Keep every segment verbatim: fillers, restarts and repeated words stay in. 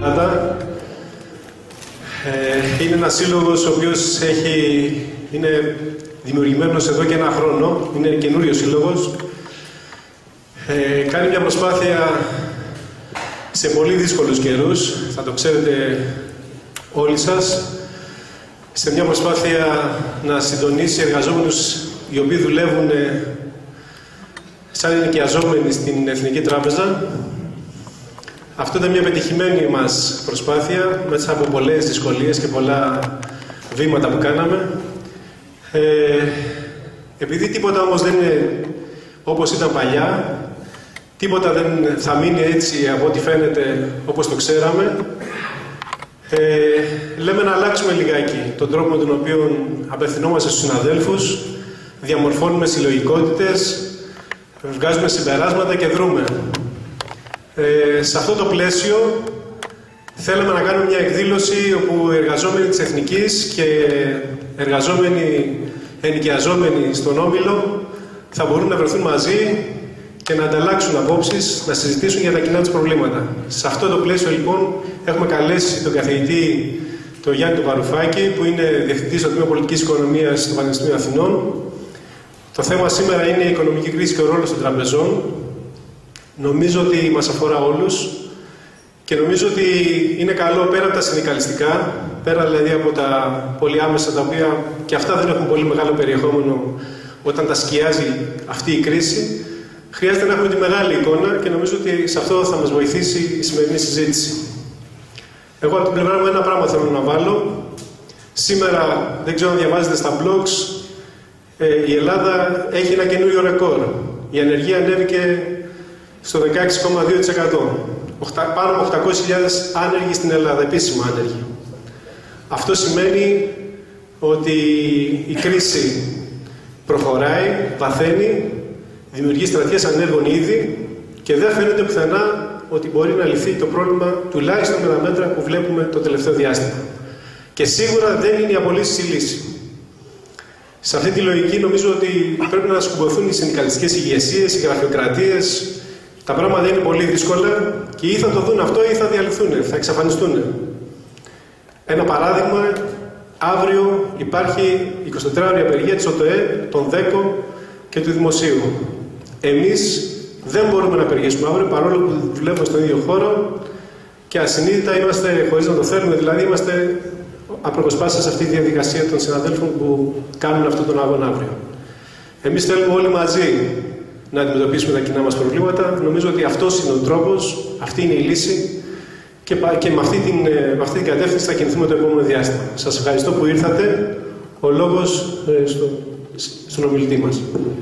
Ε, είναι ένας σύλλογος ο οποίος έχει, είναι δημιουργημένος εδώ και ένα χρόνο, είναι καινούριος σύλλογος. Ε, κάνει μια προσπάθεια σε πολύ δύσκολους καιρούς, θα το ξέρετε όλοι σας, σε μια προσπάθεια να συντονίσει εργαζόμενους οι οποίοι δουλεύουν σαν ενοικιαζόμενοι στην Εθνική Τράπεζα. Αυτό ήταν μια πετυχημένη μας προσπάθεια, μέσα από πολλές δυσκολίες και πολλά βήματα που κάναμε. Ε, επειδή τίποτα όμως δεν είναι όπως ήταν παλιά, τίποτα δεν θα μείνει έτσι από ό,τι φαίνεται όπως το ξέραμε, ε, λέμε να αλλάξουμε λιγάκι τον τρόπο με τον οποίο απευθυνόμαστε στους συναδέλφους, διαμορφώνουμε συλλογικότητες, βγάζουμε συμπεράσματα και δρούμε. Ε, σε αυτό το πλαίσιο θέλαμε να κάνουμε μια εκδήλωση όπου οι εργαζόμενοι της Εθνικής και εργαζόμενοι ενοικιαζόμενοι στον Όμιλο θα μπορούν να βρεθούν μαζί και να ανταλλάξουν απόψεις, να συζητήσουν για τα κοινά τους προβλήματα. Σε αυτό το πλαίσιο λοιπόν έχουμε καλέσει τον καθηγητή τον Γιάννη τον Βαρουφάκη, που είναι διευθυντής στο Τμήμα Πολιτικής Οικονομίας στο Πανεπιστήμιο Αθηνών. Το θέμα σήμερα είναι η οικονομική κρίση και ο ρόλος των τραπεζών. Νομίζω ότι μας αφορά όλους και νομίζω ότι είναι καλό πέρα από τα συνδικαλιστικά, πέρα δηλαδή από τα πολύ άμεσα, τα οποία και αυτά δεν έχουν πολύ μεγάλο περιεχόμενο όταν τα σκιάζει αυτή η κρίση, χρειάζεται να έχουμε τη μεγάλη εικόνα και νομίζω ότι σε αυτό θα μας βοηθήσει η σημερινή συζήτηση. Εγώ από την πλευρά μου ένα πράγμα θέλω να βάλω. Σήμερα, δεν ξέρω αν διαβάζετε στα blogs, ε, η Ελλάδα έχει ένα καινούριο ρεκόρ. Η ανεργία ανέβηκε στο δεκαέξι κόμμα δύο τοις εκατό. Πάνω από οκτακόσιες χιλιάδες άνεργοι στην Ελλάδα, επίσημα άνεργοι. Αυτό σημαίνει ότι η κρίση προχωράει, βαθαίνει, δημιουργεί στρατιές ανέργων ήδη και δεν φαίνεται πουθενά ότι μπορεί να λυθεί το πρόβλημα, τουλάχιστον με τα μέτρα που βλέπουμε το τελευταίο διάστημα. Και σίγουρα δεν είναι η απολύσεις η λύση. Σε αυτή τη λογική νομίζω ότι πρέπει να σκουμποθούν οι συνδικαλιστικές ηγεσίες, οι γραφειοκρατίες. Τα πράγματα είναι πολύ δύσκολα και ή θα το δουν αυτό ή θα διαλυθούν, θα εξαφανιστούν. Ένα παράδειγμα, αύριο υπάρχει εικοσιτετράωρη απεργία της ΟΤΕ, των ΔΕΚΟ και του Δημοσίου. Εμείς δεν μπορούμε να απεργήσουμε αύριο, παρόλο που δουλεύουμε στον ίδιο χώρο και ασυνείδητα είμαστε, χωρίς να το θέλουμε, δηλαδή είμαστε απροκοσπάστα σε αυτή τη διαδικασία των συναδέλφων που κάνουν αυτόν τον αγώνα αύριο. Εμείς θέλουμε όλοι μαζί να αντιμετωπίσουμε τα κοινά μας προβλήματα. Νομίζω ότι αυτός είναι ο τρόπος, αυτή είναι η λύση και, και με, αυτή την, με αυτή την κατεύθυνση θα κινηθούμε το επόμενο διάστημα. Σας ευχαριστώ που ήρθατε. Ο λόγος ε, στο, στον ομιλητή μας.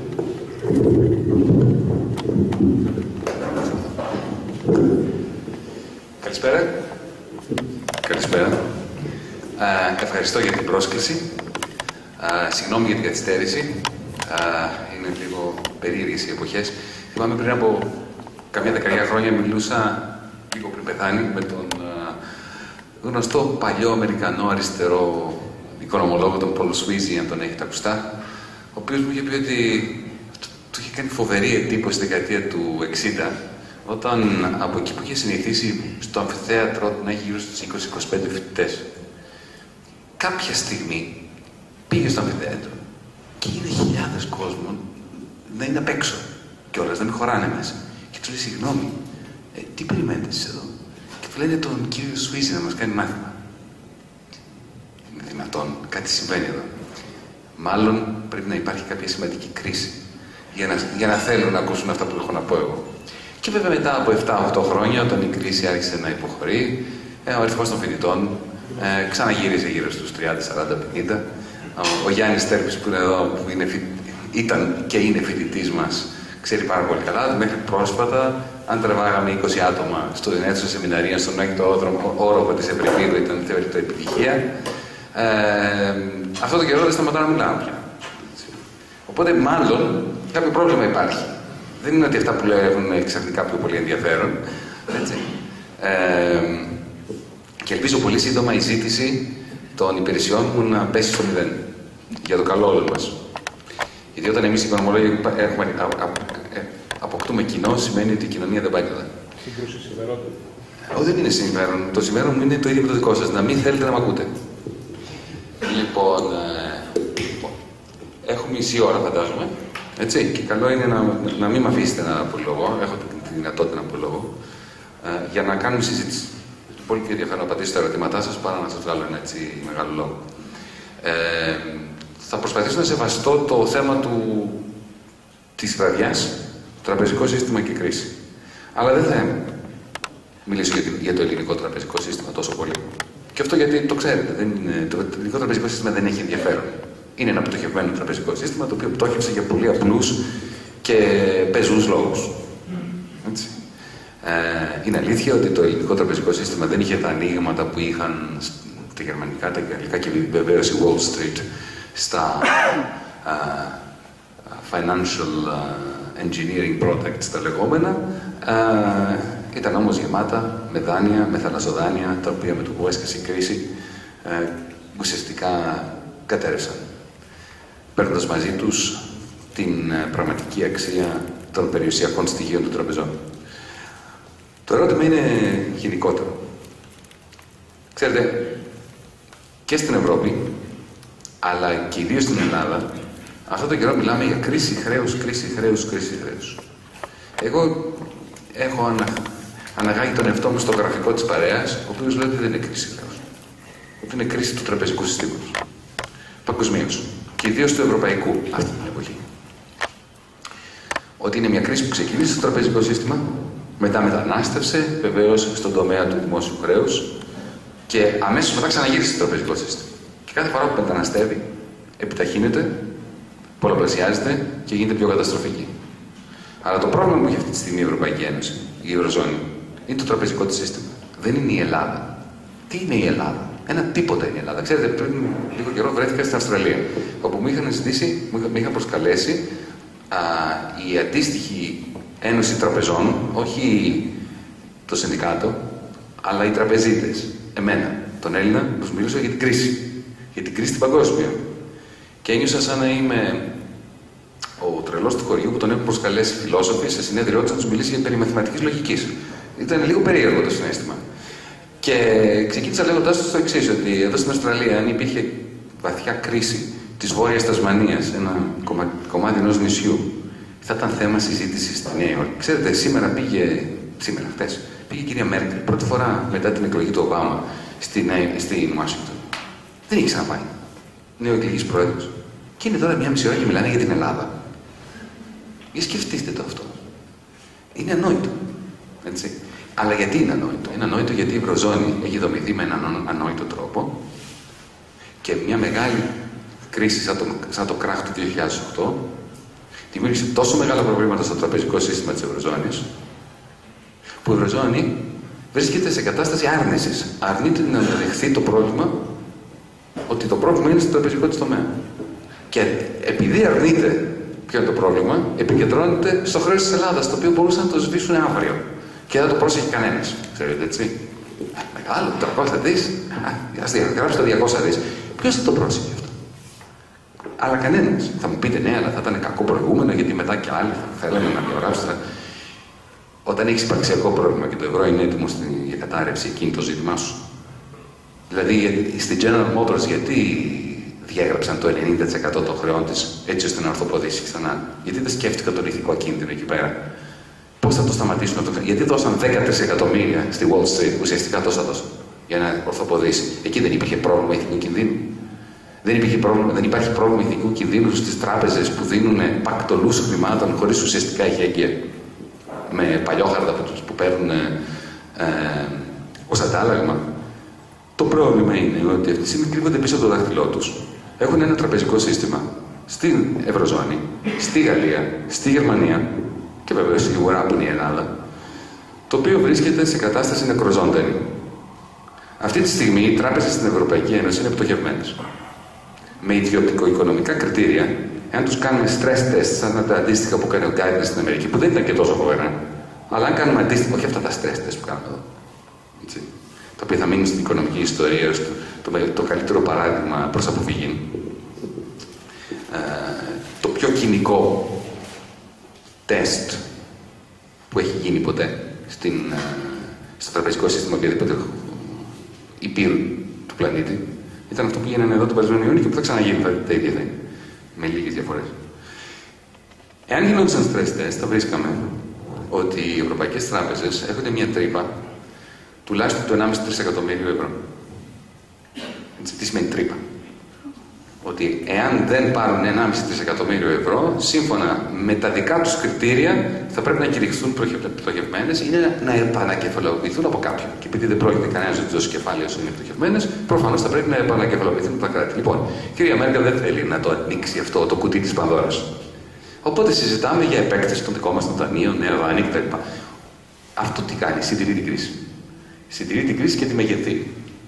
Καλησπέρα. Καλησπέρα. Ε, ευχαριστώ για την πρόσκληση. Ε, συγγνώμη για την καθυστέρηση. Ε, είναι λίγο περίεργες οι εποχές. Θυμάμαι πριν από καμιά δεκαετία χρόνια μιλούσα, λίγο πριν πεθάνει, με τον ε, γνωστό παλιό Αμερικανό αριστερό οικονομολόγο, τον Πολ Σουίζι, αν τον έχετε ακουστά, ο οποίος μου είχε πει ότι του είχε κάνει φοβερή εντύπωση στη δεκαετία του εξήντα, όταν από εκεί που είχε συνηθίσει στο αμφιθέατρο να έχει γύρω στους είκοσι με είκοσι πέντε φοιτητές, κάποια στιγμή πήγε στο αμφιθέατρο και είναι χιλιάδες κόσμων να είναι απ' έξω κιόλας, να μην χωράνε μέσα. Και του λέει, συγγνώμη, ε, τι περιμένετε εσείς εδώ? Και του λένε τον κύριο Σουίζι να μας κάνει μάθημα. Είναι δυνατόν, κάτι συμβαίνει εδώ. Μάλλον πρέπει να υπάρχει κάποια σημαντική κρίση για να, για να θέλουν να ακούσουν αυτά που έχω να πω εγώ. Και βέβαια μετά από επτά οχτώ χρόνια, όταν η κρίση άρχισε να υποχωρεί, ε, ο αριθμός των φοιτητών ε, ξαναγύριζε γύρω στους τριάντα, σαράντα, πενήντα. Ο, ο Γιάννης Τέρπης που είναι εδώ, που είναι, ήταν και είναι φοιτητής μας, ξέρει πάρα πολύ καλά ότι μέχρι πρόσφατα, αν τραβάγαμε είκοσι άτομα στο αίθουσα σεμιναρία, στον έκτο όροφο της Ευρυπίδου, ήταν θεωρητό επιτυχία. Ε, αυτό το καιρό δεν σταματάω να μιλάω πια. Οπότε, μάλλον, κάποιο πρόβλημα υπάρχει. Δεν είναι ότι αυτά που λέω έχουν ξαφνικά πιο πολύ ενδιαφέρον. Έτσι. Ε, και ελπίζω πολύ σύντομα η ζήτηση των υπηρεσιών μου να πέσει στο μηδέν. Για το καλό όλων μας. Γιατί όταν εμείς οι οικονομολόγοι έχουμε, α, α, ε, αποκτούμε κοινό, σημαίνει ότι η κοινωνία δεν πάει καλά. Σύγκρουση συμφερόντων. Όχι, δεν είναι συμφέρον. Το συμφέρον μου είναι το ίδιο με το δικό σας, να μην θέλετε να μ' ακούτε. Λοιπόν, ε, έχω μισή ώρα φαντάζομαι, έτσι, και καλό είναι να, να μην με αφήσετε να απολογώ, έχω τη δυνατότητα να απολογώ, ε, για να κάνουμε συζήτηση. Πολύ πιο ενδιαφέρον να απαντήσω στα ερωτήματά σας παρά να σας βγάλω ένα έτσι μεγάλο λόγο. Ε, θα προσπαθήσω να σεβαστώ το θέμα του, της βραδιάς, τραπεζικό σύστημα και κρίση. Αλλά δεν θα μιλήσω για, για το ελληνικό τραπεζικό σύστημα τόσο πολύ. Και αυτό γιατί το ξέρετε, δεν είναι, το ελληνικό τραπεζικό σύστημα δεν έχει ενδιαφέρον. Είναι ένα πτωχευμένο τραπεζικό σύστημα το οποίο πτώχευσε για πολύ απλούς και πεζούς λόγους. Έτσι. Ε, είναι αλήθεια ότι το ελληνικό τραπεζικό σύστημα δεν είχε τα ανοίγματα που είχαν τα γερμανικά, τα γαλλικά και βεβαίως η Wall Street στα uh, financial uh, engineering products, τα λεγόμενα. Uh, ήταν όμως γεμάτα με δάνεια, με θαλασσοδάνεια, τα οποία με το που έσκασε η κρίση uh, ουσιαστικά κατέρευσαν, παίρνοντας μαζί τους την uh, πραγματική αξία των περιουσιακών στοιχείων των τραπεζών. Το ερώτημα είναι γενικότερο. Ξέρετε, και στην Ευρώπη, αλλά και ιδίως στην Ελλάδα, αυτό το καιρό μιλάμε για κρίση χρέους, κρίση χρέους, κρίση χρέους. Εγώ έχω ανα... αναγάγει τον εαυτό μου στο γραφικό της παρέας, ο οποίος λέει ότι δεν είναι κρίση χρέους. Ότι είναι κρίση του τραπεζικού συστήματος. Παγκοσμίως. Και ιδίως του ευρωπαϊκού αυτή την εποχή. Ότι είναι μια κρίση που ξεκίνησε στο τραπεζικό σύστημα, μετά μετανάστευσε βεβαίως στον τομέα του δημόσιου χρέους και αμέσως μετά ξαναγύρισε στο τραπεζικό σύστημα. Και κάθε φορά που μεταναστεύει, επιταχύνεται, πολλαπλασιάζεται και γίνεται πιο καταστροφική. Αλλά το πρόβλημα που έχει αυτή τη στιγμή η Ευρωπαϊκή Ένωση, η Ευρωζώνη, είναι το τραπεζικό της σύστημα. Δεν είναι η Ελλάδα. Τι είναι η Ελλάδα? Ένα τίποτα είναι η Ελλάδα. Ξέρετε, πριν λίγο καιρό βρέθηκα στην Αυστραλία, όπου μου είχαν ζητήσει, μου είχαν προσκαλέσει α, η αντίστοιχη Ένωση Τραπεζών, όχι το συνδικάτο, αλλά οι τραπεζίτες. Εμένα, τον Έλληνα, που μιλούσα για την κρίση. Για την κρίση την παγκόσμια. Και ένιωσα σαν να είμαι ο τρελός του χωριού που τον έχουν προσκαλέσει φιλόσοφοι σε συνέδριό τους να τους μιλήσει για περί μαθηματικής λογικής. Ήταν λίγο περίεργο το συναίσθημα. Και ξεκίνησα λέγοντάς τους το εξής, ότι εδώ στην Αυστραλία, αν υπήρχε βαθιά κρίση της Βόρειας Τασμανίας, ένα κομμα... κομμάτι ενός νησιού, θα ήταν θέμα συζήτηση στη Νέα Υόρκη. Ξέρετε, σήμερα πήγε, σήμερα, χτες, πήγε η κυρία Μέρκελ, πρώτη φορά μετά την εκλογή του Ομπάμα στην Ουάσιγκτον. Δεν είχε ξαναπάει. Νέο εκλεγής πρόεδρος. Και είναι τώρα μια μισή ώρα και μιλάνε για την Ελλάδα. Για σκεφτείτε το αυτό. Είναι ανόητο. Έτσι. Αλλά γιατί είναι ανόητο? Είναι ανόητο γιατί η Ευρωζώνη έχει δομηθεί με έναν ανόητο τρόπο και μια μεγάλη κρίση σαν το, σαν το κράχ του δύο χιλιάδες οκτώ δημιούργησε τόσο μεγάλα προβλήματα στο τραπεζικό σύστημα της Ευρωζώνης που η Ευρωζώνη βρίσκεται σε κατάσταση άρνησης. Αρνείται να δεχθεί το πρόβλημα ότι το πρόβλημα είναι στο τραπεζικό της τομέα. Και επειδή αρνείται ποιο είναι το πρόβλημα, επικεντρώνεται στο χρέος της Ελλάδας, το οποίο μπορούσαν να το σβήσουν αύριο. Και δεν το πρόσεχε κανένας. Ξέρετε, έτσι. Μεγάλο, τριακόσια δις. Ας γράψει το διακόσια δις. Ποιος θα το πρόσεχε αυτό? Αλλά κανένας. Θα μου πείτε, ναι, αλλά θα ήταν κακό προηγούμενο, γιατί μετά και άλλοι θα θέλανε να διαγράψουν. Όταν έχεις υπαρξιακό πρόβλημα και το ευρώ είναι έτοιμο για κατάρρευση, εκείνη το ζήτημά σου. Δηλαδή, στη General Motors, γιατί διέγραψαν το ενενήντα τοις εκατό των χρεών της, έτσι ώστε να ορθοποδήσει ξανά? Γιατί δεν σκέφτηκαν τον ηθικό κίνδυνο εκεί πέρα? Πώς θα το σταματήσουν να το κάνουν? Γιατί δώσαν δέκα τρισεκατομμύρια στη Wall Street, ουσιαστικά τόσα δώσαν, για να ορθοποδήσει? Εκεί δεν υπήρχε πρόβλημα ηθικού κινδύνου. Δεν, υπήρχε πρόβλημα, δεν υπάρχει πρόβλημα ηθικού κινδύνου στις τράπεζες που δίνουν πακτολούς χρημάτων χωρίς ουσιαστικά εχέγγυα, με παλιόχαρτα που, που παίρνουν ε, ε, ως αντάλλαγμα. Το πρόβλημα είναι ότι αυτή τη στιγμή κρύβονται πίσω από το δάχτυλό τους. Έχουν ένα τραπεζικό σύστημα στην Ευρωζώνη, στη Γαλλία, στη Γερμανία και βέβαια σίγουρα που είναι η Ελλάδα, το οποίο βρίσκεται σε κατάσταση νεκροζώντανη. Αυτή τη στιγμή οι τράπεζες στην Ευρωπαϊκή Ένωση είναι πτωχευμένες. Με ιδιωτικο-οικονομικά κριτήρια, εάν τους κάνουμε stress test, σαν τα αντίστοιχα που κάνει ο Γκάιντ στην Αμερική, που δεν ήταν και τόσο φοβερά, αλλά αν κάνουμε αντίστοιχα, όχι αυτά τα stress test που κάνουμε εδώ, έτσι, τα οποία θα μείνουν στην οικονομική ιστορία, το, το, το καλύτερο παράδειγμα προς αποφυγή. Ε, το πιο κοινικό τεστ που έχει γίνει ποτέ στην, στο τραπεζικό σύστημα οποιαδήποτε υπήρου του πλανήτη. Ήταν αυτό που γίνανε εδώ τον περασμένο Ιούνιο και που θα ξαναγίνει τα ίδια θα είναι. Με λίγες διαφορές. Εάν γινόντουσαν stress test, θα βρίσκαμε ότι οι ευρωπαϊκές τράπεζες έχονται μια τρύπα τουλάχιστον του ενάμιση με τρία εκατομμύριο ευρώ. Τι σημαίνει τρύπα? Ότι εάν δεν πάρουν ενάμιση με τρία εκατομμύριο ευρώ, σύμφωνα με τα δικά τους κριτήρια, θα πρέπει να κηρυχθούν πτωχευμένες ή να επανακεφαλαιοποιηθούν από κάποιον. Και επειδή δεν πρόκειται κανένας να τους δώσει κεφάλαιο όσο είναι πτωχευμένες, προφανώς θα πρέπει να επανακεφαλαιοποιηθούν από τα κράτη. Λοιπόν, η κυρία Μέρκελ δεν θέλει να το ανοίξει αυτό το κουτί της Πανδώρας. Οπότε συζητάμε για επέκταση των δικών μας των δανείων, νέα δάνεια κτλ. Αυτό τι κάνει? Συντηρεί την κρίση. Συντηρεί την κρίση και τη μεγεθύνει.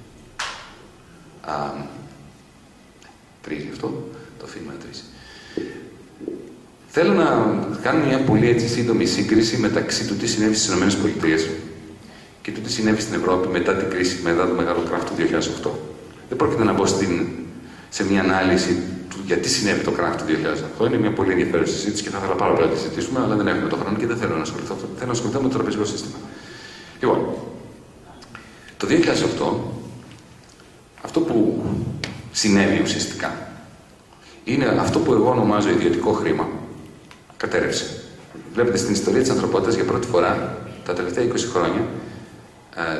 Τρίζει αυτό, το αφήνουμε να τρίζει. Θέλω να κάνω μια πολύ έτσι σύντομη σύγκριση μεταξύ του τι συνέβη στις ΗΠΑ και του τι συνέβη στην Ευρώπη μετά την κρίση, μετά το μεγάλο κράχ του δύο χιλιάδες οκτώ. Δεν πρόκειται να μπω στην, σε μια ανάλυση του γιατί συνέβη το κράχ του δύο χιλιάδες οκτώ. Είναι μια πολύ ενδιαφέρουσα συζήτηση και θα ήθελα πάρα πολύ να τη συζητήσουμε, αλλά δεν έχουμε το χρόνο και δεν θέλω να ασχοληθώ. Θέλω να ασχοληθώ με το τραπεζικό σύστημα. Λοιπόν, το δύο χιλιάδες οκτώ, αυτό που συνέβη ουσιαστικά είναι αυτό που εγώ ονομάζω ιδιωτικό χρήμα. Κατέρευσε. Βλέπετε στην ιστορία της ανθρωπότητας για πρώτη φορά τα τελευταία είκοσι χρόνια ε,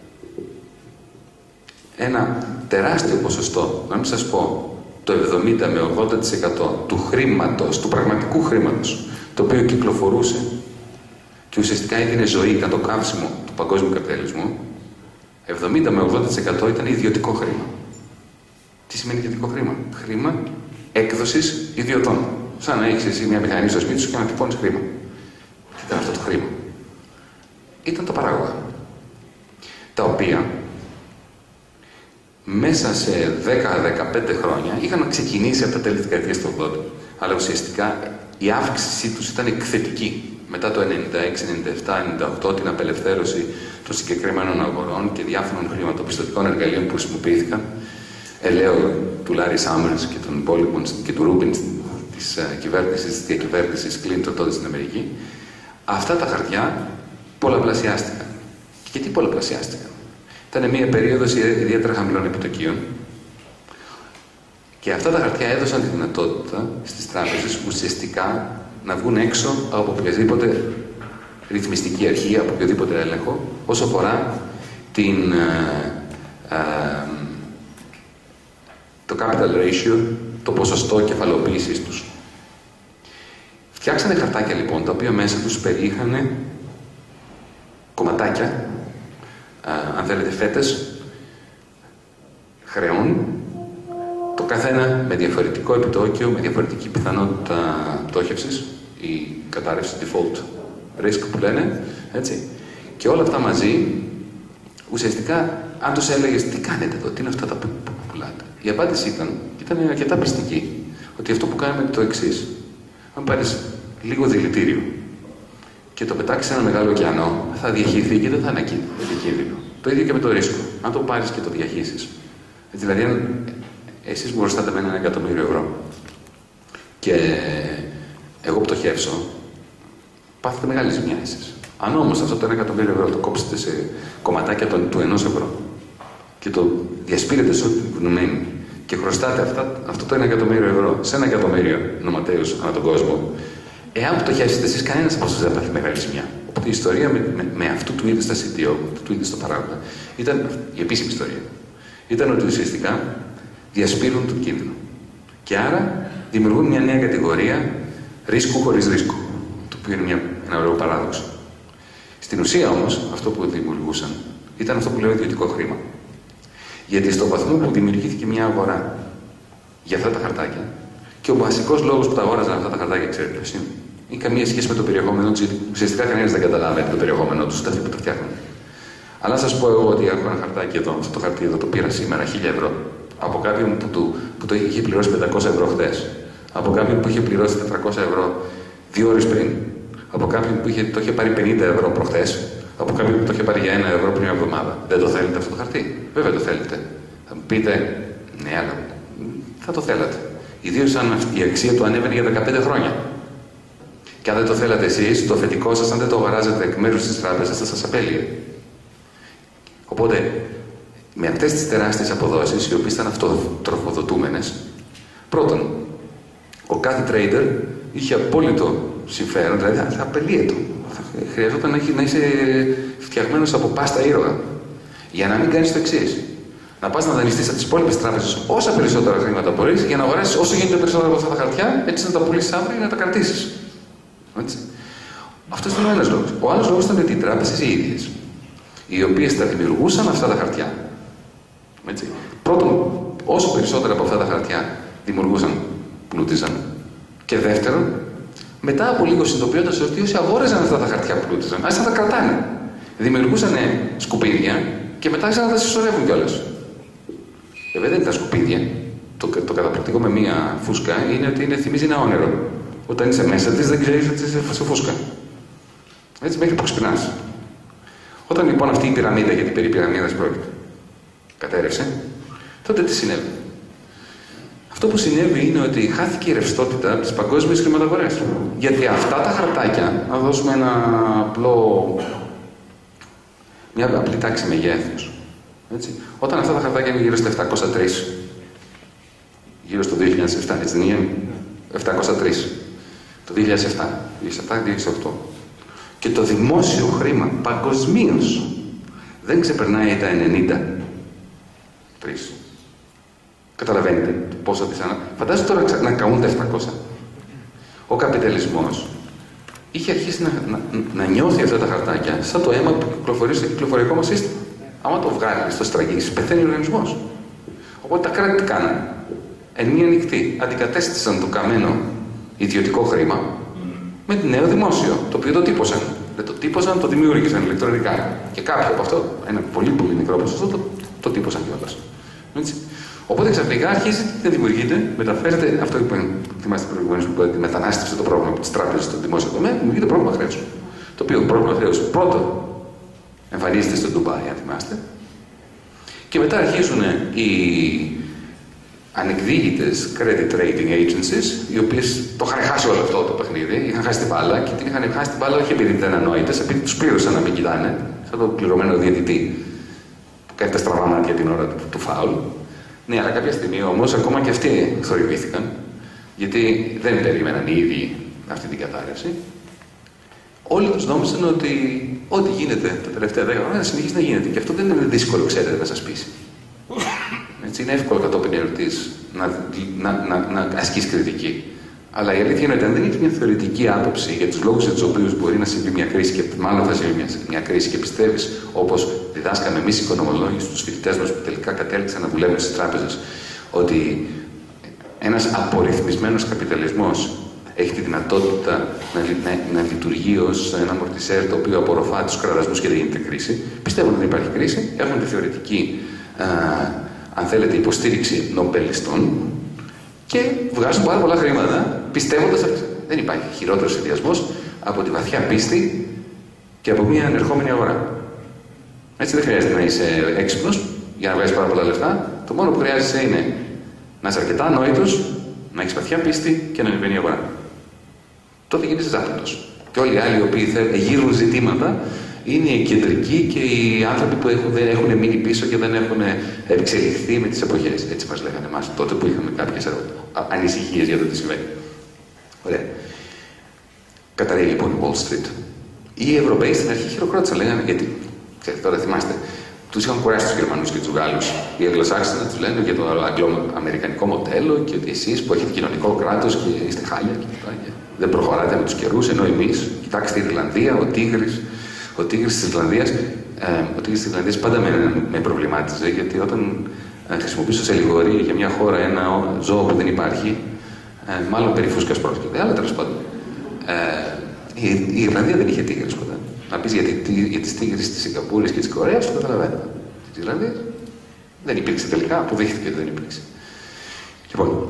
ένα τεράστιο ποσοστό, να μην σας πω το εβδομήντα με ογδόντα τοις εκατό του χρήματος, του πραγματικού χρήματος, το οποίο κυκλοφορούσε και ουσιαστικά έδινε ζωή, ήταν το καύσιμο του παγκόσμιου καπιταλισμού, εβδομήντα με ογδόντα τοις εκατό ήταν ιδιωτικό χρήμα. Τι σημαίνει ιδιωτικό χρήμα? Χρήμα έκδοσης ιδιωτών. Σαν να έχεις εσύ μια μηχανή στο σπίτι σου και να τυπώνεις χρήμα. Τι ήταν αυτό το χρήμα? Ήταν τα παράγωγα. Τα οποία μέσα σε δέκα με δεκαπέντε χρόνια είχαν ξεκινήσει από τα τέλη της δεκαετίας του ογδόντα. Αλλά ουσιαστικά η αύξησή τους ήταν εκθετική. Μετά το ενενήντα έξι, ενενήντα επτά, ενενήντα οκτώ, την απελευθέρωση των συγκεκριμένων αγορών και διάφορων χρηματοπιστωτικών εργαλείων που χρησιμοποιήθηκαν, ελαίο του Λάρι Σάμερς και των υπόλοιπων και του Ρούμπιν της κυβέρνησης, της διακυβέρνησης Κλίντον τότε στην Αμερική, αυτά τα χαρτιά πολλαπλασιάστηκαν. Και γιατί πολλαπλασιάστηκαν? Ήταν μια περίοδος ιδιαίτερα χαμηλών επιτοκίων και αυτά τα χαρτιά έδωσαν τη δυνατότητα στις τράπεζες ουσιαστικά να βγουν έξω από οποιαδήποτε ρυθμιστική αρχή, από οποιοδήποτε έλεγχο, όσο αφορά την, ε, ε, το capital ratio, το ποσοστό κεφαλαιοποίησης τους. Φτιάξανε χαρτάκια λοιπόν, τα οποία μέσα τους περιείχανε κομματάκια, ε, αν θέλετε φέτες, χρεών, το καθένα με διαφορετικό επιτόκιο, με διαφορετική πιθανότητα πτώχευσης ή κατάρρευση default risk που λένε, έτσι. Και όλα αυτά μαζί, ουσιαστικά, αν τους έλεγες τι κάνετε εδώ, τι είναι αυτά τα που πουλάτε, η απάντηση ήταν, ήταν αρκετά πιστική, ότι αυτό που κάνουμε είναι το εξής. Αν πάρεις λίγο δηλητήριο και το πετάξεις σε ένα μεγάλο ωκεανό, θα διαχυθεί και δεν θα είναι επικίνδυνο. Το ίδιο και με το ρίσκο. Αν το πάρεις και το διαχύσεις. Δηλαδή, αν εσείς μου χρωστάτε με ένα εκατομμύριο ευρώ και εγώ πτωχεύσω, πάθετε μεγάλη ζημιά εσείς. Αν όμως αυτό το ένα εκατομμύριο ευρώ το κόψετε σε κομματάκια του ενός ευρώ και το διασπείρετε σε ό,τι κουνουμένη και χρωστάτε αυτά, αυτό το ένα εκατομμύριο ευρώ σε ένα εκατομμύριο νοματέους ανά τον κόσμο, εάν πτωχεύσετε εσείς, κανένας από εσάς δεν θα πάθει μεγάλη ζημιά. Οπότε η ιστορία με, με, με αυτού του είδους τα σι τι ο, του είδους το παράγοντα, ήταν η επίσημη ιστορία. Ήταν ότι ουσιαστικά διασπείρουν τον κίνδυνο. Και άρα δημιουργούν μια νέα κατηγορία ρίσκου χωρίς ρίσκο. Το οποίο είναι μια, ένα ωραίο παράδοξο. Στην ουσία όμως, αυτό που δημιουργούσαν ήταν αυτό που λέω ιδιωτικό χρήμα. Γιατί στον βαθμό που δημιουργήθηκε μια αγορά για αυτά τα χαρτάκια, και ο βασικός λόγος που τα αγόραζαν αυτά τα χαρτάκια, ξέρετε ποιος είναι? Ή καμία σχέση με το περιεχόμενό του, ουσιαστικά κανένας δεν καταλάβει το περιεχόμενό του, ούτε αυτοί που το φτιάχνουν. Αλλά να σας πω εγώ ότι έχω ένα χαρτάκι εδώ, αυτό το χαρτί εδώ το πήρα σήμερα, χίλια ευρώ. Από κάποιον που, του, που το είχε πληρώσει πεντακόσια ευρώ χθες. Από κάποιον που είχε πληρώσει τετρακόσια ευρώ δύο ώρες πριν. Από κάποιον που είχε, το είχε πάρει πενήντα ευρώ προχθές. Από κάποιον που το είχε πάρει για ένα ευρώ πριν μια εβδομάδα. Δεν το θέλετε αυτό το χαρτί? Βέβαια το θέλετε. Θα μου πείτε, ναι, αλλά θα το θέλατε. Ιδίως αν η αξία του ανέβαινε για δεκαπέντε χρόνια. Και αν δεν το θέλατε εσείς, το αφεντικό σας, αν δεν το αγοράζετε εκ μέρους της τράπεζας, θα σας απέλυε. Οπότε, με αυτές τις τεράστιες αποδόσεις, οι οποίες ήταν αυτοτροφοδοτούμενες, πρώτον, ο κάθε trader είχε απόλυτο συμφέρον, δηλαδή θα απελύεται. Χρειαζόταν να, να είσαι φτιαγμένος από πάστα ήρωα. Για να μην κάνεις το εξής. Να πας να δανειστείς από τις υπόλοιπες τράπεζες όσα περισσότερα χρήματα μπορείς για να αγοράσεις όσο γίνεται περισσότερα από αυτά τα χαρτιά, έτσι να τα πουλήσεις αύριο ή να τα κρατήσεις. Έτσι. Αυτός ήταν ο ένας λόγος. Ο άλλος λόγος ήταν ότι οι τράπεζες οι ίδιες, οι οποίες τα δημιουργούσαν αυτά τα χαρτιά. Έτσι. Πρώτον, όσο περισσότερα από αυτά τα χαρτιά δημιουργούσαν, πλούτιζαν. Και δεύτερον, μετά από λίγο συνειδητοποιώντας ότι όσοι αγόραζαν αυτά τα χαρτιά πλούτιζαν, άρχισαν να τα κρατάνε. Δημιουργούσαν σκουπίδια και μετά άρχισαν να τα συσσωρεύουν κιόλας. Βέβαια δεν ήταν σκουπίδια. Το, το καταπληκτικό με μία φούσκα είναι ότι είναι, θυμίζει ένα όνειρο. Όταν είσαι μέσα της, δεν ξέρεις ότι είσαι σε φούσκα. Έτσι μέχρι που ξυπνάς. Όταν λοιπόν αυτή η πυραμίδα, γιατί περί πυραμίδας πρόκειται, κατέρευσε, τότε τι συνέβη. Αυτό που συνέβη είναι ότι χάθηκε η ρευστότητα από τις παγκόσμιες χρηματαγορές. Γιατί αυτά τα χαρτάκια, να δώσουμε ένα απλό, μια απλή τάξη μεγέθους. Έτσι. Όταν αυτά τα χαρτάκια είναι γύρω στα επτακόσια τρία, γύρω στο δύο χιλιάδες επτά, έτσι δεν είναι, επτακόσια τρία, το δύο χιλιάδες επτά, δύο χιλιάδες επτά δύο χιλιάδες οκτώ. Και το δημόσιο χρήμα παγκοσμίως δεν ξεπερνάει τα ενενήντα τρία. Καταλαβαίνετε πόσο της ανα... Φαντάζομαι τώρα να καούν τα επτακόσια. Ο καπιταλισμός είχε αρχίσει να, να, να νιώθει αυτά τα χαρτάκια σαν το αίμα που κυκλοφορεί στο κυκλοφοριακό μας σύστημα. Άμα το βγάλει, το στραγγίσει, πεθαίνει ο οργανισμός. Οπότε τα κράτη τι κάνανε. Εν μία νυχτή αντικατέστησαν το καμένο ιδιωτικό χρήμα με νέο δημόσιο, το οποίο το τύπωσαν. Δεν το τύπωσαν, το δημιούργησαν ηλεκτρονικά. Και κάποιο από αυτό, ένα πολύ πολύ μικρό ποσοστό, το, το τύπωσαν κιόλας. Οπότε ξαφνικά αρχίζει να δημιουργείται, μεταφέρεται αυτό που θυμάστε προηγουμένως που είπατε, μετανάστευσε το πρόβλημα από τις τράπεζες στο δημόσιο τομέα, δημιουργείται πρόβλημα χρέους. Το οποίο πρόβλημα χρέους πρώτο εμφανίζεται στο Ντουμπάι, αν θυμάστε, και μετά αρχίζουν οι ανεκδίγητες credit rating agencies, οι οποίες το είχαν χάσει όλο αυτό το παιχνίδι, είχαν χάσει την μπάλα και την είχαν χάσει την μπάλα όχι επειδή ήταν ανόητες, επειδή τους πλήρωσαν να μην κοιτάνε, σαν το πληρωμένο διαιτητή που κάνει τα στραβά μάτια την ώρα του, του φάουλ. Ναι, αλλά κάποια στιγμή όμως ακόμα και αυτοί θορυβήθηκαν, γιατί δεν περίμεναν οι ίδιοι αυτή την κατάρρευση. Όλοι τους νόμισαν ότι ό,τι γίνεται τα τελευταία δέκα χρόνια θα συνεχίσει να γίνεται. Και αυτό δεν είναι δύσκολο, ξέρετε, να σας πείσει. Έτσι, είναι εύκολο κατόπιν ερωτής να, να, να, να ασκείς κριτική. Αλλά η αλήθεια είναι ότι αν δεν έχεις μια θεωρητική άποψη για τους λόγους για τους οποίους μπορεί να συμβεί μια κρίση και μάλλον θα συμβεί μια, μια κρίση και πιστεύεις, όπως διδάσκαμε εμείς οι οικονομολόγοι στους φοιτητές μας που τελικά κατέληξαν να δουλεύουν στις τράπεζες, ότι ένας απορριθμισμένος καπιταλισμός έχει τη δυνατότητα να, να, να λειτουργεί ως ένα μορτισέρ το οποίο απορροφά τους κραδασμούς και δεν γίνεται κρίση. Πιστεύουν ότι δεν υπάρχει κρίση, έχουν τη θεωρητική, α, αν θέλετε, υποστήριξη νομπελιστών και βγάζουν πάρα πολλά χρήματα, πιστεύοντας ότι δεν υπάρχει χειρότερος συνδυασμός από τη βαθιά πίστη και από μια ανερχόμενη αγορά. Έτσι δεν χρειάζεται να είσαι έξυπνος για να βγάζεις πάρα πολλά λεφτά. Το μόνο που χρειάζεσαι είναι να είσαι αρκετά ανόητος, να έχεις βαθιά πίστη και να ανεβαίνει η αγορά. Τότε γίνεσαι ζάπλωτος. Και όλοι οι άλλοι οι οποίοι γύρουν ζητήματα είναι οι κεντρικοί και οι άνθρωποι που έχουν, δεν έχουν μείνει πίσω και δεν έχουν εξελιχθεί με τις εποχές. Έτσι μας λέγανε εμάς τότε που είχαμε κάποιες ανησυχίες για το τι συμβαίνει. Ωραία. Καταραίει λοιπόν η Wall Street. Οι Ευρωπαίοι στην αρχή χειροκρότησαν, λέγανε γιατί. Ξέρετε, τώρα θυμάστε, τους είχαν κουράσει τους Γερμανούς και τους Γάλλους. Οι Αγγλοσάξονες τους λένε για το αγγλοαμερικανικό μοντέλο και ότι εσείς που έχετε κοινωνικό κράτος και είστε χάλια και, και δεν προχωράτε με τους καιρούς, ενώ εμείς, κοιτάξτε η Ιρλανδία, ο Τίγρης, ο Τίγρης της Ιρλανδίας, ε, ο Τίγρης της Ιρλανδίας πάντα με, με προβλημάτιζε, γιατί όταν ε, χρησιμοποιήσω σε αλληγορία για μια χώρα ένα ζώο που δεν υπάρχει, ε, μάλλον περί φούσκας πρόκειται, αλλά τέλος πάντων. Ε, η, η Ιρλανδία δεν είχε τίγρης ποτέ. Να πεις για, τη, για τις τίγρης της Σιγκαπούρης και της Κορέας, το καταλαβαίνω. Της Ιρλανδίας δεν υπήρξε τελικά, αποδείχθηκε ότι δεν υπήρξε. Λοιπόν,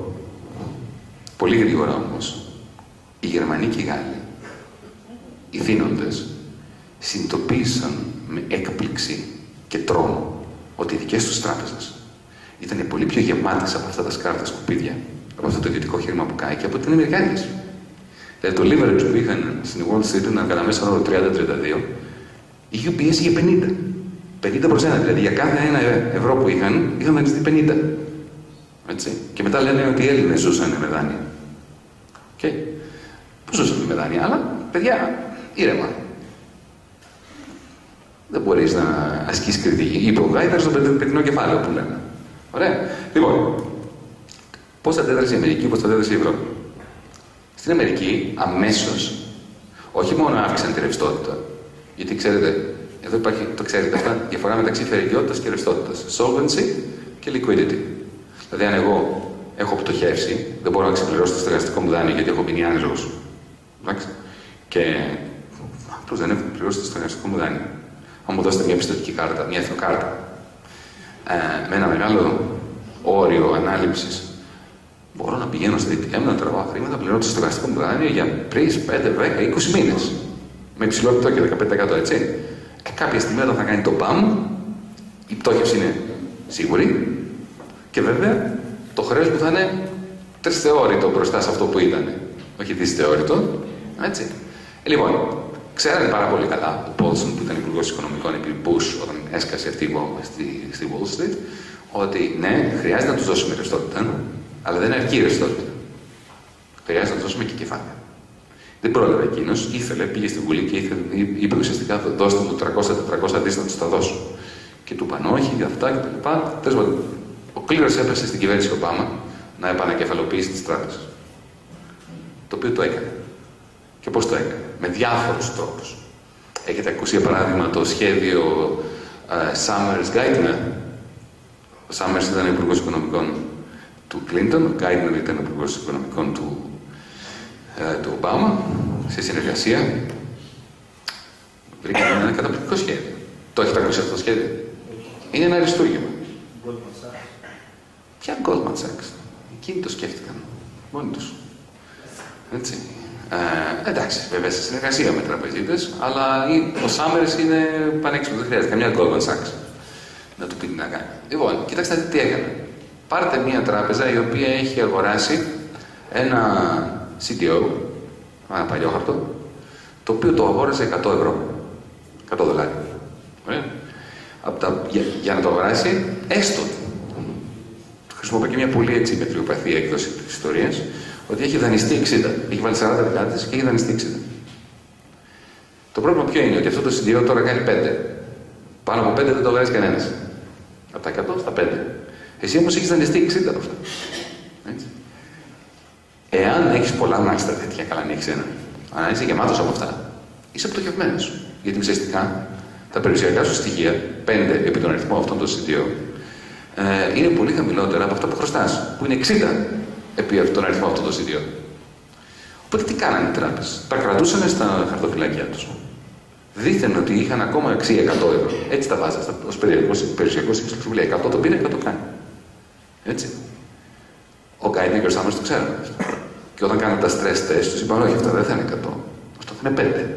πολύ γρήγορα όμως, οι Γερμανοί και οι Γάλλοι, οι δίνοντες, συνειδητοποίησαν με έκπληξη και τρόμο ότι οι δικές τους τράπεζες ήταν πολύ πιο γεμάτες από αυτά τα σκάρτα σκουπίδια, από αυτό το ιδιωτικό χέρμα που κάει και από την Αμερικάνικες. Δηλαδή το leverage που είχαν στην Wall Street ήταν κατά μέσο όρο τριάντα με τριάντα δύο, η γιου μπι ες είχε πενήντα. πενήντα τοις εκατό δηλαδή, για κάθε ένα ευρώ που είχαν, είχαν δανειστεί πενήντα. Έτσι. Και μετά λένε ότι οι Έλληνες ζούσαν με δάνεια. Okay. Πού ζούσαν με δάνεια, αλλά παιδιά, ήρεμα. Δεν μπορείς να ασκήσεις κριτική. Είπε ο Γκάιτνερ στο πετεινό κεφάλαιο που λέμε. Ωραία. Λοιπόν, πώς αντέδρασε η Αμερική, πώς αντέδρασε η Ευρώπη. Στην Αμερική, αμέσως, όχι μόνο αύξησαν τη ρευστότητα, γιατί ξέρετε, εδώ υπάρχει, το ξέρετε αυτά, διαφορά μεταξύ φερεγγιότητας και ρευστότητας. Solvency και liquidity. Δηλαδή, αν εγώ έχω πτωχεύσει, δεν μπορώ να ξεπληρώσω το στεγαστικό μου δάνειο γιατί έχω μείνει άνεργος. Εντάξει. Και απλώς δεν έχω πληρώσει το στεγαστικό μου δάνειο. Αν μου δώσετε μια πιστωτική κάρτα, μια εθνοκάρτα, ε, με ένα μεγάλο όριο ανάληψης, μπορώ να πηγαίνω στο έι τι εμ, να τραβάω χρήματα, πληρώνω το στεγαστικό μου δάνειο για τρεις, πέντε, δέκα, είκοσι μήνες. Με υψηλό επιτόκιο δεκαπέντε τοις εκατό, έτσι. Ε, κάποια στιγμή όταν θα κάνει το μπαμ, η πτώχευση είναι σίγουρη και βέβαια το χρέος μου θα είναι τρισθεώρητο μπροστά σε αυτό που ήταν. Όχι δυσθεώρητο. Έτσι. Ε, λοιπόν, ξέρανε πάρα πολύ καλά, ο Πόλσον που ήταν υπουργός οικονομικών επί Bush όταν έσκασε αυτή η βόμβα στη, στη Wall Street, ότι ναι, χρειάζεται να τους δώσουμε ρευστότητα, αλλά δεν αρκεί η ρευστότητα. Χρειάζεται να τους δώσουμε και κεφάλαια. Δεν πρόλαβε εκείνος, ήθελε, πήγε στην Βουλή και ήθελε, είπε ουσιαστικά δώστε μου τριακόσια με τετρακόσια δις να τους τα δώσω. Και του είπαν όχι για αυτά κτλ. Τέλος πάντων, ο κλήρος έπεσε στην κυβέρνηση Ομπάμα να επανακεφαλοποιήσει τις τράπεζες. Το οποίο το έκανε. Και πώς το έκανε? Με διάφορους τρόπους. Έχετε ακούσει για παράδειγμα το σχέδιο uh, Summers-Geithner. Ο Summers ήταν υπουργός οικονομικών του Κλίντον, ο Geithner ήταν υπουργός οικονομικών του, uh, του Ομπάμα, σε συνεργασία. Βρήκαμε ένα καταπληκτικό σχέδιο. Το έχετε ακούσει αυτό το σχέδιο? Είναι ένα αριστούργημα. Ποια Goldman Sachs? Εκείνοι το σκέφτηκαν. Μόνοι τους. Έτσι. Ε, εντάξει, βέβαια σε συνεργασία με τραπεζίτες, αλλά ο Summers είναι πανέξυπνος, δεν χρειάζεται καμιά Goldman Sachs να του πει τι να κάνει. Λοιπόν, κοιτάξτε τι έκανε. Πάρτε μια τράπεζα η οποία έχει αγοράσει ένα σι ντι ο, ένα παλιό χαρτό, το οποίο το αγόρασε εκατό ευρώ, εκατό δολάρια. Ωραία. Από τα, για, για να το αγοράσει, έστω. Χρησιμοποιώ και μια πολύ έτσι μετριοπαθή έκδοση της ιστορίας, ότι έχει δανειστεί εξήντα. Έχει βάλει σαράντα δεκάτες και έχει δανειστεί εξήντα. Το πρόβλημα ποιο είναι? Ότι αυτό το σι ντι ο τώρα κάνει πέντε. Πάνω από πέντε δεν το βγάζει κανένας. Από τα εκατό στα πέντε. Εσύ όμως έχεις δανειστεί εξήντα από αυτά. Έτσι. Εάν έχεις πολλά μάλιστα τέτοια, καλά αν έχεις ένα, αν είσαι γεμάτος από αυτά, είσαι πτωχευμένος. Γιατί ουσιαστικά τα περιουσιακά σου στοιχεία, πέντε επί τον αριθμό αυτών των σι ντι ο, ε, είναι πολύ χαμηλότερα από αυτά που χρωστάς, που είναι εξήντα επί τον αριθμό αυτών των σι ντι ο. Οπότε τι κάνανε οι τράπεζες? Τα κρατούσαν στα χαρτοφυλάκια τους. Δήθεν ότι είχαν ακόμα αξία εκατό ευρώ. Έτσι τα βάζα ως περιουσιακό συμβουλία. εκατό το πήρε, εκατό κάνει. Έτσι. Ο Γκάιτνερ και ο Summers το ξέρουν. Και όταν κάνανε τα stress test, τους είπαν: όχι, αυτά δεν θα είναι εκατό. Αυτό θα είναι πέντε.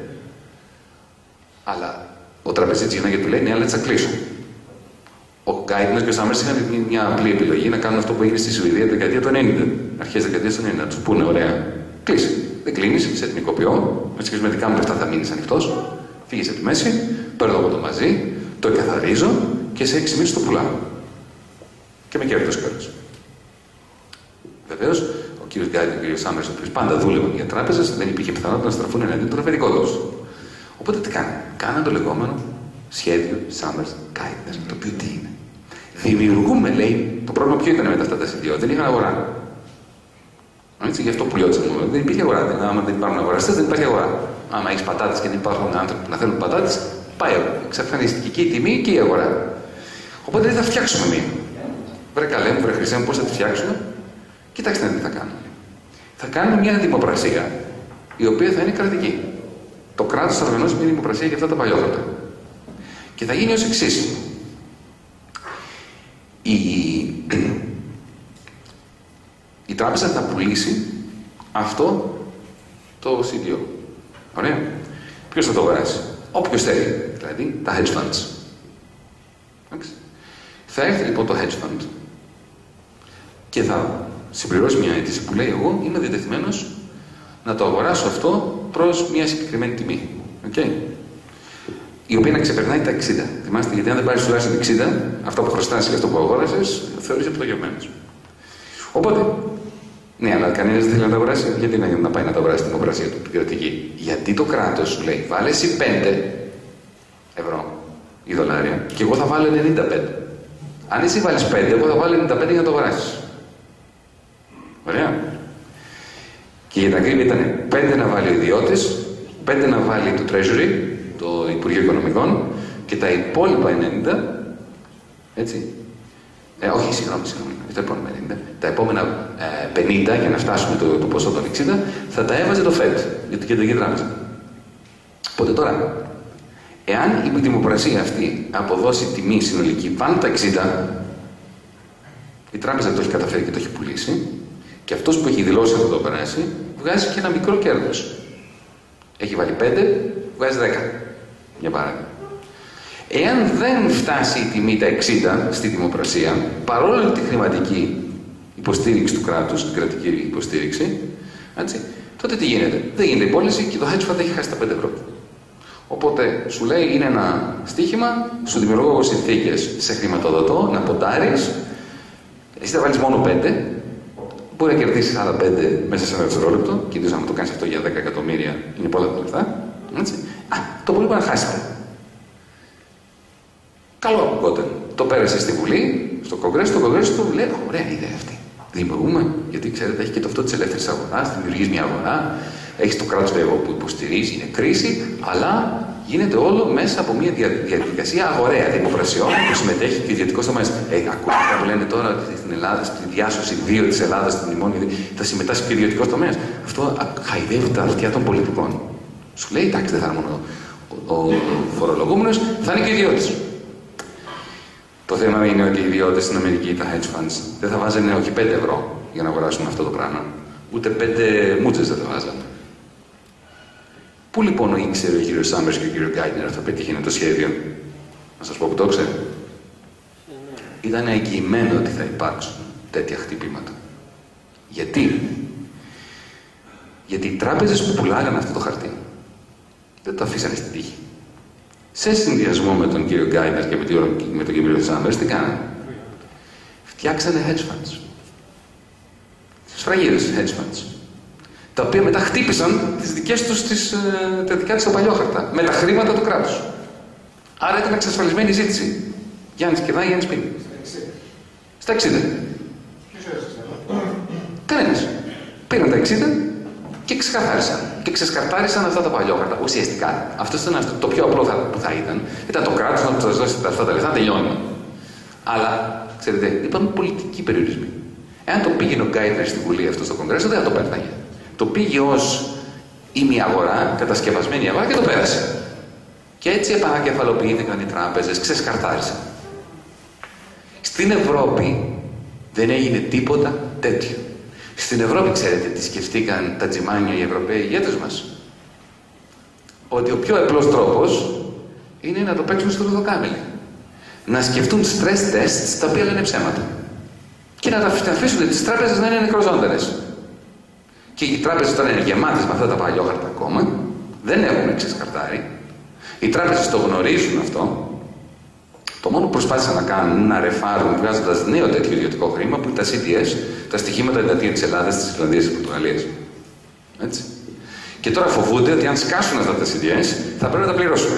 Αλλά ο τραπεζίτης γυρνάει και του λέει: ναι, αλλά έτσι θα κλείσω. Ο Γκάιτνερ και ο Summers είχαν μια απλή επιλογή να κάνουν αυτό που έγινε στη Σουηδία τη δεκαετία του ενενήντα. Αρχές δεκαετία του ενενήντα. Να τους πούνε: ωραία, κλείσει. Δεν κλείνει, σε εθνικοποιώ. Με τι δικά μου λεφτά θα μείνει ανοιχτό. Φύγει από τη μέση, παίρνω εγώ το μαζί, το εκαθαρίζω και σε έξι μήνες το πουλάω. Και με κέρδος κιόλας. Βεβαίως, ο κύριος Γκάιτνερ και ο κύριος Summers, ο οποίος πάντα δούλευαν για τράπεζες, δεν υπήρχε πιθανότητα να στραφούν εναντίον των αφεντικών τους. Οπότε τι κάνανε? Κάναν το λεγόμενο σχέδιο Summers-Geithner. Το οποίο τι είναι? Δημιουργούμε, λέει, το πρόβλημα ποιο ήταν με αυτά τα σι ντι ο, δεν είχαν αγορά. Έτσι, γι' αυτό πουλιόντουσαν μόνο. Δεν υπήρχε αγορά. Άμα δεν υπάρχουν αγοραστές, δεν υπάρχει αγορά. Άμα έχει πατάτες και δεν υπάρχουν άνθρωποι που να θέλουν πατάτες, πάει εξαφανιστική η τιμή και η αγορά. Οπότε δεν θα φτιάξουμε μία. Βρε καλέ μου, βρε χρυσέ μου, πώς θα τη φτιάξουμε? Κοιτάξτε τι θα κάνουμε. Θα κάνουμε μια δημοπρασία, η οποία θα είναι κρατική. Το κράτος θα οργανώσει μια δημοπρασία για αυτά τα παλιότερα. Και θα γίνει ως εξής. Η... η τράπεζα θα πουλήσει αυτό το σι ντι ο. Ωραία. Ποιος θα το αγοράσει? Όποιος θέλει. Δηλαδή τα hedge funds. Εντάξει. Θα έρθει λοιπόν το hedge fund και θα συμπληρώσει μια αίτηση που λέει: εγώ είμαι διατεθειμένος να το αγοράσω αυτό προς μια συγκεκριμένη τιμή. Okay. Η οποία να ξεπερνάει τα εξήντα. Θυμάστε, γιατί αν δεν πάρεις τουλάχιστον εξήντα, αυτά που χρωστάς και αυτό που αγόρασες, θεωρείς επιτογιωμένος. Οπότε, ναι, αλλά κανένας δεν θέλει να τα αγοράσει. Γιατί να, να πάει να τα αγοράσει την δημοκρασία του, την κρατική? Γιατί το κράτος σου λέει, βάλε εσύ πέντε ευρώ ή δολάρια και εγώ θα βάλω ενενήντα πέντε. Αν εσύ βάλεις πέντε, εγώ θα βάλω ενενήντα πέντε για να το αγοράσεις. Ωραία. Και για την ακρίβεια ήταν πέντε να βάλει ο ιδιώτης, πέντε να βάλει το Treasury, το Υπουργείο Οικονομικών, και τα υπόλοιπα ενενήντα, έτσι. Ε, όχι, συγγνώμη, συγγνώμη, το επόμενο ενενήντα. Τα επόμενα ε, πενήντα, για να φτάσουμε το, το ποσό των εξήντα, θα τα έβαζε το Fed, για την Κεντρική Τράπεζα. Οπότε τώρα, εάν η δημοπρασία αυτή αποδώσει τιμή συνολική πάνω τα εξήντα, η τράπεζα το έχει καταφέρει και το έχει πουλήσει, και αυτός που έχει δηλώσει ότι θα το περάσει, βγάζει και ένα μικρό κέρδος. Έχει βάλει πέντε, βγάζει δέκα, για παράδειγμα. Εάν δεν φτάσει η τιμή τα εξήντα στη δημοπρασία, παρόλο τη χρηματική υποστήριξη του κράτους, την κρατική υποστήριξη, έτσι, τότε τι γίνεται? Δεν γίνεται η πώληση και το hedge fund έχει χάσει τα πέντε ευρώ. Οπότε σου λέει είναι ένα στοίχημα, σου δημιουργώ εγώ συνθήκες, σε χρηματοδοτώ, να ποντάρεις, εσύ θα βάλεις μόνο πέντε, μπορεί να κερδίσεις άλλα πέντε μέσα σε ένα δευτερόλεπτο, και ιδίως αν το κάνεις αυτό για δέκα εκατομμύρια, είναι πολλά τα λεφτά. Έτσι. Α, το πολύ μπορεί να χάσει. Καλό ακούγονταν. Το πέρασε στη Βουλή, στο Κογκρέσο, το Κογκρέσο του λέει: ωραία ιδέα αυτή. Δημιουργούμε, γιατί ξέρετε, έχει και το αυτό τη ελεύθερη αγορά, δημιουργεί μια αγορά, έχει το κράτος βέβαια που υποστηρίζει, είναι κρίση, αλλά γίνεται όλο μέσα από μια διαδικασία αγοραία δημοπρασιών που συμμετέχει και ιδιωτικό τομέα. Ε, ακούστε που λένε τώρα ότι στην Ελλάδα, στη διάσωση δύο τη Ελλάδα, στην μνημόνιο, θα συμμετάσχει και ο ιδιωτικό τομέα. Αυτό χαϊδεύει τα αυτιά των πολιτικών. Σου λέει: εντάξει, δεν θα είναι μόνο ο, ο φορολογούμενο, θα είναι και ο ιδιώτη. Το θέμα είναι ότι οι ιδιώτες στην Αμερική, τα hedge funds, δεν θα βάζανε όχι πέντε ευρώ για να αγοράσουν αυτό το πράγμα. Ούτε πέντε μούτσες δεν θα βάζανε. Πού λοιπόν ήξερε ο κύριος Σάμερς και ο κύριος Γκάιτνερ θα πετύχει το σχέδιο? Να σας πω που το ξέρει. Ήταν εγγυημένο ότι θα υπάρξουν τέτοια χτυπήματα. Γιατί? Γιατί οι τράπεζες που πουλάγανε αυτό το χαρτί δεν το αφήσανε στην τύχη. Σε συνδυασμό με τον κύριο Γκάιντερ και με τον, με τον κύριο Σάμερς, τι κάνανε? Φτιάξανε hedge funds. Σφραγίδες hedge funds. Τα οποία μετά χτύπησαν τις δικές τους, τις, τα δικά τους τα παλιόχαρτα, με τα χρήματα του κράτους. Άρα ήταν εξασφαλισμένη η ζήτηση. Γιάννης κερνάει, Γιάννης πίνει. Στα εξήντα. Κανένας. Πήραν τα εξήντα και ξεκαθάρισαν. Και ξεσκαρτάρισαν αυτά τα παλιόχαρτα. Ουσιαστικά, αυτό ήταν το πιο απλό που θα ήταν. Ήταν το κράτος να του δώσει αυτά τα λεφτά, τελειώνει. Αλλά, ξέρετε, υπάρχουν πολιτικοί περιορισμοί. Εάν το πήγαινε ο Γκάιτνερ στη Βουλή αυτό στο Κογκρέσο, δεν θα το πέρναγε. Το πήγε ως ημιαγορά, κατασκευασμένη αγορά, και το πέρασε. Και έτσι επανακεφαλοποιήθηκαν οι τράπεζες, ξεσκαρτάρισαν. Στην Ευρώπη δεν έγινε τίποτα τέτοιο. Στην Ευρώπη, ξέρετε τι σκεφτήκαν τα τζιμάνια οι Ευρωπαίοι ηγέτες μας? Ότι ο πιο απλός τρόπος είναι να το παίξουν στο ρουδοκάμιλι. Να σκεφτούν stress tests τα οποία λένε ψέματα. Και να τα αφήσουν τις τράπεζες να είναι νεκροζώνταρες. Και οι τράπεζες τώρα είναι γεμάτες με αυτά τα παλιόχαρτα ακόμα, δεν έχουν ξεσκαρτάρει. Οι τράπεζες το γνωρίζουν αυτό. Το μόνο που προσπάθησαν να κάνουν είναι να ρεφάρουν βγάζοντας νέο τέτοιο ιδιωτικό χρήμα που είναι τα σι ντι ες, τα στοιχήματα εντατήρια της Ελλάδας, της Ισλανδίας και της Πορτογαλίας. Έτσι. Και τώρα φοβούνται ότι αν σκάσουν αυτά τα σι ντι ες θα πρέπει να τα πληρώσουν.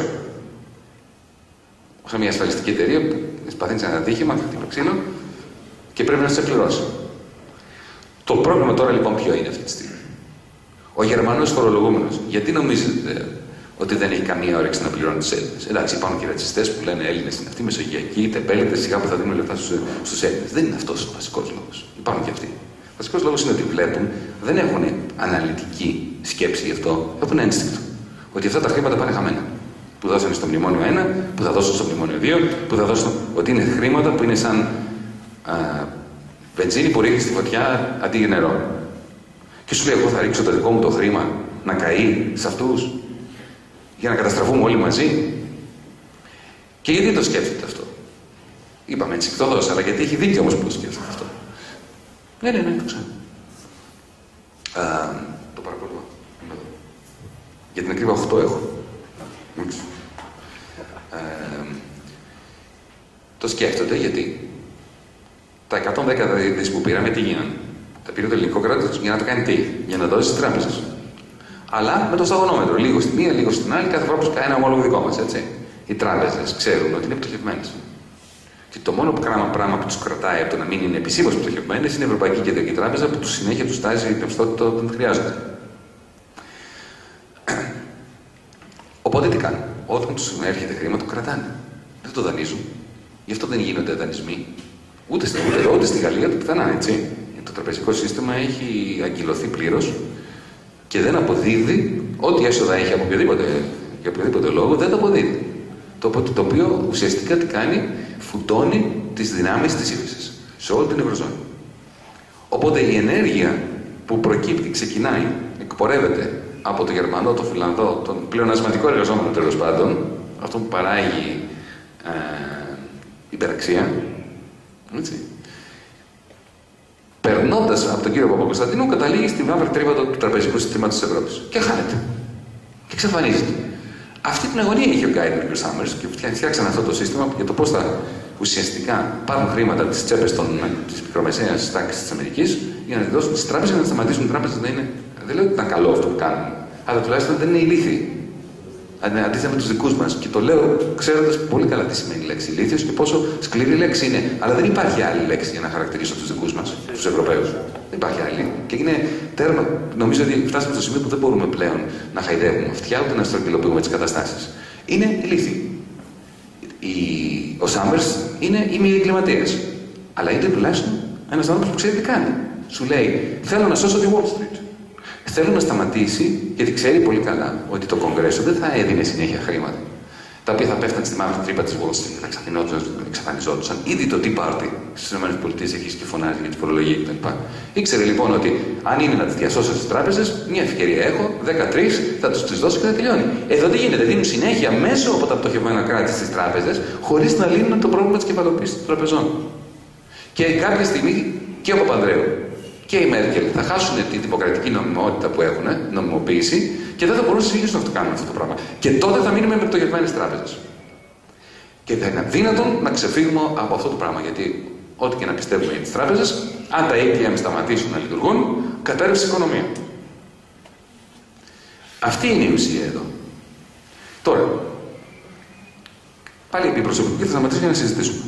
Όσο μια ασφαλιστική εταιρεία που σπαθύνει ένα ατύχημα, χτύπα ξύλο και πρέπει να σε πληρώσει. Το πρόβλημα τώρα λοιπόν ποιο είναι αυτή τη στιγμή? Ο Γερμανός φορολογούμενος, γιατί νομίζετε ότι δεν έχει καμία όρεξη να πληρώνει τους Έλληνες? Εντάξει, υπάρχουν και ρατσιστές που λένε Έλληνες είναι αυτοί, μεσογειακοί, τεμπέλητες, σιγά που θα δίνουν λεφτά στους, στους Έλληνες. Δεν είναι αυτός ο βασικός λόγος. Υπάρχουν και αυτοί. Ο βασικός λόγος είναι ότι βλέπουν, δεν έχουν αναλυτική σκέψη γι' αυτό, έχουν ένστικτο. Ότι αυτά τα χρήματα πάνε χαμένα. Που δώσανε στο μνημόνιο ένα, που θα δώσουν στο μνημόνιο δύο, που θα δώσουν. Ότι είναι χρήματα που είναι σαν α, βενζίνη που ρίχνει στη φωτιά αντί για νερό. Και σου λέει: εγώ θα ρίξω το δικό μου το χρήμα να καεί σε αυτούς, για να καταστραφούμε όλοι μαζί. Και γιατί το σκέφτεται αυτό? Είπαμε ενσυκτόδος, αλλά γιατί έχει δίκιο όμως που το σκέφτεται αυτό. Ναι, ναι, ναι, το ξέρω. Α, το παρακολουθώ. Για την ακρίβεια οκτώ έχω. Ε, Το σκέφτονται γιατί τα εκατόν δέκα δις που πήραμε τι γίνανε. Τα πήρε το ελληνικό κράτος για να το κάνει τι, για να δώσει στις τράπεζες. Αλλά με το σταγονόμετρο, λίγο στη μία, λίγο στην άλλη, κάθε φορά που ένα ομόλογο δικό μας, έτσι. Οι τράπεζες ξέρουν ότι είναι πτωχευμένες. Και το μόνο που κάναμε πράγμα που τους κρατάει από το να μην είναι επισήμως πτωχευμένες είναι η Ευρωπαϊκή Κεντρική Τράπεζα που τους συνέχεια τους τάζει την ρευστότητα όταν χρειάζεται. Οπότε τι κάνουν. Όταν τους έρχεται χρήμα, το κρατάνε. Δεν το δανείζουν. Γι' αυτό δεν γίνονται δανεισμοί. Ούτε, ούτε εδώ, ούτε στη Γαλλία, ούτε πουθενά, έτσι. Το τραπεζικό σύστημα έχει αγκυλωθεί πλήρως και δεν αποδίδει ό,τι έσοδα έχει από οποιοδήποτε, για οποιοδήποτε λόγο, δεν το αποδίδει. Το, το οποίο ουσιαστικά τι κάνει, φουντώνει τις δυνάμεις της ύφεσης σε όλη την Ευρωζώνη. Οπότε η ενέργεια που προκύπτει, ξεκινάει, εκπορεύεται από τον Γερμανό, τον Φιλανδό, τον πλεονασματικό εργαζόμενο τέλος πάντων, αυτό που παράγει ε, υπεραξία, έτσι. Περνώντας από τον κύριο Παπακοσταντίνου, καταλήγει στη μαύρη τρύπα του τραπεζικού συστήματος της Ευρώπης. Και χάνεται. Και εξαφανίζεται. Αυτή την αγωνία είχε ο Γκάιντ και ο Σάμερς και φτιάξαν αυτό το σύστημα για το πώς θα ουσιαστικά πάρουν χρήματα από τις τσέπες της μικρομεσαίας τάξης της Αμερικής για να τη δώσουν στις τράπεζες, για να σταματήσουν οι τράπεζες να είναι. Δεν λέω ότι ήταν καλό αυτό που κάνουν, αλλά τουλάχιστον δεν είναι ηλίθιοι. Αντίθετα με τους δικούς μας. Και το λέω ξέροντας πολύ καλά τι σημαίνει η λέξη ηλίθιος και πόσο σκληρή λέξη είναι. Αλλά δεν υπάρχει άλλη λέξη για να χαρακτηρίσω τους δικούς μας, τους Ευρωπαίους. Δεν υπάρχει άλλη. Και είναι τέρμα. Νομίζω ότι φτάσαμε στο σημείο που δεν μπορούμε πλέον να χαϊδεύουμε αυτιά ούτε να στρογγυλοποιούμε τις καταστάσεις. Είναι ηλίθιοι. Η... Ο Σάμερς είναι ημιεγκληματίας. Αλλά είναι τουλάχιστον ένας άνθρωπος που ξέρει τι κάνει. Σου λέει: θέλω να σώσω τη Wall Street. Θέλω να σταματήσει, γιατί ξέρει πολύ καλά ότι το Κογκρέσο δεν θα έδινε συνέχεια χρήματα, τα οποία θα πέφτανε στη μαύρη τρύπα της Wall Street, θα εξαφανιζόντουσαν. Ήδη το Tea Party στις ΗΠΑ έχει και φωνάζει για τη φορολογία κτλ. Ήξερε λοιπόν ότι αν είναι να τις διασώσω στις τράπεζες, μια ευκαιρία έχω, δεκατρείς, θα τους τις δώσω και θα τελειώνει. Εδώ τι γίνεται, δίνουν συνέχεια μέσω από τα πτωχευμένα κράτη στις τράπεζες, χωρίς να λύνουν το πρόβλημα της κεφαλοποίησης των τραπεζών. Και κάποια στιγμή και ο Παπανδρέου και η Μέρκελ θα χάσουν τη δημοκρατική νομιμότητα που έχουν, νομιμοποίηση, και δεν θα μπορούν να συνεχίσουν να το κάνουν αυτό το πράγμα. Και τότε θα μείνουμε με πτωχευμένες τράπεζες. Και θα είναι αδύνατον να ξεφύγουμε από αυτό το πράγμα. Γιατί ό,τι και να πιστεύουμε για τις τράπεζες, αν τα έι τι εμ σταματήσουν να λειτουργούν, κατάρρευση οικονομία. Αυτή είναι η ουσία εδώ. Τώρα, πάλι επί προσωπικού και θα σταματήσω για να συζητήσουμε.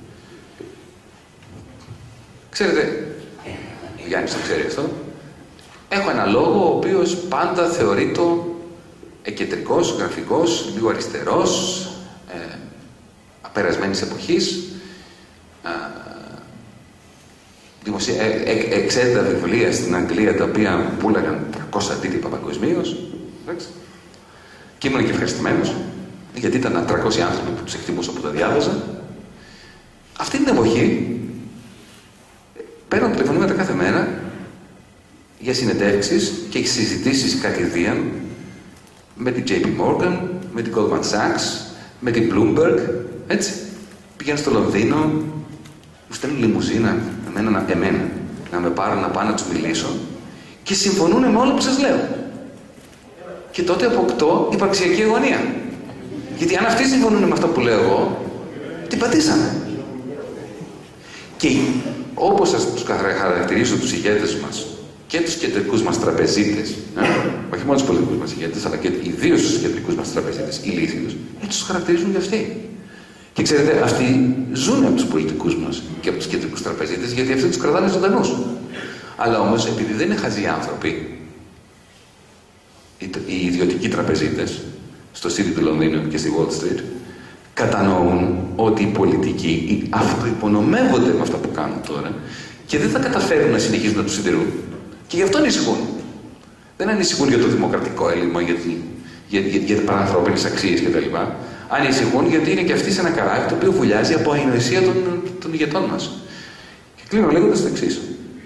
Ξέρετε, ο Γιάννης το ξέρει αυτό, έχω ένα λόγο ο οποίος πάντα θεωρείται εκκεντρικός, γραφικός, λίγο αριστερός, ε, απερασμένης εποχής, ε, δημοσια... ε, ε, εξέδιδα βιβλία στην Αγγλία τα οποία πουλάγαν τριακόσια αντίτυπα παγκοσμίως, και ήμουν και ευχαριστημένος, γιατί ήταν τριακόσιοι άνθρωποι που τους εκτιμούσα που τα διάβαζα. Αυτή την εποχή παίρνω τηλεφωνήματα κάθε μέρα για συνεντεύξεις και συζητήσεις κατηδίαν με την τζέι πι Morgan, με την Goldman Sachs, με την Bloomberg, έτσι. Πήγαινε στο Λονδίνο, μου στέλνουν λιμουζίνα, εμένα, εμένα, να με πάρουν να πάω να τους μιλήσω και συμφωνούν με όλα που σας λέω. Και τότε αποκτώ υπαρξιακή αγωνία. Γιατί αν αυτοί συμφωνούν με αυτά που λέω εγώ, την πατήσανε. Και όπως σας τους χαρακτηρίζω τους ηγέτες μας και τους κεντρικούς μας τραπεζίτες, ε, όχι μόνο τους πολιτικούς μας ηγέτες, αλλά και ιδίως τους κεντρικούς μας τραπεζίτες, ηλίθιους, έτσι τους χαρακτηρίζουν και αυτοί. Και ξέρετε, αυτοί ζουν από τους πολιτικούς μας και από τους κεντρικούς τραπεζίτες, γιατί αυτοί τους κρατάνε ζωντανούς. Αλλά όμως, επειδή δεν είναι χαζοί άνθρωποι, οι, οι ιδιωτικοί τραπεζίτες, στο City του Λονδίνου και στη Wall Street, κατανοούν ότι οι πολιτικοί αυτοϋπονομεύονται με αυτά που κάνουν τώρα και δεν θα καταφέρουν να συνεχίζουν να τους συντηρούν. Και γι' αυτό ανησυχούν. Δεν ανησυχούν για το δημοκρατικό έλλειμμα, για, για, για, για τις παρανθρώπινες αξίες κτλ. Ανησυχούν γιατί είναι και αυτοί σε ένα καράβι το οποίο βουλιάζει από αεινοησία των, των ηγετών μας. Και κλείνω λέγοντας το εξής.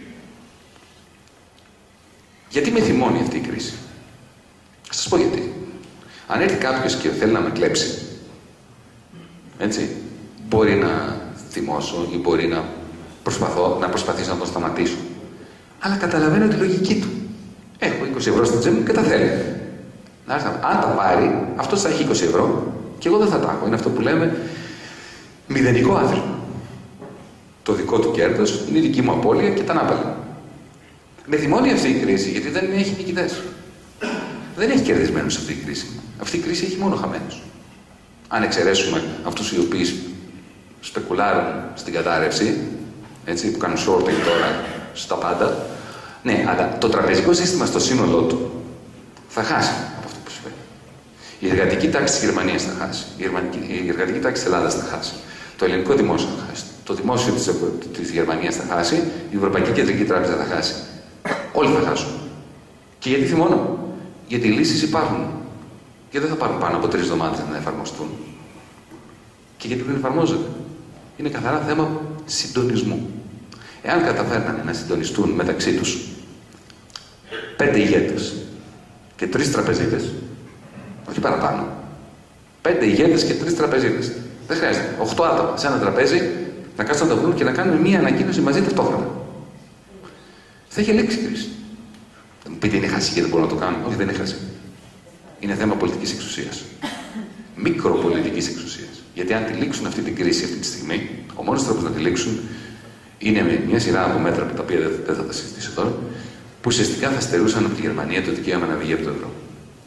Γιατί με θυμώνει αυτή η κρίση. Θα σας πω γιατί. Αν έρθει κάποιος και θέλει να με κλέψει, έτσι, μπορεί να θυμώσω ή μπορεί να, προσπαθώ, να προσπαθήσω να τον σταματήσω. Αλλά καταλαβαίνω τη λογική του. Έχω είκοσι ευρώ στην τσέπη μου και τα θέλει. Αν τα πάρει, αυτός θα έχει είκοσι ευρώ και εγώ δεν θα τα έχω. Είναι αυτό που λέμε Μηδενικό άθροισμα. Το δικό του κέρδος είναι η δική μου απώλεια και τα νάπαλα. Με θυμώνει αυτή η κρίση γιατί δεν έχει νικητές. Δεν έχει κερδισμένους αυτή η κρίση. Αυτή η κρίση έχει μόνο χαμένους. Αν εξαιρέσουμε αυτούς οι οποίοι σπεκουλάρουν στην κατάρρευση, έτσι, που κάνουν shorting τώρα στα πάντα, ναι, αλλά το τραπεζικό σύστημα στο σύνολό του θα χάσει από αυτό που συμβαίνει. Η εργατική τάξη της Γερμανίας θα χάσει. Η, η εργατική τάξη της Ελλάδας θα χάσει. Το ελληνικό δημόσιο θα χάσει. Το δημόσιο της, της Γερμανίας θα χάσει. Η Ευρωπαϊκή Κεντρική Τράπεζα θα χάσει. Όλοι θα χάσουν. Και γιατί θυμώνω? Γιατί οι λύσεις υπάρχουν. Και δεν θα πάρουν πάνω από τρεις εβδομάδες να εφαρμοστούν. Και γιατί δεν εφαρμόζονται? Είναι καθαρά θέμα συντονισμού. Εάν καταφέρνανε να συντονιστούν μεταξύ τους πέντε ηγέτες και τρεις τραπεζίτες, όχι παραπάνω, πέντε ηγέτες και τρεις τραπεζίτες, δεν χρειάζεται. Οχτώ άτομα σε ένα τραπέζι να κάτσουν να τα βρουν και να κάνουν μία ανακοίνωση μαζί ταυτόχρονα. Θα είχε λήξει η κρίση. Θα μου πείτε είναι χασί και δεν μπορούν να το κάνουν. Όχι, δεν είναι χασί. Είναι θέμα πολιτικής εξουσίας. Μικροπολιτικής εξουσίας. Γιατί αν τυλίξουν αυτή την κρίση αυτή τη στιγμή, ο μόνος τρόπος να τυλίξουν είναι με μια σειρά από μέτρα τα οποία δεν θα τα συζητήσω τώρα, που ουσιαστικά θα στερούσαν από τη Γερμανία το δικαίωμα να βγει από το ευρώ.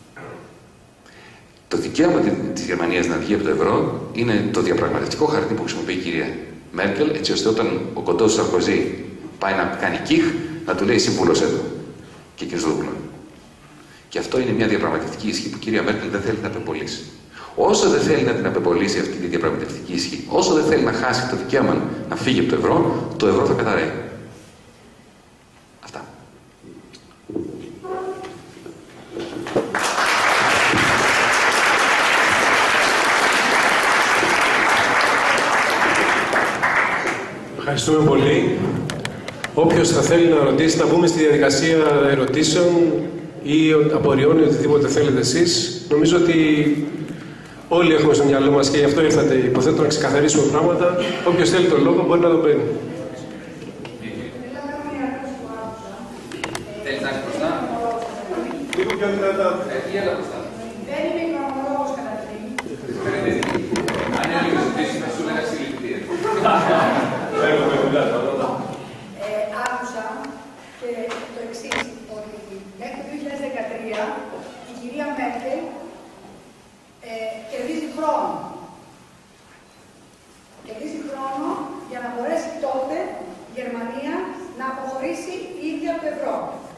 Το δικαίωμα της Γερμανίας να βγει από το ευρώ είναι το διαπραγματευτικό χαρτί που χρησιμοποιεί η κυρία Μέρκελ, έτσι ώστε όταν ο κοντός Σαρκοζή πάει να κάνει κιχ, να του λέει εσύ πουλώσέ το. Και εκείνος το πουλώνει. Και αυτό είναι μια διαπραγματευτική ισχύ που η κυρία Μέρκελ δεν θέλει να απεμπολίσει. Όσο δεν θέλει να την απεμπολίσει αυτή τη διαπραγματευτική ισχύ, όσο δεν θέλει να χάσει το δικαίωμα να φύγει από το ευρώ, το ευρώ θα καταρρεύει. Αυτά. Ευχαριστούμε πολύ. Όποιος θα θέλει να ρωτήσει, να μπούμε στη διαδικασία ερωτήσεων ή απορριών ή οτιδήποτε θέλετε εσείς. Νομίζω ότι όλοι έχουμε στο μυαλό μας και γι' αυτό ήρθατε, υποθέτω, να ξεκαθαρίσουμε πράγματα. Όποιος θέλει τον λόγο μπορεί να το παίρνει. Θέλεις να είσαι μπροστά? Λίγο πιο δυνατά. Ή έλα μπροστά. Δεν είμαι οικονομολόγος καταρχήν. Αν είναι λίγο ζητήσεις, θα σου λέγα συλληπιτήρια. Άκουσα και το εξής, ότι μέχρι το δύο χιλιάδες δεκατρία η κυρία Μέρκελ κερδίζει χρόνο. Κερδίζει χρόνο για να μπορέσει τότε η Γερμανία να αποχωρήσει η ίδια από το ευρώ.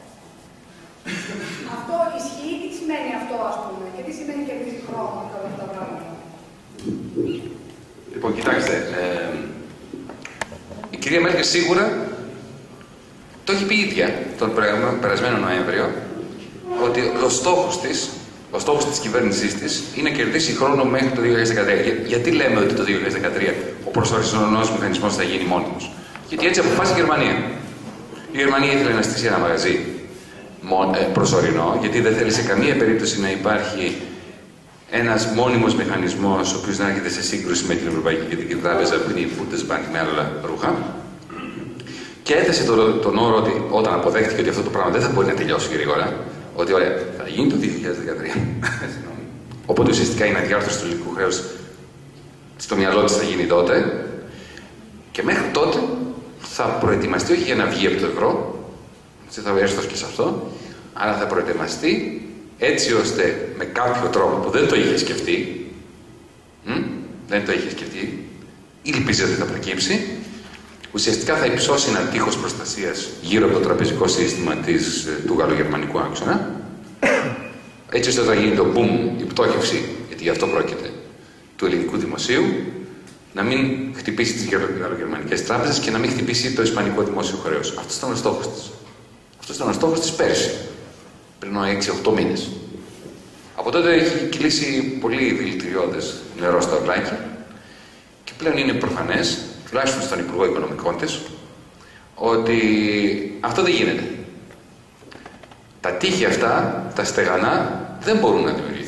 Αυτό ισχύει, τι σημαίνει αυτό, ας πούμε, και τι σημαίνει κερδίζει χρόνο και όλα αυτά τα πράγματα. Λοιπόν, κοιτάξτε, ε, η κυρία Μέρκελ σίγουρα το έχει πει η ίδια τον περασμένο Νοέμβριο, ότι ο στόχος της, ο στόχος της κυβέρνησής της είναι να κερδίσει χρόνο μέχρι το δύο χιλιάδες δεκατρία. Για, γιατί λέμε ότι το δύο χιλιάδες δεκατρία ο προσωρινός μηχανισμός θα γίνει μόνιμος? Γιατί έτσι αποφάσισε η Γερμανία. Η Γερμανία ήθελε να στήσει ένα μαγαζί προσωρινό, γιατί δεν θέλει σε καμία περίπτωση να υπάρχει ένας μόνιμος μηχανισμός, ο οποίος να έρχεται σε σύγκρουση με την Ευρωπαϊκή Κεντρική Τράπεζα, που είναι η Bundesbank με άλλα ρούχα. Και έθεσε τον, τον όρο ότι όταν αποδέχτηκε ότι αυτό το πράγμα δεν θα μπορεί να τελειώσει γρήγορα, ότι ωραία, θα γίνει το δύο χιλιάδες δεκατρία. Οπότε ουσιαστικά η αναδιάρθρωση του ελληνικού χρέους στο μυαλό της θα γίνει τότε. Και μέχρι τότε θα προετοιμαστεί όχι για να βγει από το ευρώ, θα έρθω και σε αυτό, αλλά θα προετοιμαστεί έτσι ώστε με κάποιο τρόπο που δεν το είχε σκεφτεί, μ, δεν το είχε σκεφτεί, ή ελπίζει ότι θα προκύψει, ουσιαστικά θα υψώσει ένα τείχος προστασίας γύρω από το τραπεζικό σύστημα της, του γαλλογερμανικού άξονα, έτσι ώστε όταν γίνει το boom, η πτώχευση, γιατί γι' αυτό πρόκειται, του ελληνικού δημοσίου, να μην χτυπήσει τις γαλλογερμανικές τράπεζες και να μην χτυπήσει το ισπανικό δημόσιο χρέος. Αυτός ήταν ο στόχος της. Αυτός ήταν ο στόχος της πέρσι, πριν έξι οχτώ μήνες. Από τότε έχει κυλήσει πολύ δηλητηριώδες νερό στο αυλάκι και πλέον είναι προφανές, τουλάχιστον στον Υπουργό Οικονομικών της, ότι αυτό δεν γίνεται. Τα τείχη αυτά, τα στεγανά, δεν μπορούν να δημιουργηθούν.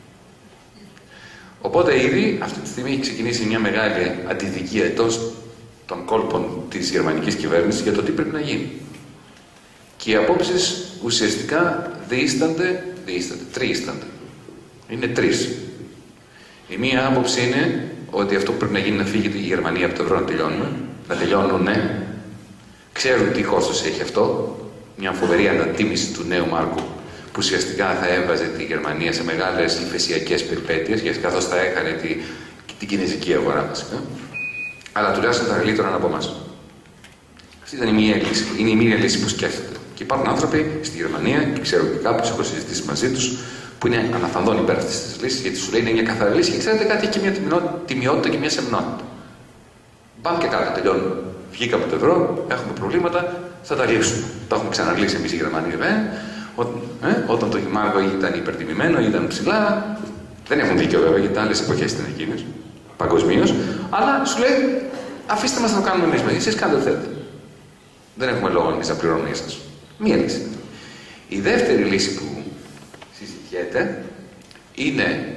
Οπότε ήδη αυτή τη στιγμή έχει ξεκινήσει μια μεγάλη αντιδικία εντός των κόλπων της γερμανικής κυβέρνησης για το τι πρέπει να γίνει. Και οι απόψεις ουσιαστικά διείστανται, διείστανται, τριείστανται. Είναι τρεις. Η μία άποψη είναι ότι αυτό που πρέπει να γίνει είναι να φύγει η Γερμανία από το ευρώ, να τελειώνουμε. Να τελειώνουν, ναι. Ξέρουν τι κόστος έχει αυτό. Μια φοβερή ανατίμηση του νέου Μάρκου, που ουσιαστικά θα έβαζε τη Γερμανία σε μεγάλες υφεσιακές περιπέτειες, καθώς θα έκανε τη, την κινέζικη αγορά βασικά. Αλλά τουλάχιστον θα γλίτωναν από εμάς. Αυτή ήταν η μία λύση, είναι η μία λύση που σκέφτεται. Και υπάρχουν άνθρωποι στη Γερμανία, και ξέρω και κάπου, έχω συζητήσει μαζί τους, που είναι αναφανδόν υπέρ αυτής της λύσης, γιατί σου λέει είναι μια καθαρή λύση και ξέρετε κάτι, έχει και μια τιμιότητα και μια σεμνότητα. Πάμε και κάτω, τελειώνουμε. Βγήκαμε από το ευρώ, έχουμε προβλήματα, θα τα λύσουμε. Τα έχουμε ξαναλύσει εμείς οι Γερμανοί, βέβαια. Ε, όταν το Μάρκο ήταν υπερτιμημένο, ήταν ψηλά. Δεν έχουν δίκιο βέβαια, γιατί άλλες εποχές ήταν εκείνες, παγκοσμίως. Αλλά σου λέει, αφήστε μας να το κάνουμε εμείς. Εσείς κάντε ό,τι θέλετε. Δεν έχουμε λόγο εμείς να πληρώνουμε για εσάς. Μία λύση. Η δεύτερη λύση που συζητιέται είναι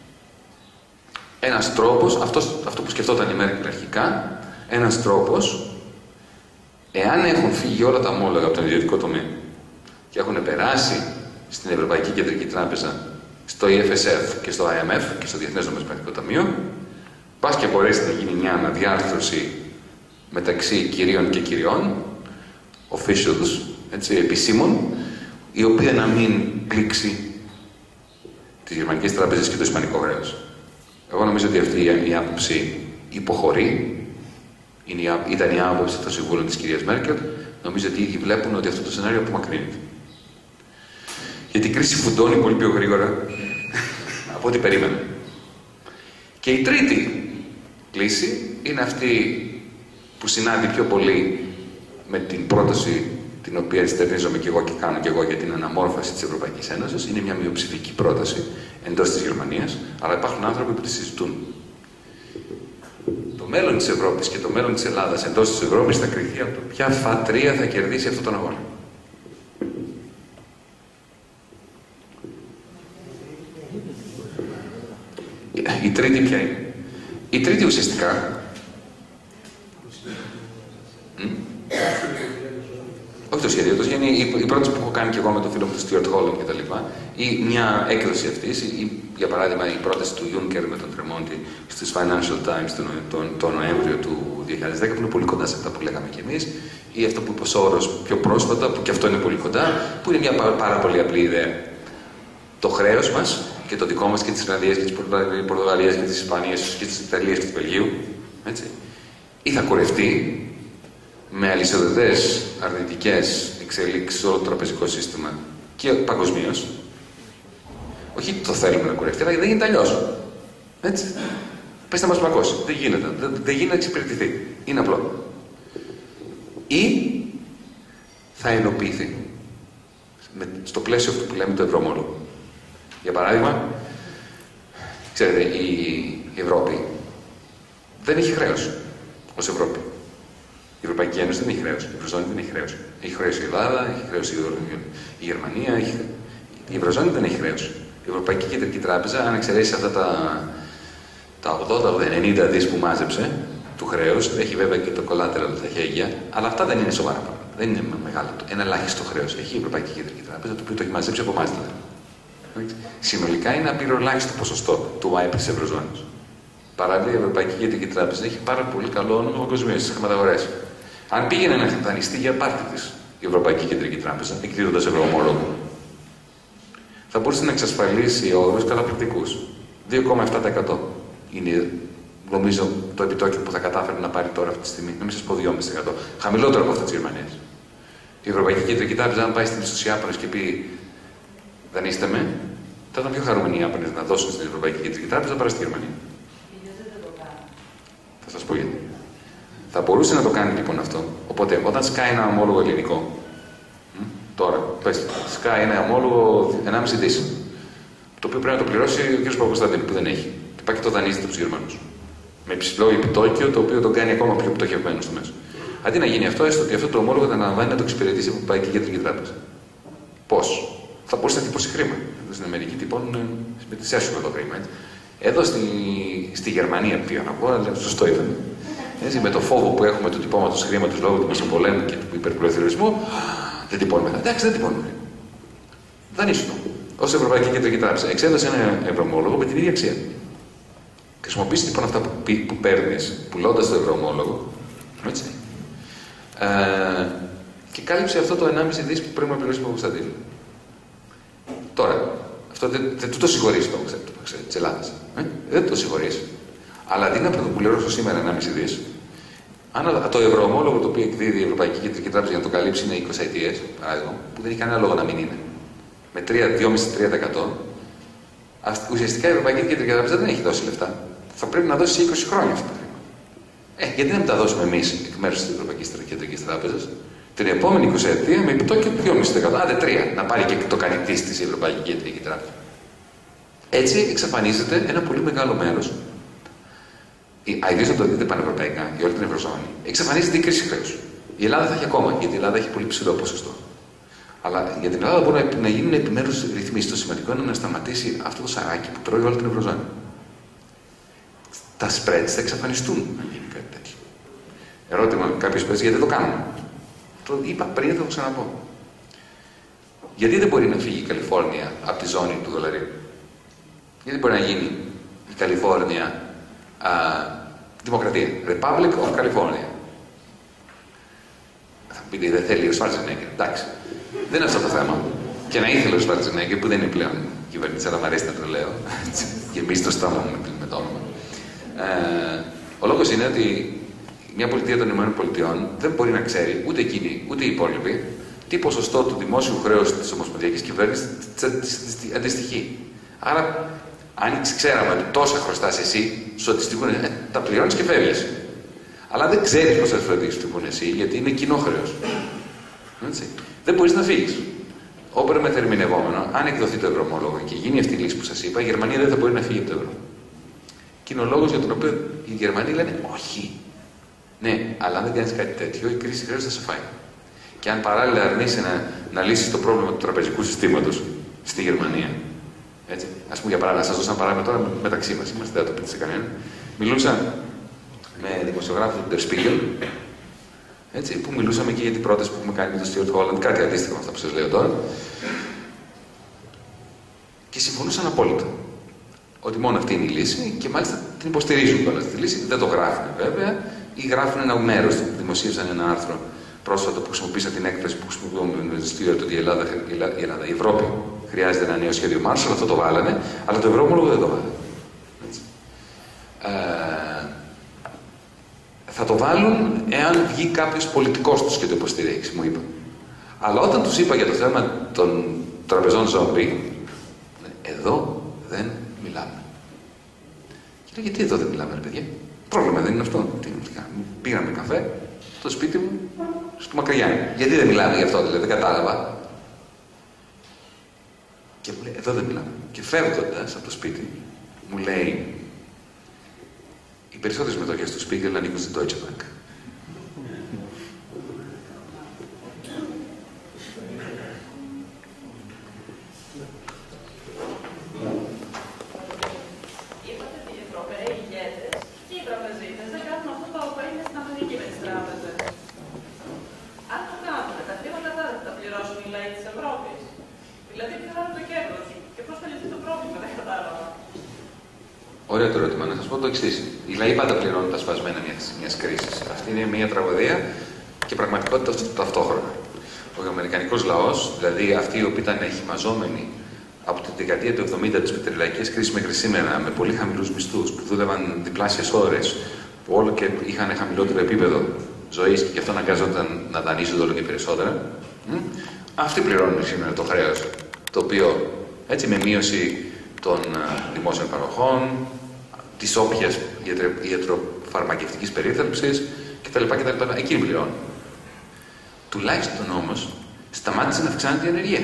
ένας τρόπος, αυτός, αυτό που σκεφτόταν η Μέρκελ αρχικά, ένας τρόπος, εάν έχουν φύγει όλα τα ομόλογα από τον ιδιωτικό τομέα και έχουν περάσει στην Ευρωπαϊκή Κεντρική Τράπεζα, στο ι εφ ες εφ και στο άι εμ εφ και στο Διεθνές Νομισματικό Ταμείο, πας και μπορέσει να γίνει μια αναδιάρθρωση μεταξύ κυρίων και κυριών, officials, έτσι, επισήμων, η οποία να μην πλήξει τις γερμανικές τράπεζες και το ισπανικό χρέος. Εγώ νομίζω ότι αυτή η άποψη υποχωρεί. Είναι η, ήταν η άποψη των συμβούλων της κυρίας Μέρκελ. Νομίζω ότι ήδη βλέπουν ότι αυτό το σενάριο απομακρύνεται. Γιατί η κρίση φουντώνει πολύ πιο γρήγορα από ό,τι περίμενα. Και η τρίτη λύση είναι αυτή που συνάδει πιο πολύ με την πρόταση την οποία στερνίζομαι και εγώ και κάνω και εγώ για την αναμόρφωση της Ευρωπαϊκής Ένωσης. Είναι μια μειοψηφική πρόταση εντός της Γερμανίας, αλλά υπάρχουν άνθρωποι που τη συζητούν. Το μέλλον της Ευρώπης και το μέλλον της Ελλάδας εντός της Ευρώπης θα κριθεί από το ποια φατρία θα κερδίσει αυτόν τον αγώνα. Η τρίτη ποια είναι? Η τρίτη ουσιαστικά... Όχι το σχέδιο, το σχέδιο είναι η, η πρόταση που έχω κάνει και εγώ με τον φίλο μου του Stuart Holland κτλ. Ή μια έκδοση αυτή, ή για παράδειγμα η πρόταση του Juncker με τον Tremonti στους Financial Times τον, τον, τον Νοέμβριο του δύο χιλιάδες δέκα, που είναι πολύ κοντά σε αυτά που λέγαμε κι εμείς, ή αυτό που είπε ο Σόρος πιο πρόσφατα, που και αυτό είναι πολύ κοντά, που είναι μια πάρα πολύ απλή ιδέα. Το χρέος μας, και το δικό μας και της Ιρλανδίας και της Πορτογαλίας και της Ισπανίας και της Ιταλίας και του Βελγίου, έτσι, ή θα κορευτεί με αλυσοδετές αρνητικές εξελίξεις σε όλο το τραπεζικό σύστημα και παγκοσμίως. Όχι το θέλουμε να κουρευτεί, αλλά δεν γίνεται αλλιώς. Έτσι. Πες να μας πλακώσει. Δεν γίνεται. Δεν, δεν γίνεται να εξυπηρετηθεί. Είναι απλό. Ή θα ενοποιηθεί. Με, στο πλαίσιο αυτό που λέμε το ευρωομόλογο. Για παράδειγμα, ξέρετε, η, η Ευρώπη δεν έχει χρέος ως Ευρώπη. Η Ευρωπαϊκή Ένωση δεν έχει χρέος. Η Ευρωζώνη δεν έχει χρέος. Έχει χρέος η Ελλάδα, έχει χρέος η Γερμανία, έχει... η Ευρωζώνη δεν έχει χρέος. Η Ευρωπαϊκή Κεντρική Τράπεζα, αν εξαιρέσει αυτά τα, τα ογδόντα ενενήντα δις που μάζεψε του χρέους, έχει βέβαια και το collateral, τα χέγγια, αλλά αυτά δεν είναι σοβαρά πράγματα. Δεν είναι μεγάλο. Ένα ελάχιστο χρέος έχει η Ευρωπαϊκή Κεντρική Τράπεζα, το οποίο το έχει μαζέψει από εμάς δηλαδή. Συνολικά είναι απειροελάχιστο ποσοστό του άι πι της Ευρωζώνης. Παράλληλα, η Ευρωπαϊκή Κεντρική Τράπεζα έχει πάρα πολύ καλό όνομα παγκοσμίως στις χρηματαγορές. Αν πήγαινε να δανειστεί για πάρτι της η Ευρωπαϊκή Κεντρική Τράπεζα, εκδίδοντας ευρωομόλογο, θα μπορούσε να εξασφαλίσει όρους καταπληκτικούς. δύο κόμμα επτά τοις εκατό είναι, νομίζω, το επιτόκιο που θα κατάφερε να πάρει τώρα αυτή τη στιγμή. Να μην σας πω δύο κόμμα πέντε τοις εκατό. Χαμηλότερο από αυτό της Γερμανίας. Η Ευρωπαϊκή Κεντρική Τράπεζα, αν πάει στους Ιάπωνες και πει δανείστε με, θα ήταν πιο χαρούμενοι οι Ιάπωνες να δώσουν στην Ευρωπαϊκή Κεντρική Τράπεζα παρά στη Γερμανία. Θα σας πω γιατί. Θα μπορούσε να το κάνει λοιπόν αυτό. Οπότε, όταν σκάει ένα ομόλογο ελληνικό, τώρα, πες, σκάει ένα ομόλογο ενάμιση δις, το οποίο πρέπει να το πληρώσει ο κ. Παπακοσταντίνου, που δεν έχει. Και πάει και το δανείζεται από τους Γερμανούς. Με υψηλό επιτόκιο, το οποίο τον κάνει ακόμα πιο πτωχευμένο στο μέσο. Αντί να γίνει αυτό, έστω ότι αυτό το ομόλογο θα αναλαμβάνει να το εξυπηρετήσει η Ευρωπαϊκή Κεντρική Τράπεζα. Πώς? Θα μπορούσε να τυπώσει χρήμα. Εδώ στην Αμερική τυπώνουν με τις έσοδο το χρήμα. Έτσι. Εδώ στη, στη Γερμανία πήγα να πω, αλλά σωστό ήταν. Έτσι, με το φόβο που έχουμε του τυπώματος χρήματος λόγω του μεσοπολέμου και του υπερπληθωρισμού, δεν τυπώνουμε. Εντάξει, δεν τυπώνουμε. Δανείσου το. Ως Ευρωπαϊκή Κεντρική Τράπεζα εξέδωσε ένα ευρωομόλογο με την ίδια αξία. Και Χρησιμοποιήσει λοιπόν αυτά που, που παίρνει, πουλώντας το ευρωομόλογο, έτσι, ε, και κάλυψε αυτό το ενάμιση δις που πρέπει να πληρώσει ο Κωνσταντίνου. Τώρα, αυτό δεν, δεν του το συγχωρείς το της Ελλάδας. Ε? Δεν το συγχωρείς. Αλλά αντί να πρωτοπουληρώσω σήμερα ενάμιση δις, αν το ευρωομόλογο το οποίο εκδίδει η Ευρωπαϊκή Κεντρική Τράπεζα για να το καλύψει είναι είκοσι ετίες, παράδειγμα, που δεν έχει κανένα λόγο να μην είναι, με δύο κόμμα πέντε με τρία τοις εκατό, ουσιαστικά η Ευρωπαϊκή Κεντρική Τράπεζα δεν έχει δώσει λεφτά. Θα πρέπει να δώσει σε είκοσι χρόνια αυτά τα χρήματα. Ε, γιατί να μην τα δώσουμε εμείς εκ μέρους της Ευρωπαϊκής Κεντρικής Τράπεζας την επόμενη είκοσι ετία με επιτόκιο δύο κόμμα πέντε τοις εκατό, άντε τρία, να πάρει και το κανητής της η Ευρωπαϊκή Κεντρική Τράπεζα. Έτσι εξαφανίζεται ένα πολύ μεγάλο μέρος. Ιδίως να το δείτε πανευρωπαϊκά για όλη την Ευρωζώνη, εξαφανίζεται η κρίση χρέους. Η Ελλάδα θα έχει ακόμα, γιατί η Ελλάδα έχει πολύ ψηλό ποσοστό. Αλλά για την Ελλάδα μπορούν να γίνουν επιμέρους ρυθμίσεις. Το σημαντικό είναι να σταματήσει αυτό το σαράκι που τρώει όλη την Ευρωζώνη. Τα spreads θα εξαφανιστούν αν γίνει κάτι τέτοιο. Ερώτημα κάποιος παίζει γιατί δεν το κάνουν. Το είπα πριν, θα το ξαναπώ. Γιατί δεν μπορεί να φύγει η Καλιφόρνια από τη ζώνη του δολαρίου? Γιατί μπορεί να γίνει η Καλιφόρνια α, δημοκρατία? Republic of California. Θα μου πείτε, δεν θέλει ο Schwarzenegger. Εντάξει. Δεν είναι αυτό το θέμα. Και να ήθελε ο Schwarzenegger, που δεν είναι πλέον κυβέρνηση, αλλά μου αρέσει να το λέω. Γεμίζει το στόμα μου με το όνομα. Ε, ο λόγος είναι ότι μια πολιτεία των ΗΠΑ δεν μπορεί να ξέρει, ούτε εκείνη ούτε οι υπόλοιποι, τι ποσοστό του δημόσιου χρέους της ομοσπονδιακής κυβέρνησης αντιστοιχεί. Άρα, αν ξέραμε ότι τόσα χρωστάς εσύ, σου αντιστοιχούν, ε, τα πληρώνεις και φεύγεις. Αλλά δεν ξέρεις πόσα σου αντιστοιχούν εσύ, γιατί είναι κοινό χρέος. Έτσι. Δεν μπορείς να φύγεις. Όπερα με θερμινευόμενο, αν εκδοθεί το ευρωομόλογο και γίνει αυτή η λύση που σας είπα, η Γερμανία δεν θα μπορεί να φύγει από το ευρώ. Και είναι ο λόγος για τον οποίο οι Γερμανοί λένε όχι. Ναι, αλλά αν δεν κάνεις κάτι τέτοιο, η κρίση χρέους θα σε φάει. Και αν παράλληλα αρνείσαι να, να λύσεις το πρόβλημα του τραπεζικού συστήματος στη Γερμανία. Έτσι. Ας πούμε για παράδειγμα, να σας δώσω ένα παράδειγμα τώρα μεταξύ μας, είμαστε, δεν θα το πείτε σε κανέναν. Μιλούσα με δημοσιογράφο του Der Spiegel, έτσι, που μιλούσαμε και για την πρόταση που έχουμε κάνει με τον Stuart Holland, κάτι αντίστοιχο με αυτά που σας λέω τώρα. Και συμφωνούσαν απόλυτα. Ότι μόνο αυτή είναι η λύση και μάλιστα την υποστηρίζουν κιόλας τη λύση. Δεν το γράφουν βέβαια, ή γράφουν ένα μέρος του. Δημοσίευσαν ένα άρθρο πρόσφατο που χρησιμοποίησαν την έκφραση που χρησιμοποιούμε με το στήριο ότι η Ελλάδα, η Ελλάδα, η Ευρώπη χρειάζεται ένα νέο σχέδιο Marshall, αυτό το βάλανε, αλλά το ευρωομόλογο δεν το βάλανε. Ε, θα το βάλουν εάν βγει κάποιος πολιτικός τους και το υποστηρίξει, μου είπα. Αλλά όταν τους είπα για το θέμα των τραπεζών ζόμπι, εδώ δεν μιλάμε. Και λέω, γιατί εδώ δεν μιλάμε, ρε παιδιά? Πρόβλημα δεν είναι αυτό. Τι, πήγαμε καφέ στο σπίτι μου, στο Μακρυγιάννη. Γιατί δεν μιλάμε γι' αυτό, δηλαδή, δεν κατάλαβα. Και μου λέει, εδώ δεν μιλάμε. Και φεύγοντας από το σπίτι, μου λέει, οι περισσότερες μετοχές του Spiegel ανήκουν στην Deutsche Bank. Είπατε ότι οι Ευρωπαίοι ηγέτες και οι τραπεζίτες δεν κάνουν αυτό το οποίο είναι στην Αμερική με τις τράπεζες. Αν το κάνουν, τα χρήματα θα τα πληρώσουν οι λαοί της Ευρώπης. Δηλαδή, πληρώνουν το κέρδος. Και πώς θα λυθεί το πρόβλημα, δεν κατάλαβα. Ωραίο το ερώτημα. Να σας πω το εξής. Οι λαοί πάντα πληρώνουν τα σπασμένα μιας, μιας κρίσης. Αυτή είναι μια τραγωδία και πραγματικότητα ταυτόχρονα. Ο αμερικανικός λαός, δηλαδή αυτοί οι οποίοι ήταν χυμαζόμενοι από τη δεκαετία του εβδομήντα της πετρελαϊκής κρίσης μέχρι σήμερα, με πολύ χαμηλούς μισθούς, που δούλευαν διπλάσιες ώρες, που όλο και είχαν χαμηλότερο επίπεδο ζωής και γι' αυτό αναγκάζονταν να δανείζονται όλο και περισσότερα, αυτοί πληρώνουν σήμερα το χρέος, το οποίο έτσι με μείωση των δημόσιων παροχών, της όποιας ιατροφαρμακευτικής περίθαλψης κτλ. κτλ. Εκείνοι πληρώνουν. Τουλάχιστον όμως σταμάτησε να αυξάνεται η ανεργία.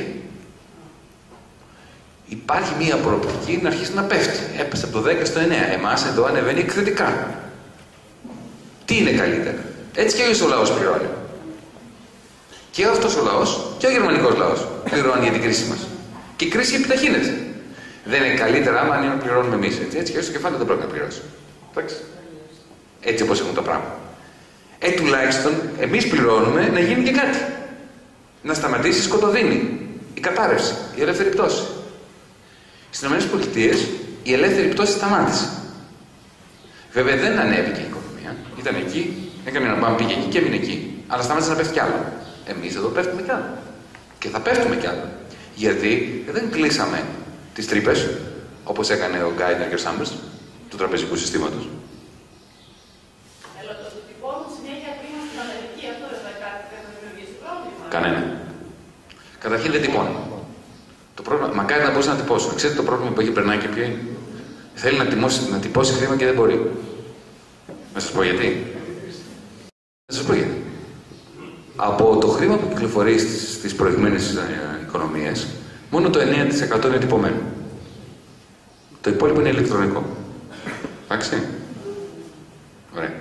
Υπάρχει μία προοπτική να αρχίσει να πέφτει. Έπεσε από το δέκα στο εννέα. Εμάς εδώ ανεβαίνει εκθετικά. Τι είναι καλύτερα? Έτσι και ο λαός πληρώνει. Και αυτός ο λαός και ο γερμανικός λαός πληρώνει για την κρίση μας. Και η κρίση επιταχύνεται. Δεν είναι καλύτερα άμα αν πληρώνουμε εμείς. Έτσι, έτσι και έτσι το κεφάλι δεν πρέπει να πληρώσει. Εντάξει. Έτσι όπως έχουν τα πράγματα. Ε, τουλάχιστον εμείς πληρώνουμε να γίνει και κάτι. Να σταματήσει η σκοτωδίνη, η κατάρρευση, η ελεύθερη πτώση. Στις ΗΠΑ η ελεύθερη πτώση σταμάτησε. Βέβαια δεν ανέβηκε η οικονομία. Ήταν εκεί, έκανε ένα μπαμ, πήγε εκεί και έμεινε εκεί. Αλλά σταμάτησε να πέφτει κι άλλο. Εμείς εδώ πέφτουμε κι άλλο. Και θα πέφτουμε κι άλλο. Γιατί δεν κλείσαμε τις τρύπες, όπως έκανε ο Γκάιντνερ και ο Σάμπερς, του τραπεζικού συστήματος. Αλλά το ότι τυπώνουν συνέχεια χρήμα στην Αμερική, αυτό δεν θα κάτι που θα δημιουργήσει πρόβλημα. Κανένα. Καταρχήν δεν τυπώνει. Το πρόβλημα, μακάρι να μπορούσε να τυπώσει. Ξέρετε το πρόβλημα που έχει περνάει και ποιο είναι. Θέλει να, τιμώσει, να τυπώσει χρήμα και δεν μπορεί. Να σας πω γιατί. Να σας πω γιατί. Από το χρήμα που κυκλοφορεί στις, στις προηγμένες ε, οικονομίες, μόνο το εννέα τοις εκατό είναι τυπωμένο. Το υπόλοιπο είναι ηλεκτρονικό. Εντάξει. Ωραία.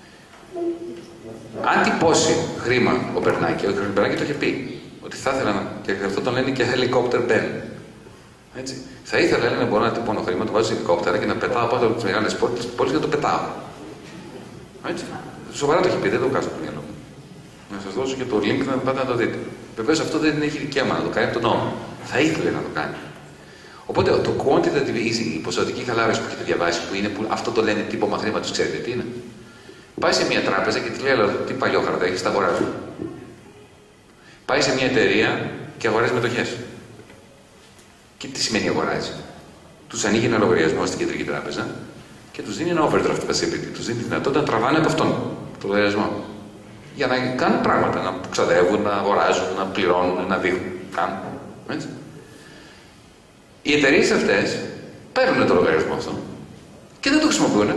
Αν τυπώσει χρήμα ο Μπερνάκη, ο Μπερνάκη το είχε πει, ότι θα ήθελα να. Και αυτό τον λένε και helicopter Ben. Έτσι. Θα ήθελα λέει, να μπορώ να τυπώνω χρήμα, το βάζω σε ελικόπτερα και να πετάω πάνω από τις μεγάλες πόλεις και να το πετάω. Έτσι. Σοβαρά το έχει πει, δεν το κάνω στο μυαλό μου. Να σας δώσω και το link να πάτε να το δείτε. Βεβαίως αυτό δεν έχει δικαίωμα να το κάνει από τον νόμο. Θα ήθελε να το κάνει. Οπότε το quantitative easing, η ποσοτική χαλάρωση που έχετε διαβάσει, που είναι που αυτό το λένε τύπωμα χρήματος, ξέρετε τι είναι. Πάει σε μια τράπεζα και τη λέει: αλλά τι παλιόχαρτα έχεις, τα αγοράζω. Πάει σε μια εταιρεία και αγοράζει μετοχές. Και τι σημαίνει αγοράζει. Τους ανοίγει ένα λογαριασμό στην κεντρική τράπεζα και τους δίνει ένα overdraft facility. Τους δίνει τη δυνατότητα να τραβάνε από αυτόν το λογαριασμό. Για να κάνουν πράγματα, να ξαδεύουν, να αγοράζουν, να πληρώνουν, να δείχνουν. Κάνουν. Έτσι. Οι εταιρείες αυτές παίρνουν το λογαριασμό αυτό και δεν το χρησιμοποιούν.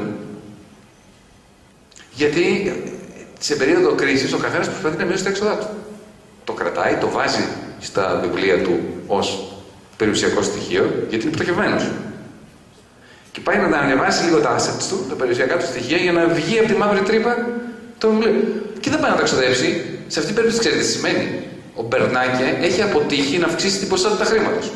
Γιατί σε περίοδο κρίσης ο καθένας προσπαθεί να μειώσει τα έξοδά του. Το κρατάει, το βάζει στα βιβλία του ως περιουσιακό στοιχείο, γιατί είναι πτωχευμένος. Και πάει να ανεβάσει λίγο τα assets του, τα περιουσιακά του στοιχεία, για να βγει από τη μαύρη τρύπα το βιβλίο. Και δεν πάει να τα ξοδέψει. Σε αυτή την περίπτωση, ξέρετε τι σημαίνει. Ο Μπερνάκε έχει αποτύχει να αυξήσει την ποσότητα χρήματος.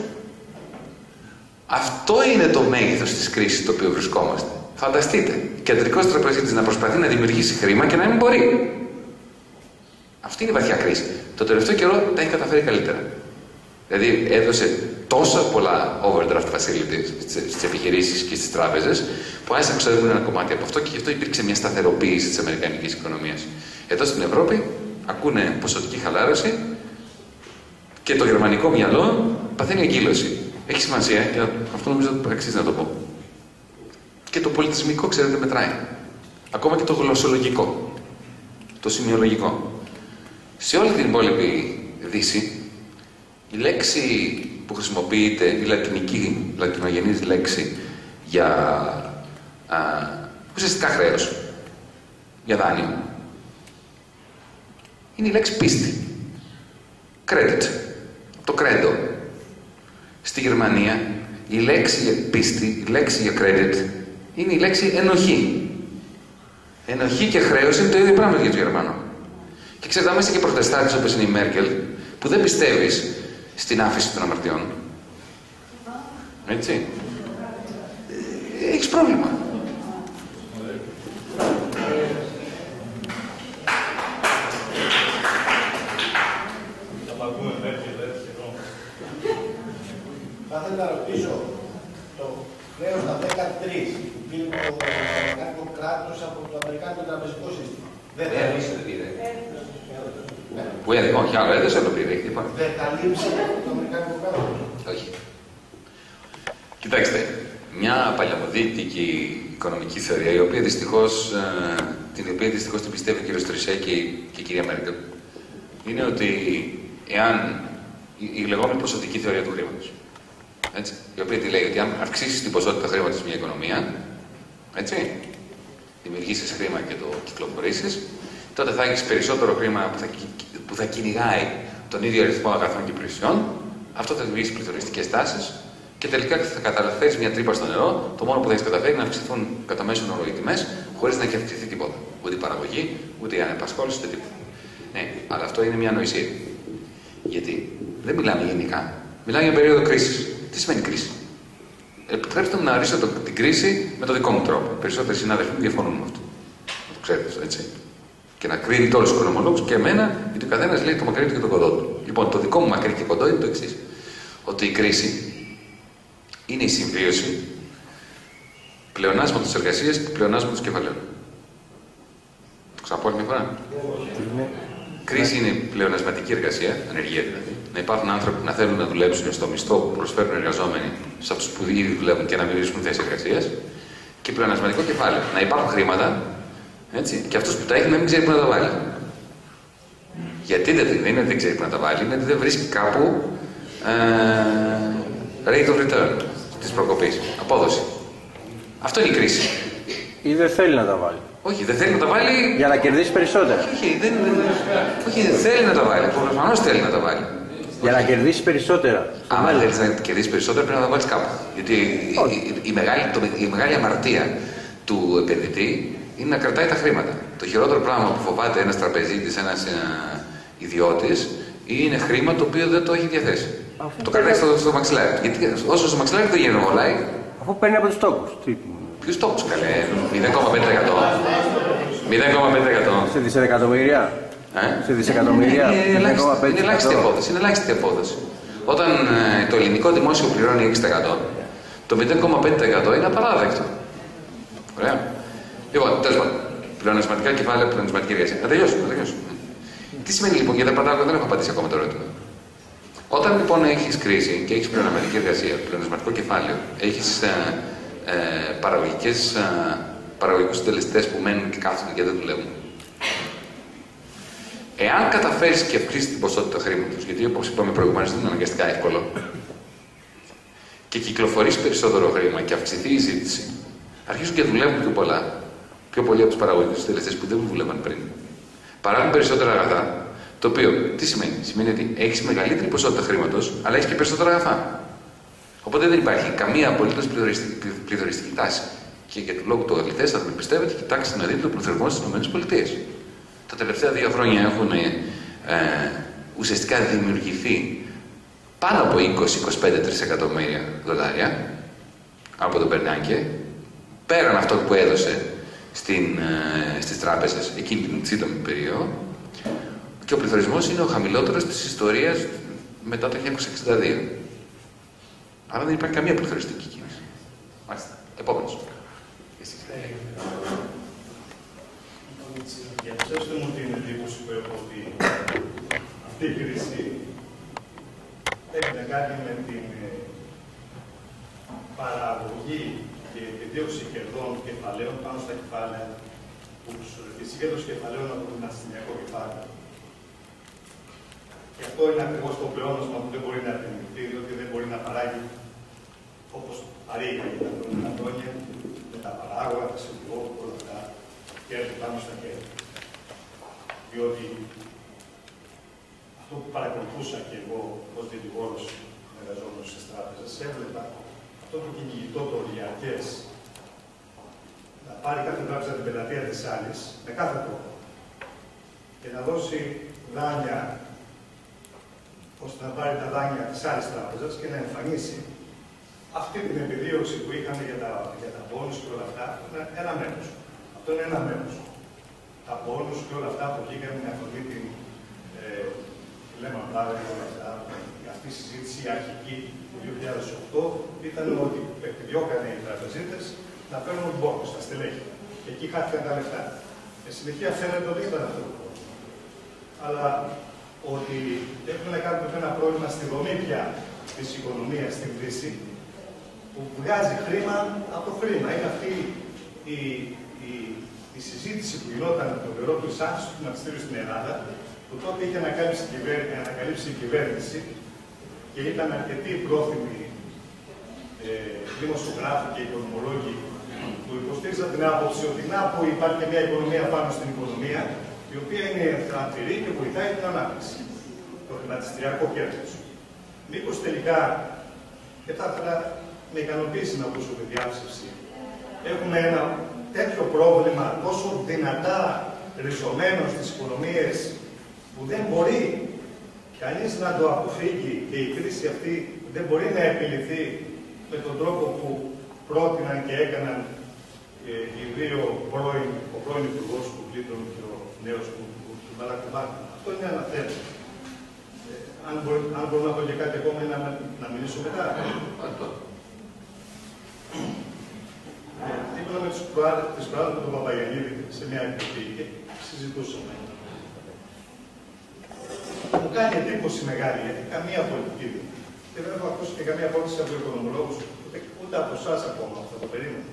Αυτό είναι το μέγεθος της κρίσης στο οποίο βρισκόμαστε. Φανταστείτε, κεντρικός τραπεζίτης να προσπαθεί να δημιουργήσει χρήμα και να μην μπορεί. Αυτή είναι η βαθιά κρίση. Το τελευταίο καιρό τα έχει καταφέρει καλύτερα. Δηλαδή έδωσε τόσα πολλά overdraft facilities στις επιχειρήσεις και στις τράπεζες, που άρχισαν να ξοδεύουν ένα κομμάτι από αυτό και γι' αυτό υπήρξε μια σταθεροποίηση της αμερικανικής οικονομίας. Εδώ στην Ευρώπη ακούνε ποσοτική χαλάρωση και το γερμανικό μυαλό παθαίνει εγκύλωση. Έχει σημασία και αυτό νομίζω ότι αξίζει να το πω. Και το πολιτισμικό, ξέρετε, μετράει. Ακόμα και το γλωσσολογικό. Το σημειολογικό. Σε όλη την υπόλοιπη Δύση, η λέξη που χρησιμοποιείται, η λατινική, λατινογενής λέξη για α, ουσιαστικά χρέος, για δάνειο, είναι η λέξη πίστη. Credit. Το credo. Στη Γερμανία, η λέξη για πίστη, η λέξη για credit, είναι η λέξη ενοχή. Ενοχή και χρέος είναι το ίδιο πράγμα για τον Γερμανό. Και ξέρετε, άμα είσαι και προτεστάτης όπως είναι η Μέρκελ, που δεν πιστεύεις στην άφηση των αμαρτιών. Έτσι. Ε, έχεις πρόβλημα. Θα ήθελα να ρωτήσω, το χρέος στα δεκατρία που πήρε το Αμερικάνικο κράτος από το Αμερικάνικο τραπεζικό σύστημα. Δεν θα λύσει, δεν πήρε. Που έδωσε, όχι άλλο, έδωσε το πήρε. Δεν θα λείψει το Αμερικάνικο κράτος. Όχι. Κοιτάξτε, μια παλαιομοδίτικη οικονομική θεωρία, η οποία δυστυχώς, ε, την οποία δυστυχώς την πιστεύει ο κ. Τρισέ και, και η κυρία Μέρκελ, είναι ότι εάν η, η λεγόμενη ποσοτική θεωρία του χρήματος, έτσι, η οποία τη λέει ότι αν αυξήσεις την ποσότητα χρήματος σε μια οικονομία, έτσι, δημιουργήσεις χρήμα και το κυκλοφορήσεις, τότε θα έχεις περισσότερο χρήμα που θα, που θα κυνηγάει τον ίδιο αριθμό αγαθών και υπηρεσιών, αυτό θα δημιουργήσει πληθωριστικές τάσεις και τελικά θα καταφέρεις μια τρύπα στο νερό. Το μόνο που θα έχεις καταφέρει είναι να αυξηθούν κατά μέσον όρο οι τιμές, χωρίς να έχει αυξηθεί τίποτα. Ούτε η παραγωγή, ούτε η ανεπασχόληση, ούτε τίποτα. Ναι, αλλά αυτό είναι μια ανοησία. Γιατί δεν μιλάμε γενικά. Μιλάμε για περίοδο κρίσης. Τι σημαίνει κρίση? Επιτρέψτε μου να ορίσω την κρίση με τον δικό μου τρόπο. Περισσότεροι συνάδελφοι μου διαφωνούν με αυτό. Το ξέρετε, έτσι. Και να κρίνει όλους τους οικονομολόγους και εμένα, γιατί ο καθένας λέει το μακρύ του και το κοντό του. Λοιπόν, το δικό μου μακρύ και κοντό είναι το εξής. Ότι η κρίση είναι η συμβίωση Πλεονάσματος εργασίας και πλεονάσματος κεφαλαίων. Το ξαναπώ μια φορά. Κρίση είναι πλεονασματική εργασία, ανεργία δηλαδή. Να υπάρχουν άνθρωποι που να θέλουν να δουλέψουν στο μισθό που προσφέρουν οι εργαζόμενοι σε αυτούς που ήδη δουλεύουν και να μην βρίσκουν θέση εργασίας. Και πλεονασματικό κεφάλαιο. Να υπάρχουν χρήματα, έτσι, και αυτός που τα έχει να μην ξέρει πού να τα βάλει. Γιατί δεν, δεν είναι ότι δεν ξέρει πού να τα βάλει, είναι ότι δεν βρίσκει κάπου ε, rate of return της προκοπής, απόδοση. Αυτό είναι η κρίση. Ή δεν θέλει να τα βάλει. Όχι, δεν θέλει να τα βάλει. Για να κερδίσει περισσότερα. Όχι, δεν, δεν, όχι, δεν θέλει να τα βάλει. Προφανώς θέλει να τα βάλει. Για να κερδίσει περισσότερα. Άμα θέλει να κερδίσει περισσότερα, πρέπει να τα βάλει κάπου. Γιατί η, η, η, μεγάλη, το, η μεγάλη αμαρτία του επενδυτή είναι να κρατάει τα χρήματα. Το χειρότερο πράγμα που φοβάται ένας τραπεζίτης, ένας ε, ιδιώτης, είναι χρήμα το οποίο δεν το έχει διαθέσει. Αφού το κρατάει στο, στο μαξιλάρι. Γιατί όσο στο μαξιλάρι δεν γίνεται να βολάει. Αφού παίρνει από τους τόκους. Ποιους τόκους, καλέ, μηδέν κόμμα πέντε τοις εκατό. μηδέν κόμμα πέντε τοις εκατό. Σε δισεκατομμύρια. Ε? Σε δισεκατομμύρια. Είναι, είναι, είναι ελάχιστη απόδοση. Είναι ελάχιστη απόδοση. Όταν ε, το ελληνικό δημόσιο πληρώνει έξι τοις εκατό, το μηδέν κόμμα πέντε τοις εκατό είναι απαράδεκτο. Ωραία. Λοιπόν, τέλος πάντων. Πλεονασματικά κεφάλαια, πλεονασματική εργασία. Να τελειώσω, να τελειώσω. Τι σημαίνει λοιπόν, γιατί δεν έχω απαντήσει ακόμα το ερώτημα. Όταν λοιπόν έχεις κρίση και έχεις πλεονασματική εργασία, πλεονασματικό κεφάλαιο, έχεις ε, ε, παραγωγικές, ε, παραγωγικούς συντελεστές που μένουν και κάθονται και δεν δουλεύουν. Εάν καταφέρεις και αυξήσεις την ποσότητα χρήματος, γιατί όπως είπαμε προηγουμένως δεν είναι αναγκαστικά εύκολο, και κυκλοφορείς περισσότερο χρήμα και αυξηθεί η ζήτηση, αρχίζουν και δουλεύουν πιο πολλά, πιο πολλοί από τους παραγωγικούς συντελεστές που δεν δουλεύαν πριν. Παράγουν περισσότερα αγαθά, το οποίο τι σημαίνει? Σημαίνει ότι έχεις μεγαλύτερη ποσότητα χρήματος, αλλά έχεις και περισσότερα αγαθά. Οπότε δεν υπάρχει καμία απολύτως πληθωριστική τάση. Και για του λόγου του αληθές, με πιστεύετε, κοιτάξτε να δείτε τον πληθωρισμό στις ΗΠΑ. Τα τελευταία δύο χρόνια έχουν ε, ουσιαστικά δημιουργηθεί πάνω από είκοσι με είκοσι πέντε τρισεκατομμύρια δολάρια από τον Μπερνάνκε, πέραν αυτό που έδωσε στην, ε, στις τράπεζες εκείνη την σύντομη περίοδο, και ο πληθωρισμός είναι ο χαμηλότερος της ιστορίας μετά το χίλια εννιακόσια εξήντα δύο. Άρα δεν υπάρχει καμία πληθωριστική κίνηση. Μάλιστα. Επόμενος. Διαψεύστε μου την εντύπωση που έχω ότι αυτή η κρίση έχει να κάνει με την παραγωγή και επιδίωξη κερδών κεφαλαίων πάνω στα κεφάλαια, τη συγκέντρωση κεφαλαίων από τον αστυνιακό κεφάλαιο. Και αυτό είναι ακριβώς το πλεόνασμα που δεν μπορεί να επενδυθεί, διότι δεν μπορεί να παράγει όπως παρήγαγε τα προηγούμενα χρόνια με τα παράγωγα, τα συλλογικά, όλα αυτά, κέρδη πάνω στα κέρδη. Διότι αυτό που παρακολουθούσα και εγώ ως δικηγόρος εργαζόμενος στις τράπεζες, έβλεπα αυτό το κυνηγητό το διαρκές να πάρει κάθε τράπεζα την πελατεία της άλλης με κάθε τρόπο και να δώσει δάνεια ώστε να πάρει τα δάνεια της άλλης τράπεζας και να εμφανίσει αυτή την επιδίωξη που είχαμε για τα, για τα πόνους και όλα αυτά, είναι ένα μέρος. Αυτό είναι ένα μέρος. Τα πόνους και όλα αυτά που βγήκαν με αφορμή την ε, λέμε πάρα και όλα αυτά, αυτή η συζήτηση αρχική του δύο χιλιάδες οκτώ ήταν ότι επιδιώκανε οι τραπεζίτες να παίρνουν πόνους στα στελέχη. Και εκεί χάθηκαν τα λεφτά. Εν συνεχεία φαίνεται ότι ήταν αυτό το πρόβλημα. Αλλά ότι έχουμε να κάνουμε ένα πρόβλημα στη δομή πια της οικονομίας, στην κρίση, που βγάζει χρήμα από το χρήμα. Είναι αυτή η, η, η συζήτηση που γινόταν με τον καιρό του εισάξου του χρηματιστήριου στην Ελλάδα, που τότε είχε ανακαλύψει, ανακαλύψει η κυβέρνηση και ήταν αρκετοί πρόθυμοι ε, δημοσιογράφοι και οικονομολόγοι που υποστήριζαν την άποψη ότι να που υπάρχει μια οικονομία πάνω στην οικονομία, η οποία είναι θραντηρή και βοηθάει την ανάπτυξη. Το χρηματιστηριακό κέρδος. Μήπως τελικά, και θα ήθελα με ικανοποίηση να ακούσω τη διάψευση, έχουμε ένα τέτοιο πρόβλημα τόσο δυνατά ριζωμένο στις οικονομίες που δεν μπορεί κανείς να το αποφύγει και η κρίση αυτή δεν μπορεί να επιληθεί με τον τρόπο που πρότειναν και έκαναν ε, οι δύο πρώην, ο πρώην Υπουργός του Κλήτων και ο νέος του Μπαράκ Ομπάμα. Αυτό είναι ένα θέμα. Ε, αν, μπορεί, αν μπορώ να πω και κάτι ακόμα να, να μιλήσω μετά. Ε, προάλλες με τον Παπαγιαννίδη σε μια εκπομπή και συζητούσαμε. Μου κάνει εντύπωση μεγάλη, γιατί καμία πολιτική και δεν έχω ακούσει και καμία απόφαση από τους οικονομολόγους, ούτε, ούτε από εσάς ακόμα, θα το περίμενα.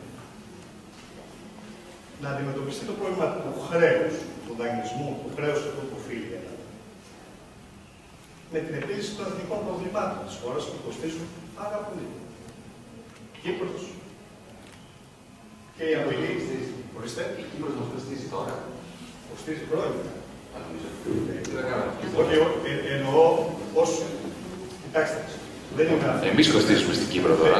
Να αντιμετωπιστεί το πρόβλημα του χρέους, του δανεισμού, του χρέους του που οφείλει η Ελλάδα. Με την επίλυση των εθνικών προβλημάτων της χώρας που κοστίζουν πάρα πολύ. Κύπρος και η απειλή. Ορίστε. Η Κύπρος μας κοστίζει τώρα. Κοστίζει χρόνια. Όχι, εννοώ ως. Κοιτάξτε. Δεν είμαι αφήνει. Εμείς κοστίζουμε στην Κύπρο τώρα.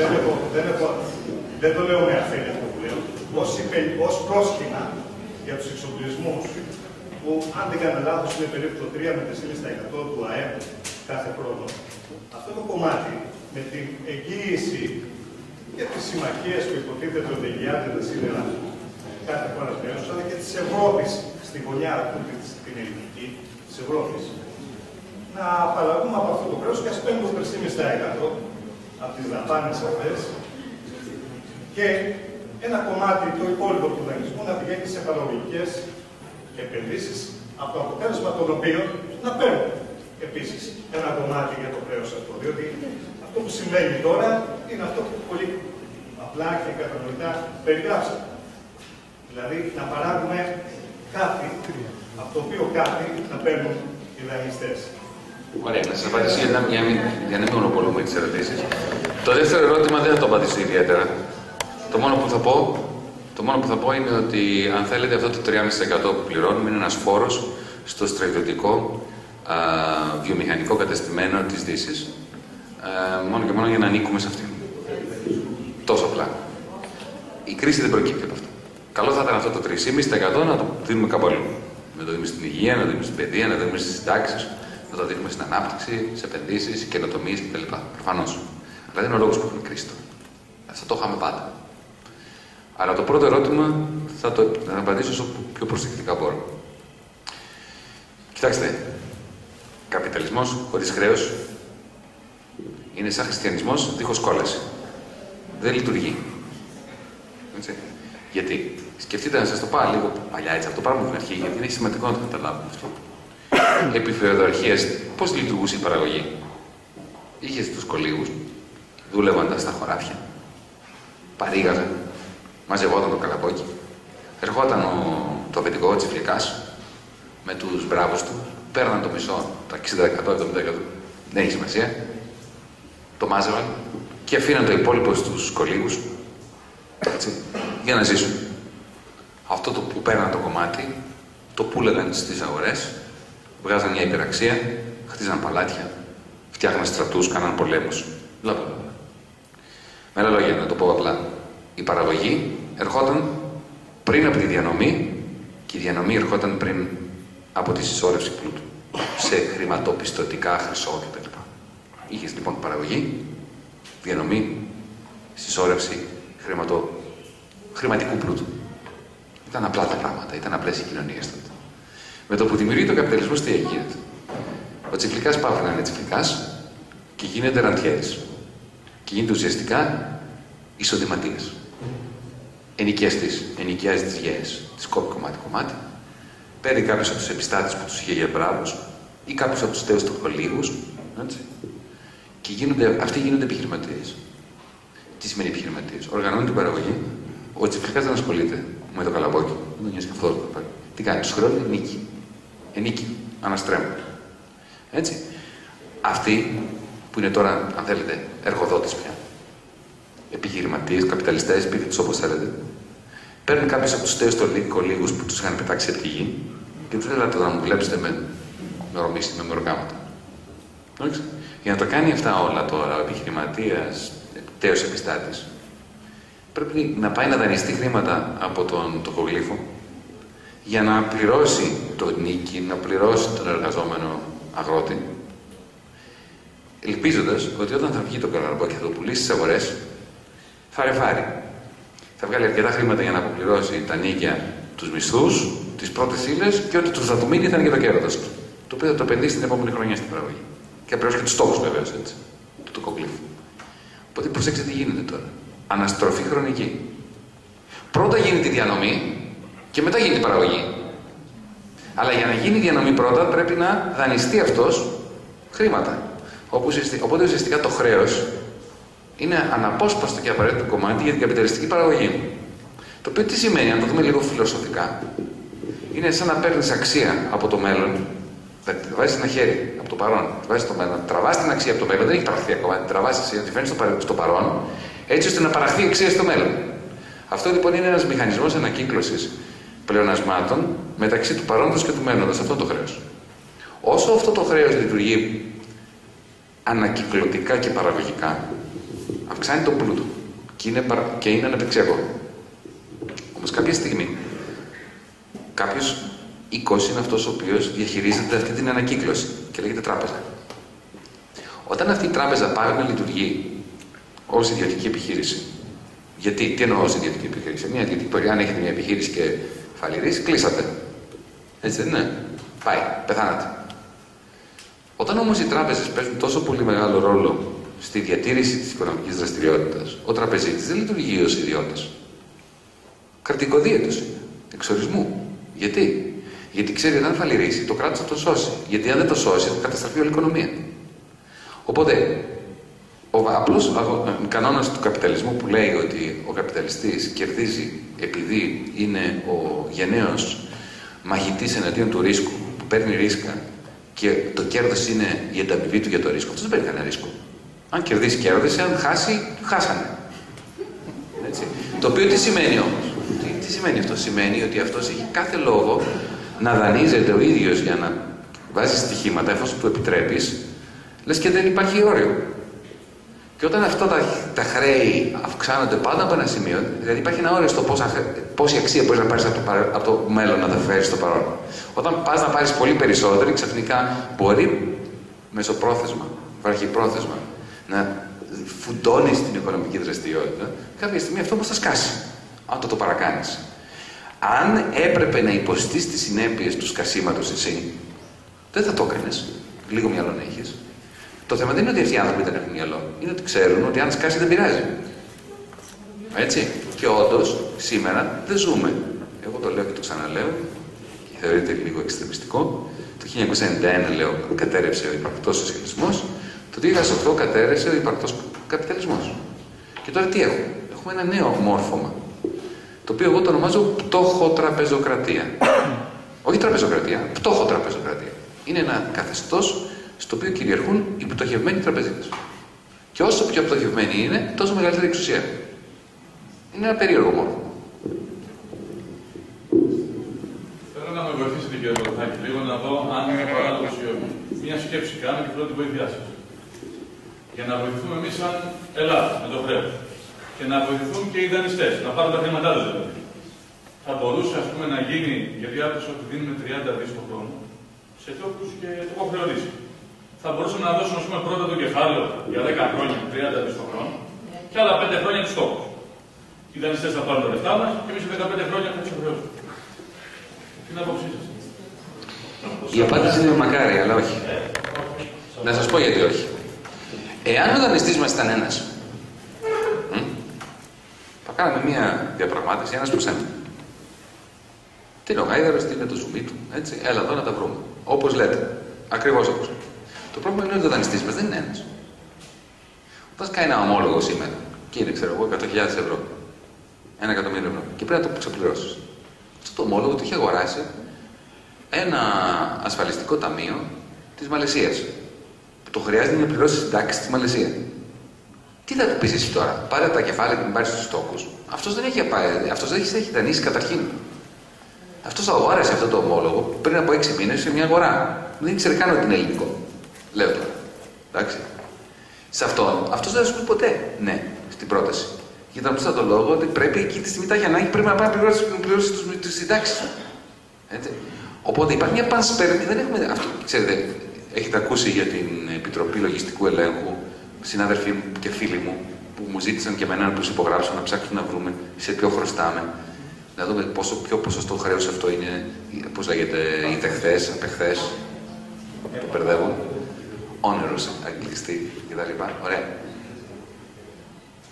Δεν το λέω με αφήνει αυτό που λέω. Ως πρόσχημα για τους εξοπλισμούς που, αν δεν κάνω λάθος, είναι περίπου το τρία με τέσσερα τοις εκατό του ΑΕΠ κάθε χρόνο. Αυτό το κομμάτι με την εγγύηση και τις συμμαχίες που υποτίθεται ότι εγγυάζεται σήμερα κάθε χώρα μέλος, αλλά και της Ευρώπης στη γωνιά την ελληνική, της Ευρώπης, να απαλλαγούμε από αυτό το χρέος και ας παίρνουμε το τρία κόμμα πέντε τοις εκατό από τις δαπάνες αυτές και ένα κομμάτι, το υπόλοιπο του δανεισμού, να πηγαίνει σε παραγωγικές επενδύσεις, από το αποτέλεσμα των οποίων να παίρνουν επίσης ένα κομμάτι για το χρέος αυτό. Διότι αυτό που συμβαίνει τώρα είναι αυτό που πολύ απλά και κατανοητά περιγράψαμε. Δηλαδή να παράγουμε κάτι, από το οποίο κάτι να παίρνουν οι δανειστές. Ωραία, να σας απαντήσω για να, για, για να μην μονοπολούμε τις ερωτήσεις. Το δεύτερο ερώτημα δεν θα το απαντήσω ιδιαίτερα. Το μόνο που θα πω, το μόνο που θα πω είναι ότι αν θέλετε αυτό το τρία κόμμα πέντε τοις εκατό που πληρώνουμε είναι ένας φόρος στο στρατιωτικό α, βιομηχανικό κατεστημένο της Δύσης, α, μόνο και μόνο για να ανήκουμε σε αυτήν. Τόσο απλά. Η κρίση δεν προκύπτει από αυτό. Καλό θα ήταν αυτό το τρία κόμμα πέντε τοις εκατό να το δίνουμε κάπου αλλού. Να το δίνουμε στην υγεία, να το δίνουμε στην παιδεία, να το δίνουμε στις συντάξεις, να το δίνουμε στην ανάπτυξη, σε επενδύσεις, καινοτομίες κτλ. Προφανώς. Αλλά δεν είναι ο λόγος που έχουμε κρίση τώρα. Αυτό το είχαμε πάντα. Αλλά το πρώτο ερώτημα θα το θα απαντήσω όσο πιο προσεκτικά μπορώ. Κοιτάξτε, καπιταλισμός χωρίς χρέος είναι σαν χριστιανισμός δίχως κόλαση. Δεν λειτουργεί. Έτσι. Γιατί, σκεφτείτε να σας το πάω λίγο παλιά έτσι, αυτό το πράγμα από την αρχή, γιατί είναι σημαντικό να το καταλάβουμε αυτό. Επί φεουδαρχίας, πώς λειτουργούσε η παραγωγή. Είχες τους κολύγους, δούλευαν στα χωράφια, παρήγαζαν, μαζευόταν το καλαμπόκι, ερχόταν ο, το αφεντικό, ο Τσιφλικάς, με τους μπράβους του, παίρναν το μισό, το εξήντα τοις εκατό, εβδομήντα τοις εκατό, δεν έχει σημασία, το μάζευαν και αφήναν το υπόλοιπο στους κολύγους, έτσι, για να ζήσουν. Αυτό το που παίρναν το κομμάτι, το πούλεγαν στις αγορές, βγάζαν μια υπεραξία, χτίζαν παλάτια, φτιάχναν στρατούς, κάναν πολέμους. Μπλα, μπλα, μπλα. Με άλλα λόγια, να το πω απλά, η παραγωγή ερχόταν πριν από τη διανομή και η διανομή ερχόταν πριν από τη συσσόρευση πλούτου σε χρηματοπιστωτικά, χρυσό κτλ. Είχες λοιπόν παραγωγή, διανομή, συσσόρευση χρηματο... χρηματικού πλούτου. Ήταν απλά τα πράγματα, ήταν απλές οι κοινωνίες τότε. Με το που δημιουργείται ο καπιταλισμός, τι έγινε. Ο Τσιφλικάς πάυει να είναι Τσιφλικάς και γίνεται ραντιέρης. Και γίνεται ουσιαστικά εισοδηματίας. Ενοικιαστής, ενοικιάζει τις γέες, τις κόπει κομμάτι-κομμάτι, παίρνει κάποιους από τους επιστάτες που τους είχε για μπράβους ή κάποιους από τους τέους του χολίγους, έτσι. Και γίνονται, αυτοί γίνονται επιχειρηματίες. Τι σημαίνει επιχειρηματίες? Οργανώνει την παραγωγή. Ο Τσιφλικάς δεν ασχολείται με το καλαμπόκι, δεν τον νοιάζει καθόλου. Τι κάνει, τους χρεώνει νίκη. Ενίκη, αναστρέμουν. Έτσι. Αυτοί που είναι τώρα, αν θέλετε, εργοδότες πια, επιχειρηματίες, καπιταλιστές, πείτε τους όπως θέλετε, παίρνουν κάποιους από τους τέους των κολύγους που τους είχαν πετάξει από τη γη και τους λένε να μου δουλέψετε με, με ρομίση, με μεροκάματα. Για να το κάνει αυτά όλα τώρα ο επιχειρηματίας, τέος επιστάτης, πρέπει να πάει να δανειστεί χρήματα από τον τοκογλύφο για να πληρώσει το νίκη, να πληρώσει τον εργαζόμενο αγρότη, ελπίζοντας ότι όταν θα βγει το καλαμπόκι και θα το πουλήσει στις αγορές, θα ρεφάρει. Θα βγάλει αρκετά χρήματα για να αποπληρώσει τα νίκια, τους μισθούς, τις πρώτες ύλες και ό,τι του θα του μείνει θα είναι και το κέρδος του. Το οποίο θα το επενδύσει την επόμενη χρονιά στην παραγωγή. Και απλώς και τους στόχους βεβαίως έτσι, του τοκογλύφου. Οπότε προσέξτε τι γίνεται τώρα. Αναστροφή χρονική. Πρώτα γίνεται η διανομή και μετά γίνεται η παραγωγή. Αλλά για να γίνει η διανομή πρώτα πρέπει να δανειστεί αυτός χρήματα. Οπότε ουσιαστικά το χρέος είναι αναπόσπαστο και απαραίτητο κομμάτι για την καπιταλιστική παραγωγή. Το οποίο τι σημαίνει, αν το δούμε λίγο φιλοσοφικά, είναι σαν να παίρνεις αξία από το μέλλον, τη βάζεις ένα χέρι από το παρόν, τη βάζεις στο μέλλον, τραβάς την αξία από το μέλλον, δεν έχει παραχθεί ακόμα, την τραβάς εσύ, τη φέρνεις στο παρόν, έτσι ώστε να παραχθεί αξία στο μέλλον. Αυτό λοιπόν είναι ένας μηχανισμός ανακύκλωσης πλεονασμάτων μεταξύ του παρόντος και του μέλλοντος, αυτό το χρέος. Όσο αυτό το χρέος λειτουργεί ανακυκλωτικά και παραγωγικά, αυξάνει τον πλούτο και είναι, παρα... και είναι αναπτυξιακό. Όμως κάποια στιγμή κάποιος οίκος είναι αυτός ο οποίος διαχειρίζεται αυτή την ανακύκλωση και λέγεται τράπεζα. Όταν αυτή η τράπεζα πάει να λειτουργεί ως ιδιωτική επιχείρηση, γιατί, τι εννοώ ως ιδιωτική επιχείρηση, μια ιδιωτική περιοχή, αν έχετε μια επιχείρηση και φαλιρείς, κλείσατε. Έτσι δεν είναι? Πάει, πεθάνατε. Όταν όμως οι τράπεζες παίζουν τόσο πολύ μεγάλο ρόλο στη διατήρηση της οικονομικής δραστηριότητας, ο τραπεζίτης δεν λειτουργεί ως ιδιώτης. Κρατικοδίαιτος είναι, εξορισμού. Γιατί? Γιατί ξέρει ότι αν φαλιρίσει, το κράτος θα το σώσει. Γιατί αν δεν το σώσει, θα καταστραφεί όλη η οικονομία. Οπότε, ο απλός κανόνας του καπιταλισμού που λέει ότι ο καπιταλιστής κερδίζει επειδή είναι ο γενναίος μαχητής εναντίον του ρίσκου, που παίρνει ρίσκα και το κέρδος είναι η ανταμοιβή του για το ρίσκο, αυτός δεν παίρνει κανένα ρίσκο. Αν κερδίσει, κέρδισε, αν χάσει, χάσανε. Έτσι. Το οποίο τι σημαίνει όμως? Τι, τι σημαίνει αυτό? Σημαίνει ότι αυτός έχει κάθε λόγο να δανείζεται ο ίδιος για να βάζει στοιχήματα, εφόσον του επιτρέπεις, λες και δεν υπάρχει όριο. Και όταν αυτά τα, τα χρέη αυξάνονται πάντα από ένα σημείο, δηλαδή υπάρχει ένα όριο στο πόσα, πόση αξία μπορείς να πάρεις από το, από το μέλλον να τα φέρεις στο παρόν. Όταν πας να πάρεις πολύ περισσότερο, ξαφνικά μπορεί μεσοπρόθεσμα, βραχυπρόθεσμα, να φουντώνεις την οικονομική δραστηριότητα, κάποια στιγμή αυτό όμως θα σκάσει, αν το το παρακάνεις. Αν έπρεπε να υποστείς τις συνέπειες του σκασίματος εσύ, δεν θα το έκανες. Λίγο μυαλό να έχεις. Το θέμα δεν είναι ότι αυτοί οι άνθρωποι δεν έχουν μυαλό. Είναι ότι ξέρουν ότι αν σκάσει δεν πειράζει. Έτσι. Και όντως, σήμερα δεν ζούμε. Εγώ το λέω και το ξαναλέω, και θεωρείται λίγο εξτρεμιστικό. Το χίλια εννιακόσια ενενήντα ένα, λέω, κατέρευσε ο υπαρκτός σοσιαλισμός. Το δύο χιλιάδες οκτώ κατέρευσε ο υπαρκτός καπιταλισμός. Και τώρα τι έχουμε? Έχουμε ένα νέο μόρφωμα. Το οποίο εγώ το ονομάζω πτώχοτραπεζοκρατία. Όχι τραπεζοκρατία, πτώχοτραπεζοκρατία. Είναι ένα καθεστώς στο οποίο κυριαρχούν οι πτωχευμένοι τραπεζίτες. Και όσο πιο πτωχευμένοι είναι, τόσο μεγαλύτερη εξουσία. Είναι ένα περίεργο μόρφωμα. Θέλω να με βοηθήσετε, κύριε Παπαδάκη, λίγο να δω αν είναι παράλογος ή όχι. Μία σκέψη κάνω και θέλω την βοήθειά σας. Για να βοηθούμε εμείς σαν Ελλάδα με το χρέος. Και να βοηθηθούν και οι δανειστές, να πάρουν τα χρήματά τους δηλαδή. Θα μπορούσε, ας πούμε, να γίνει, γιατί άκουσα ότι δίνουμε τριάντα δις το χρόνο, σε τόπους και το έχω χρεωρήσει. Θα μπορούσαμε να δώσουμε, ας πούμε, πρώτα το κεφάλαιο για δέκα χρόνια, τριάντα δις το χρόνο, και άλλα πέντε χρόνια τους στόχους. Οι δανειστές θα πάρουν τα λεφτά μας και εμείς σε δεκαπέντε χρόνια θα τους χρεώσουμε. Τι είναι απόψη σας? Η απάντηση είναι μακάρι, αλλά όχι. Να σας πω γιατί όχι. Εάν ο δανειστής μας ήταν ένας, θα κάναμε μία διαπραγμάτευση ένας προς έναν. Τι είναι ο Γάιδαρος, τι είναι το ζουμί του, έτσι, έλα εδώ να τα βρούμε. Όπως λέτε. Ακριβώς όπως λέτε. Το πρόβλημα είναι ότι ο δανειστής μας δεν είναι ένας. Όταν κάνει ένα ομόλογο σήμερα, και είναι, ξέρω εγώ, εκατό χιλιάδες ευρώ, ένα εκατομμύριο ευρώ, και πρέπει να το ξεπληρώσεις. Αυτό το ομόλογο το έχει αγοράσει ένα ασφαλιστικό ταμείο της Μαλαισίας, που το χρειάζεται να πληρώσει συντάξεις στη Μαλαισία. Τι θα του πεις εσύ τώρα? Πάρε τα κεφάλαια και την πάρει στους τόκους. Αυτός δεν έχει, αυτός δεν έχει δανείσει καταρχήν. Αυτός αγόρασε αυτό το ομόλογο πριν από έξι μήνες σε μια αγορά. Δεν ήξερε καν ότι είναι ελληνικό. Λέω τώρα. Εντάξει. Σε αυτόν, αυτός δεν θα σου πει ποτέ ναι στην πρόταση. Για τον απλούστατο λόγο ότι πρέπει εκεί τη στιγμή τα για να έχει πρέπει να πάει να πληρώσει, πληρώσει τις συντάξεις. Έτσι. Οπότε υπάρχει μια πανσπέρμη. Δεν έχουμε αυτό. Ξέρετε, έχετε ακούσει για την Επιτροπή Λογιστικού Ελέγχου, συνάδελφοί μου και φίλοι μου, που μου ζήτησαν και εμένα να τους υπογράψω, να ψάξουν να βρούμε σε ποιο χρωστάμε. Να δούμε πόσο, ποιο ποσοστό χρέους αυτό είναι, πώς λέγεται, ητεχθές, απεχθές, το μπερδεύουν, onerous, αγγλιστή κτλ. Ωραία.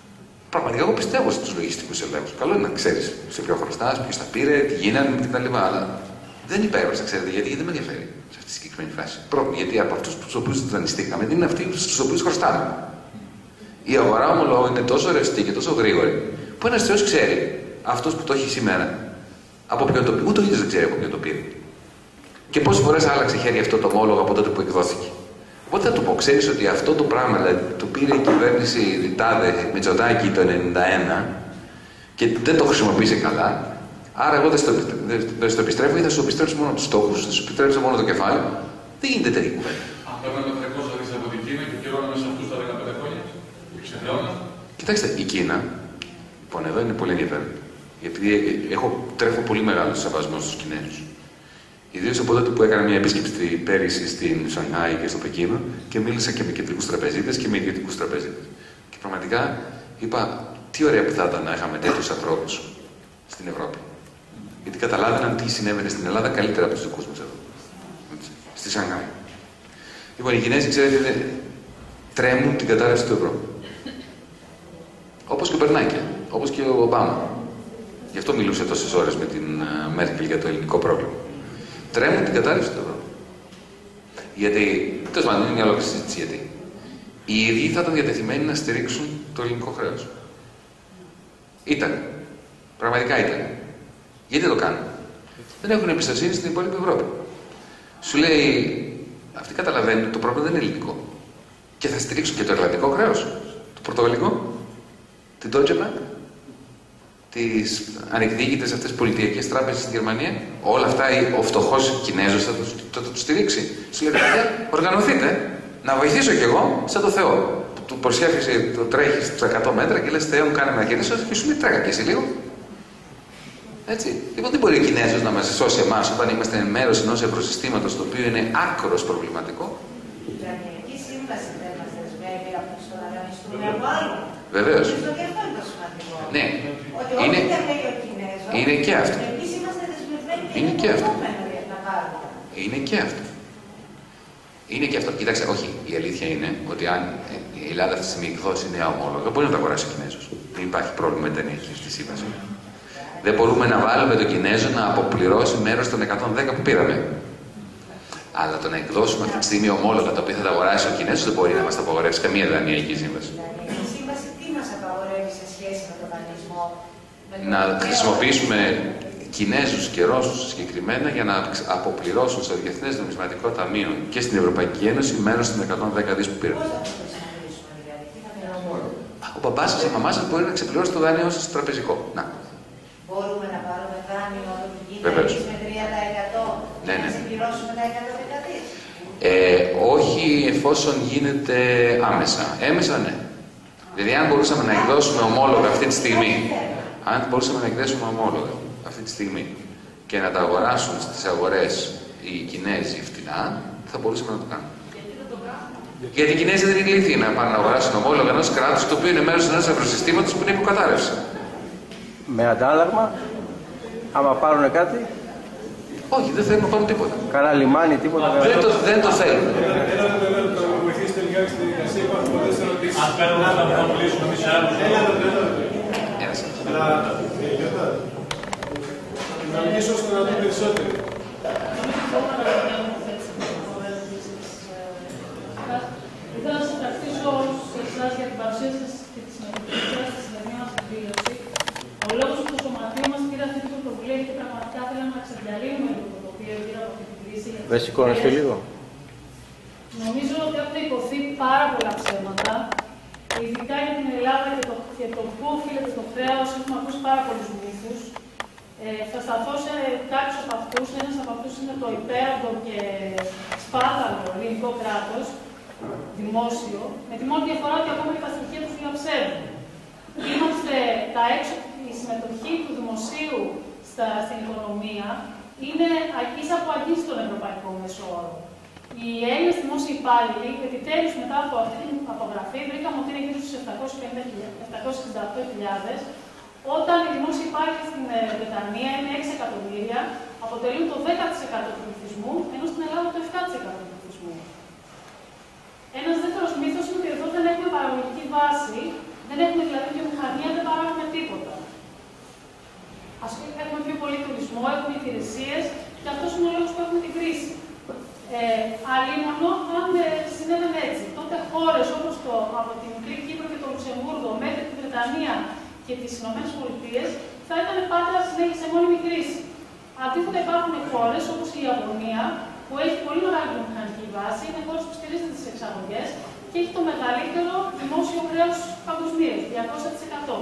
Πραγματικά εγώ πιστεύω στους λογιστικούς ελέγχους. Καλό είναι να ξέρεις σε ποιο χρωστάς, ποιος τα πήρε, τι γίνανε κτλ. Αλλά δεν υπέγραψα, ξέρετε γιατί, γιατί δεν με ενδιαφέρει σε αυτή τη συγκεκριμένη φάση. Πρώτον, γιατί από αυτούς τους οποίους δανειστήκαμε δεν είναι αυτοί στους οποίους χρωστάμε. Η αγορά ομολόγων είναι τόσο ρευστή και τόσο γρήγορη που ένας Θεός ξέρει αυτός που το έχει σήμερα από ποιον το πήρε. Ούτε ο ίδιος δεν ξέρει από ποιον το πήρε. Και πόσες φορές άλλαξε χέρι αυτό το ομόλογο από τότε που εκδόθηκε. Οπότε θα του πω, ξέρεις ότι αυτό το πράγμα δηλαδή, το πήρε η κυβέρνηση Τάδε Μητσοτάκη το ενενήντα ένα και δεν το χρησιμοποίησε καλά. Άρα εγώ δεν στο, δεν στο επιστρέφω ή θα σου επιστρέψω μόνο τους στόχους, θα σου επιστρέψω μόνο το κεφάλαιο. Δεν γίνεται τέτοια κουβέντα. Αν παίρναμε τριακόσια δις από την Κίνα και πληρώναμε σε αυτούς τα δεκαπέντε χρόνια, ξεχνάμε. Κοιτάξτε, η Κίνα, λοιπόν εδώ είναι πολύ ενδιαφέρον. Γιατί έχω, τρέφω πολύ μεγάλο σεβασμό στους Κινέζους. Ιδίως από τότε που έκανα μια επίσκεψη πέρυσι στην Σανγκάη και στο Πεκίνο και μίλησα και με κεντρικούς τραπεζίτες και με ιδιωτικούς τραπεζίτες. Και πραγματικά είπα, τι ωραία που θα ήταν να είχαμε τέτοιους ανθρώπους στην Ευρώπη. Γιατί καταλάβαιναν τι συνέβαινε στην Ελλάδα καλύτερα από τους δικούς μας εδώ. Στη Σανγκάη. Λοιπόν, οι Κινέζοι, ξέρετε, τρέμουν την κατάρρευση του ευρώ. Όπως και ο Μπερνάκη, όπως και ο Ομπάμα. Γι' αυτό μιλούσε τόσες ώρες με την Μέρκελ για το ελληνικό πρόβλημα. Τρέμουν την κατάρρευση του ευρώ. Γιατί, τέλος πάντων, είναι μια ολόκληρη συζήτηση γιατί. Οι ίδιοι θα ήταν διατεθειμένοι να στηρίξουν το ελληνικό χρέος. Ήταν. Πραγματικά ήταν. Γιατί δεν το κάνουν. Δεν έχουν εμπιστοσύνη στην υπόλοιπη Ευρώπη. Σου λέει, αυτοί καταλαβαίνουν ότι το πρόβλημα δεν είναι ελληνικό. Και θα στηρίξουν και το ελλαδικό χρέος, το πορτογαλικό, την Deutsche Bank, τις ανεκδίκητες αυτές πολιτιακές τράπεζες στην Γερμανία. Όλα αυτά ο φτωχός Κινέζος θα τους το, το, το στηρίξει. Σου λέει, παιδιά, οργανωθείτε, να βοηθήσω κι εγώ σαν το Θεό. Του προσχέθησε, το τρέχει στα εκατό μέτρα και λες, Θεέ μου, κάνε με να κερδίσω και σου λέει, τρέχα κι εσύ λίγο. Έτσι. Λοιπόν, δεν μπορεί ο Κινέζος να μας σώσει εμάς όταν είμαστε μέρος ενός ευρωσυστήματος το οποίο είναι άκρος προβληματικό. Η Δανειακή Σύμβαση δεν μας δεσμεύει από το να δανειστούμε από άλλο. Βεβαίως. Και αυτό είναι το σημαντικό. Ναι. Ότι είναι... ό,τι δεν λέει ο Κινέζος, είναι και αυτό. εμείς είμαστε δεσμευμένοι είναι και και αυτό. να πάρουμε. Είναι και αυτό. Είναι και αυτό. Κοίταξε, όχι. Η αλήθεια είναι ότι αν η Ελλάδα αυτή τη στιγμή εκδώσει νέα ομόλογα, μπορεί να τα αγοράσει ο Κινέζος. Δεν υπάρχει πρόβλημα με την ενέργεια στη σύμβαση. Δεν μπορούμε να βάλουμε τον Κινέζο να αποπληρώσει μέρος των εκατόν δέκα που πήραμε. Αλλά το να εκδώσουμε αυτή τη στιγμή ομόλογα τα οποία θα τα αγοράσει ο Κινέζος δεν μπορεί να μας τα απαγορεύσει καμία δανειακή σύμβαση. Η δανειακή σύμβαση τι μας απαγορεύει σε σχέση με τον δανεισμό? Να χρησιμοποιήσουμε Κινέζους και Ρώσους συγκεκριμένα για να αποπληρώσουν στο Διεθνές Νομισματικό Ταμείο και στην Ευρωπαϊκή Ένωση μέρος των εκατόν δέκα δις που πήραμε. Πώς θα το χρησιμοποιήσουμε δηλαδή, τι θα κάνουμε? Ο παπάς σας, η μαμά σας μπορεί να ξεπληρώσει το δάνειό σας στο τραπεζικό. Να. Μπορούμε να πάρουμε δάνειο από την Κίνα με τρία τοις εκατό ναι, και ναι. να συμπληρώσουμε τα εκατό δέκα δις? Ε, όχι εφόσον γίνεται άμεσα. Έμεσα ναι. Δηλαδή αν μπορούσαμε να εκδώσουμε ομόλογα αυτή τη στιγμή, αν μπορούσαμε να εκδώσουμε ομόλογα αυτή τη στιγμή και να τα αγοράσουν στις αγορές οι Κινέζοι φτηνά, θα μπορούσαμε να το κάνουμε. Γιατί οι Κινέζοι δεν είναι ηλίθιοι να πάνε να αγοράσουν ομόλογα ενός κράτους το οποίο είναι μέρος ενός ευρωσυστήματος που είναι υποκατάρρευση. Με αντάλλαγμα, άμα πάρουν κάτι. Όχι, δεν θέλουν να πάρουν τίποτα. Κανένα λιμάνι, τίποτα. Δεν το, δεν το θέλουν. Αν παίρνουν άλλα που θα μιλήσουμε εμείς σε άλλους. Να μιλήσω ώστε να δούμε περισσότερο. Ήθελα να σας ευχαριστήσω σε εσάς για την παρουσία σας και τη συμμετοχή σας στη σημερινή μας εκδήλωση. Ο λόγος που το σωματείο μας πήρε αυτή την πρωτοβουλία και πραγματικά θέλαμε να ξεδιαλύνουμε λίγο το τοπίο γύρω από αυτή την κρίση. Δεν σηκώνεστε λίγο. Νομίζω ότι έχουν υποθεί πάρα πολλά ψέματα, ειδικά για την Ελλάδα και το, και το πού οφείλεται το χρέος. Έχουμε ακούσει πάρα πολλούς μύθους. Ε, θα σταθώ σε κάποιους από αυτούς. Ένας από αυτούς είναι το υπέροχο και σπάταλο ελληνικό κράτος, δημόσιο, με τη μόνη διαφορά ότι ακόμα και τα στοιχεία τους διαψεύδουν. Είμαστε τα έξω, η συμμετοχή του δημοσίου στα, στην οικονομία είναι ίσα που αγγίζει τον ευρωπαϊκό μέσο όρο. Οι Έλληνες δημόσιοι υπάλληλοι, επιτέλους μετά από αυτή την απογραφή, βρήκαμε ότι είναι γύρω στους επτακόσιες εξήντα οκτώ χιλιάδες, όταν οι δημόσιοι υπάλληλοι στην Βρετανία είναι έξι εκατομμύρια, αποτελούν το δέκα τοις εκατό του πληθυσμού, ενώ στην Ελλάδα το επτά τοις εκατό του πληθυσμού. Ένας δεύτερος μύθος είναι ότι εδώ δεν έχουμε παραγωγική βάση Δεν έχουμε δηλαδή βιομηχανία, δεν παράγουμε τίποτα. Ας πούμε, έχουμε πιο πολύ τουρισμό, έχουμε υπηρεσίες και αυτός είναι ο λόγος που έχουμε την κρίση. Ε, Αλλήμωνο, αν ε, συνέβαινε έτσι, τότε χώρες όπως το, από την μικρή Κύπρο και το Λουξεμβούργο μέχρι τη Βρετανία και τις Ηνωμένες Πολιτείες θα ήταν πάντα συνέχεια σε μόνιμη κρίση. Αντίθετα, υπάρχουν χώρες όπως η Ιαπωνία, που έχει πολύ μεγάλη βιομηχανική βάση, είναι χώρες που στηρίζονται τις εξαγωγές και έχει το μεγαλύτερο δημόσιο χρέος παγκοσμίως, διακόσια τοις εκατό.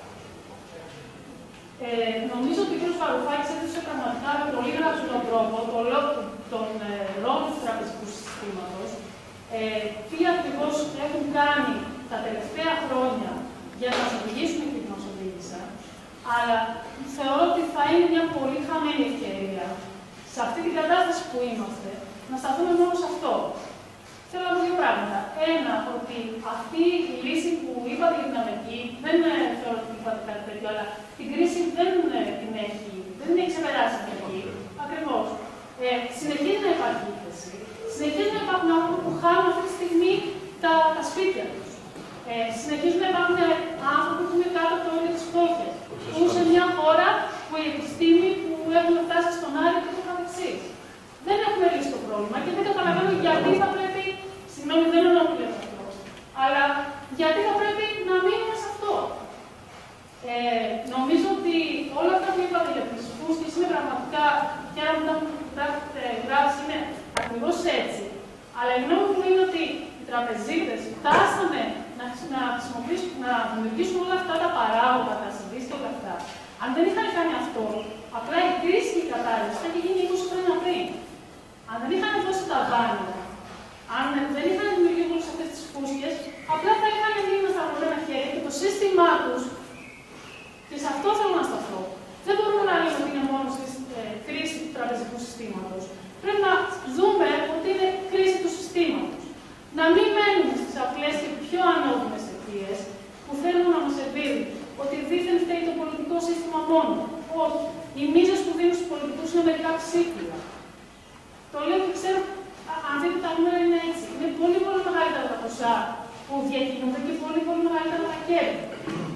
Ε, νομίζω ότι ο κ. Βαρουφάκης έδωσε πραγματικά με πολύ γράψιμο τρόπο το λόγο των ε, ρόλων του τραπεζικού συστήματος, ε, τι ακριβώς έχουν κάνει τα τελευταία χρόνια για να μας οδηγήσουν εκεί που μας οδήγησαν, αλλά θεωρώ ότι θα είναι μια πολύ χαμένη ευκαιρία σε αυτή την κατάσταση που είμαστε να σταθούμε μόνο σε αυτό. Θέλω να πω δύο πράγματα. Ένα, ότι αυτή η λύση που είπατε για την Αμερική, δεν θεωρώ ότι είπατε κάτι τέτοιο, αλλά την κρίση δεν την έχει, δεν την έχει ξεπεράσει την Αμερική. Ακριβώς. Ε, συνεχίζει να υπάρχει ύφεση. Συνεχίζουν να υπάρχουν άνθρωποι που χάνουν αυτή τη στιγμή τα, τα σπίτια τους. Ε, συνεχίζουν να υπάρχουν άνθρωποι που είναι κάτω από το όριο της φτώχειας. Που σε μια χώρα που η επιστήμη που έχουν φτάσει στον Άρη και το καθεξής. Δεν έχουμε λύσει το πρόβλημα και δεν καταλαβαίνω γιατί θα πρέπει. Συγγνώμη, δεν εννοώ που λέμε αυτό. Αλλά γιατί θα πρέπει να μείνουμε σε αυτό. Ε, νομίζω ότι όλα αυτά που είπατε για τις φούσκες είναι πραγματικά, και άρα που τα έχετε γράψει, είναι ακριβώς έτσι. Αλλά η γνώμη μου είναι ότι οι τραπεζίτες φτάσανε να, να χρησιμοποιήσουν, να δημιουργήσουν όλα αυτά τα παράγωγα, τα συνδύσεις και όλα αυτά. Αν δεν είχαν κάνει αυτό, απλά η κρίση και η κατάρρευση θα είχε γίνει είκοσι χρόνια πριν. Αν δεν είχαν δώσει τα δάνεια, αν δεν είχαν δημιουργήσει όλες αυτές τις φούσκες, απλά θα είχαν μείνει με σταυρωμένα χέρια και το σύστημά τους, και σε αυτό θέλω να σταθώ. Δεν μπορούμε να λέμε ότι είναι μόνο στη ε, κρίση του τραπεζικού συστήματος. Πρέπει να δούμε ότι είναι κρίση του συστήματος. Να μην μένουμε στις απλές και πιο ανώδυνες αιτίες που θέλουν να μας εμπειρούν ότι δίθεν φταίει το πολιτικό σύστημα μόνο. Όχι. Οι μίζες που δίνουν στους πολιτικούς είναι μερικά ψήφια. Το λέω και ξέρω, αν δείτε τα νούμερα είναι έτσι. Είναι πολύ πολύ μεγαλύτερα τα ποσά που διακινούνται και πολύ πολύ μεγαλύτερα τα κέρδη.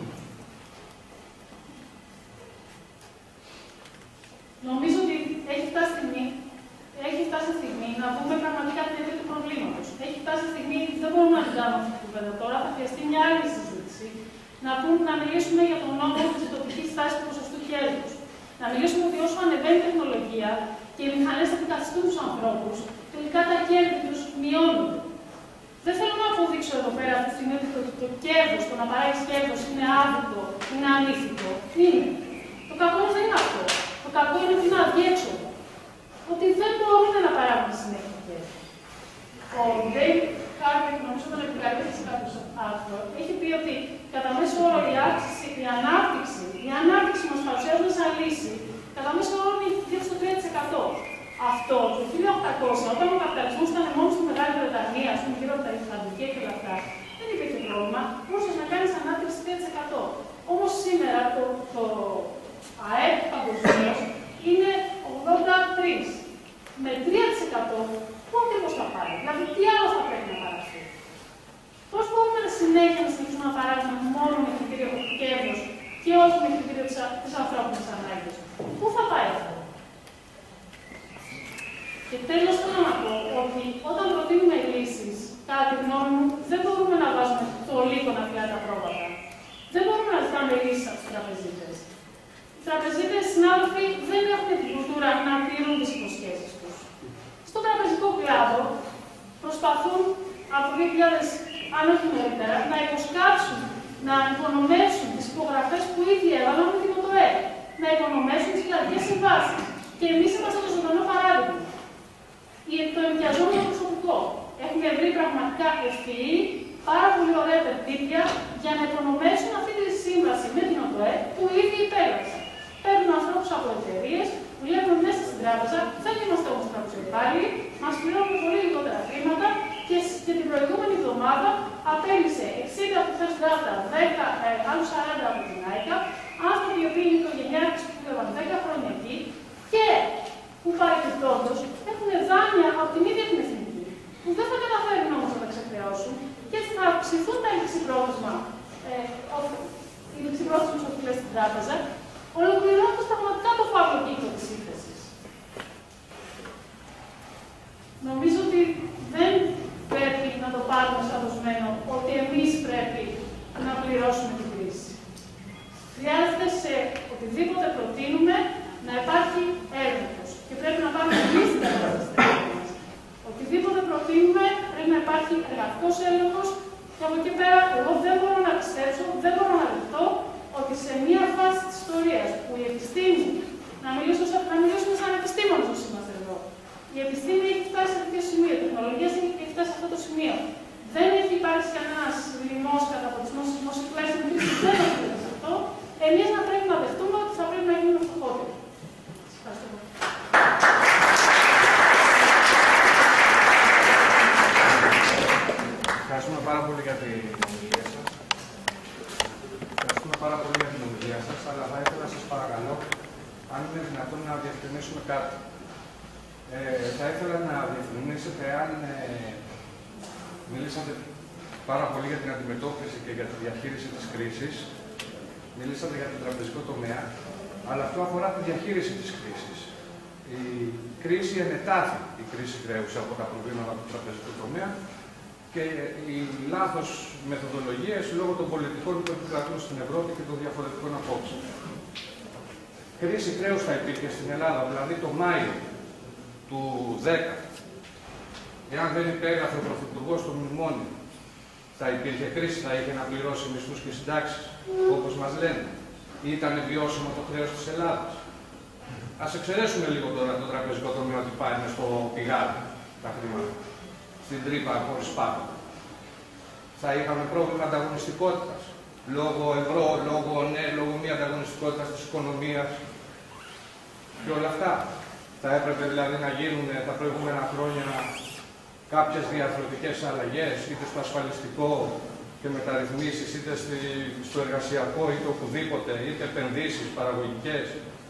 Νομίζω ότι έχει φτάσει στιγμή, έχει φτάσει στιγμή να δούμε πραγματικά την αίτια του προβλήματος. Έχει φτάσει στιγμή, δεν μπορούμε να την κάνουμε αυτή την κουβέντα τώρα, θα χρειαστεί μια άλλη συζήτηση. Να, πούμε, να μιλήσουμε για τον νόμο της τοπικής τάσης του ποσοστού κέρδους. Να μιλήσουμε ότι όσο ανεβαίνει η τεχνολογία και οι μηχανές αντικαθιστούν τους ανθρώπους, τελικά τα κέρδη τους μειώνονται. Δεν θέλω να αποδείξω εδώ πέρα αυτή τη στιγμή ότι το, το κέρδος, το να παράγεις κέρδος είναι άδικο, είναι ανήθικο. Είναι. Το κακό δεν είναι αυτό. Το κακό είναι ότι είναι αδιέξοδο. Ότι δεν μπορούμε να παράγουμε συνέχεια κέρδη. Ο Ντέιβιντ Κάρνεγι, νομίζω τον επικαλείται σε κάποιο άρθρο, έχει πει ότι κατά μέσο όρο η αύξηση, η ανάπτυξη, η ανάπτυξη μας παρουσιάζουν σαν λύση, κατά μέσο όρο είναι γύρω στο τρία τοις εκατό. Αυτό το χίλια οκτακόσια, όταν ο καπιταλισμός ήταν μόνο στη Μεγάλη Βρετανία, α πούμε γύρω από τα Ισλανδική και όλα αυτά, δεν υπήρχε πρόβλημα, μπορούσε να κάνει ανάπτυξη τρία τοις εκατό. Όμως σήμερα το, το ΑΕΠ παγκοσμίως είναι ογδόντα τρία. Με τρία τοις εκατό πού ακριβώς θα πάει, δηλαδή τι άλλο θα πρέπει να παραχθεί. Πώς μπορούμε να συνέχεια να συνεχίσουμε να παράγουμε μόνο με κριτήριο κέρδους και όχι με κριτήριο της ανθρώπινης ανάγκης. Πού θα πάει αυτό. Και τέλος θέλω να πω ότι όταν προτείνουμε λύσεις, κατά τη γνώμη μου, δεν μπορούμε να βάζουμε το λύκο να φυλάει τα πρόβατα. Δεν μπορούμε να ζητάμε λύσεις από τους τραπεζίτες. Οι τραπεζίτες, συνάδελφοι, δεν έχουν την κουλτούρα να τηρούν τις υποσχέσεις τους. Στον τραπεζικό κλάδο προσπαθούν από το δύο χιλιάδες, αν όχι νωρίτερα, να υποσκάψουν, να υπονομεύσουν τις υπογραφές που ήδη έβαλαν με την ΟΤΟΕ, να υπονομεύσουν τις κλαδικές συμβάσεις. Και εμείς είμαστε το ζωντανό παράδειγμα. Το ενοικιαζόμενο προσωπικό. Έχουμε βρει πραγματικά ευφυή, πάρα πολύ ωραία τερτύπια για να υπονομεύσουν αυτή τη σύμβαση με την ΟΤΟΕ που ήδη υπέγραψε. Παίρνουν ανθρώπους από εταιρείες, δουλεύουν μέσα στην τράπεζα, δεν είμαστε όμως τραπεζοϊπάλληλοι, μας πληρώνουν πολύ λιγότερα χρήματα και, και την προηγούμενη εβδομάδα απέλυσε εξήντα από first data, δέκα, ε, άλλους σαράντα από την άικα, άνθρωποι οι οποίοι είναι οικογενειάρχες που πήγαν δέκα χρόνια εκεί και που παρεμπιπτόντως έχουν δάνεια από την ίδια την εθνική, που δεν θα καταφέρουν όμως να τα ξεπεράσουν και έτσι θα αυξηθούν τα εξυπρόθεσμα είναι ξεπρόθεσμος οφειλές στην τράπεζα, ολοκληρώνοντας πραγματικά το φαύλο κύκλο της ύφεσης. Νομίζω ότι δεν πρέπει να το πάρουμε σαν δοσμένο ότι εμείς πρέπει να πληρώσουμε την κρίση. Χρειάζεται σε οτιδήποτε προτείνουμε να υπάρχει έλεγχος και πρέπει να πάρουμε εμείς την κατάσταση μας. Οτιδήποτε προτείνουμε πρέπει να υπάρχει εργατικός έλεγχος και από εκεί πέρα εγώ δεν μπορώ να πιστέψω, δεν μπορώ να δεχτώ ότι σε μία φάση της ιστορίας που η επιστήμη, να, μιλήσω, να μιλήσουμε σαν επιστήμονες όσοι είμαστε εδώ, η επιστήμη έχει φτάσει σε τέτοιο σημείο, η τεχνολογία έχει φτάσει σε αυτό το σημείο. Δεν έχει υπάρξει κανένας λοιμός, καταποντισμός, σεισμός, τουλάχιστον εμείς δεν έχουμε σε αυτό. Εμείς να πρέπει να δεχτούμε ότι θα πρέπει να γίνουμε φτωχότεροι. Σας ευχαριστώ. Ευχαριστούμε πάρα πολύ για την ομιλία σας. Ευχαριστούμε πάρα πολύ για την ομιλία σας, αλλά θα ήθελα να σας παρακαλώ, αν είναι δυνατόν, να διευκρινίσουμε κάτι. Ε, θα ήθελα να διευκρινίσετε αν ε, μιλήσατε πάρα πολύ για την αντιμετώπιση και για τη διαχείριση της κρίσης. Μιλήσατε για τον τραπεζικό τομέα, αλλά αυτό αφορά τη διαχείριση της κρίσης. Η κρίση ενετάθη, η κρίση χρέους από τα προβλήματα του τραπεζικού τομέα και οι λάθος μεθοδολογίες λόγω των πολιτικών που επικρατούν στην Ευρώπη και των διαφορετικών απόψεων. Κρίση χρέους θα υπήρχε στην Ελλάδα, δηλαδή το Μάιο του δέκα. Εάν δεν υπέγραφε ο Πρωθυπουργός το μνημόνιο, θα υπήρχε κρίση, θα είχε να πληρώσει μισθούς και συντάξεις, όπως μας λένε. Ήταν βιώσιμο το χρέος της Ελλάδας. Ας εξαιρέσουμε λίγο τώρα το τραπεζικό τομέα ότι πάει μες στο πηγάδι τα χρήματα, στην τρύπα χωρίς πάτο. Θα είχαμε πρόβλημα ανταγωνιστικότητας, λόγω ευρώ, λόγω ναι, λόγω μη ανταγωνιστικότητας της οικονομίας και όλα αυτά. Θα έπρεπε δηλαδή να γίνουν τα προηγούμενα χρόνια κάποιες διαρθρωτικές αλλαγές, είτε στο ασφαλιστικό και μεταρρυθμίσεις, είτε στο εργασιακό, είτε οπουδήποτε, είτε επενδύσεις παραγωγικές,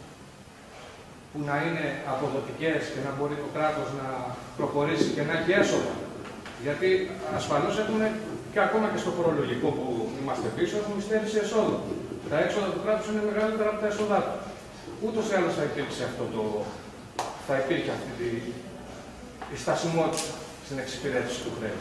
που να είναι αποδοτικές και να μπορεί το κράτος να προχωρήσει και να έχει έσοδα. Γιατί ασφαλώς έχουμε και ακόμα και στο φορολογικό που είμαστε πίσω, έχουμε στέρηση εσόδων. Τα έξοδα του κράτους είναι μεγαλύτερα από τα έσοδά του. Ούτως ή άλλως θα υπήρξε αυτό το. Θα υπήρχε αυτή τη, η στασιμότητα στην εξυπηρέτηση του χρέους.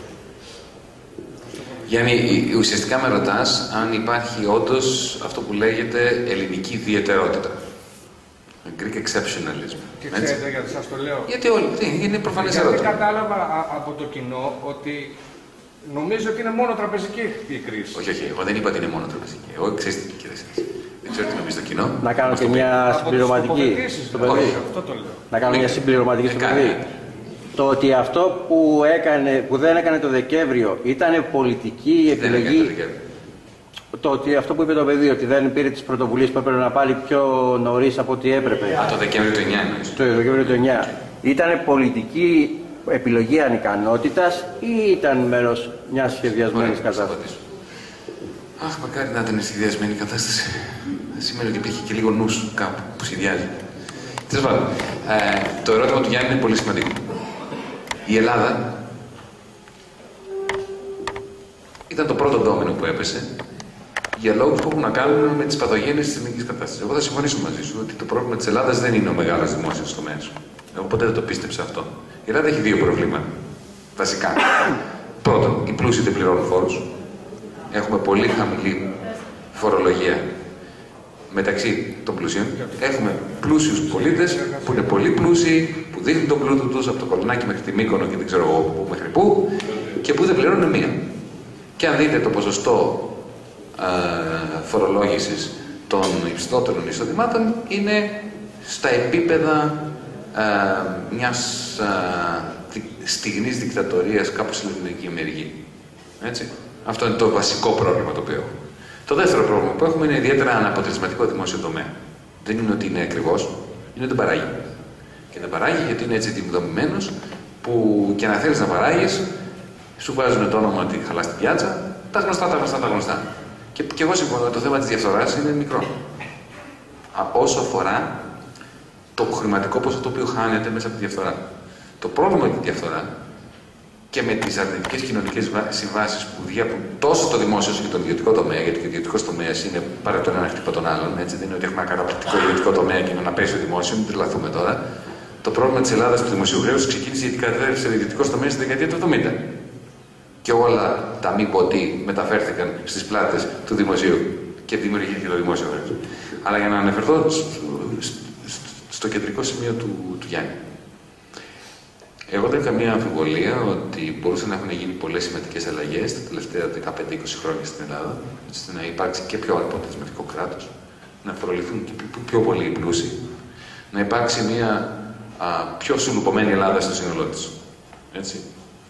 Γιάννη, ουσιαστικά με ρωτάς αν υπάρχει όντως αυτό που λέγεται ελληνική ιδιαιτερότητα. Greek exceptionalism. Και ξέρετε γιατί σας το λέω. Γιατί όλοι, είναι προφανές ερώτημα. Γιατί κατάλαβα από το κοινό ότι νομίζω ότι είναι μόνο τραπεζική η κρίση. Όχι, όχι, εγώ δεν είπα ότι είναι μόνο τραπεζική. Εγώ ξέρετε τι κύριε σας. Δεν ξέρω τι νομίζει το κοινό. Να κάνω και μια συμπληρωματική στο παιδί. Αυτό το λέω. Να κάνω μια συμπληρωματική στο παιδί. Το ότι αυτό που, έκανε, που δεν έκανε το Δεκέμβριο ήταν πολιτική επιλογή. Το ότι αυτό που είπε το παιδί, ότι δεν πήρε τις πρωτοβουλίες που έπρεπε να πάρει πιο νωρίς από ό,τι έπρεπε. Α, το Δεκέμβριο του εννιά εννοείς. Το Δεκέμβριο του εννιά. Ήταν πολιτική επιλογή ανικανότητας ή ήταν μέρος μιας σχεδιασμένης κατάστασης? Αχ, μακάρι να ήταν σχεδιασμένη η κατάσταση. Σημαίνει ότι υπήρχε και λίγο νους κάπου που σχεδιάζει. Τέλος πάντων, ε, το ερώτημα του Γιάννη είναι πολύ σημαντικό. Η Ελλάδα ήταν το πρώτο ντόμινο που έπεσε για λόγους που έχουν να κάνουν με τις παθογένειες της ελληνικής κατάστασης. Εγώ θα συμφωνήσω μαζί σου ότι το πρόβλημα της Ελλάδας δεν είναι ο μεγάλος δημόσιος τομέας. Εγώ ποτέ δεν το πίστεψα αυτό. Η Ελλάδα έχει δύο προβλήματα. Βασικά. Πρώτον, οι πλούσιοι δεν πληρώνουν φόρους. Έχουμε πολύ χαμηλή φορολογία μεταξύ των πλούσιων. Έχουμε πλούσιους πολίτες που είναι πολύ πλούσιοι, που δείχνουν τον πλούτο τους από το Κολονάκι μέχρι τη Μύκονο και δεν ξέρω εγώ που μέχρι πού, και που δεν πληρώνουν μία. Και αν δείτε το ποσοστό ε, φορολόγησης των υψηλότερων εισοδημάτων, είναι στα επίπεδα ε, μιας ε, στιγνής δικτατορίας κάπου στην ελληνική μερική. Έτσι. Αυτό είναι το βασικό πρόβλημα το οποίο έχουμε. Το δεύτερο πρόβλημα που έχουμε είναι ιδιαίτερα αναποτελεσματικό δημόσιο τομέα. Δεν είναι ότι είναι ακριβώς, είναι ότι δεν παράγει. Και δεν παράγει γιατί είναι έτσι δομημένος, που και να θέλεις να παράγεις, σου βάζουν το όνομα ότι χαλάς την πιάτσα, τα γνωστά, τα γνωστά, τα γνωστά. Και, και εγώ συμφωνώ ότι το θέμα της διαφθοράς είναι μικρό. Α, όσο αφορά το χρηματικό ποσό το οποίο χάνεται μέσα από τη διαφθορά. Το πρόβλημα με τη διαφθορά, και με τις αρνητικές κοινωνικές συμβάσεις που διέπουν τόσο το δημόσιο όσο και τον ιδιωτικό τομέα, γιατί ο ιδιωτικός τομέας είναι πάρα το ένα χτύπα τον άλλον. Έτσι, δεν είναι ότι έχουμε ένα καταπληκτικό ιδιωτικό τομέα και να πέσει ο δημόσιο, μην τρελαθούμε τώρα. Το πρόβλημα της Ελλάδας του δημοσίου χρέους ξεκίνησε γιατί κατέρευσε ο ιδιωτικός τομέας στη δεκαετία του εβδομήντα. Και όλα τα μη ποτή μεταφέρθηκαν στις πλάτες του δημοσίου και δημιουργήθηκε το δημόσιο χρέος. Αλλά για να αναφερθώ στο κεντρικό σημείο του, του Γιάννη. Εγώ δεν έχω καμία αμφιβολία ότι μπορούσαν να έχουν γίνει πολλές σημαντικές αλλαγές τα τελευταία δεκαπέντε είκοσι χρόνια στην Ελλάδα, ώστε να υπάρξει και πιο αποτελεσματικό κράτος, να φορολογηθούν και πιο πολύ οι πλούσιοι, να υπάρξει μια α, πιο συλλουπωμένη Ελλάδα στο σύνολό της. Έτσι.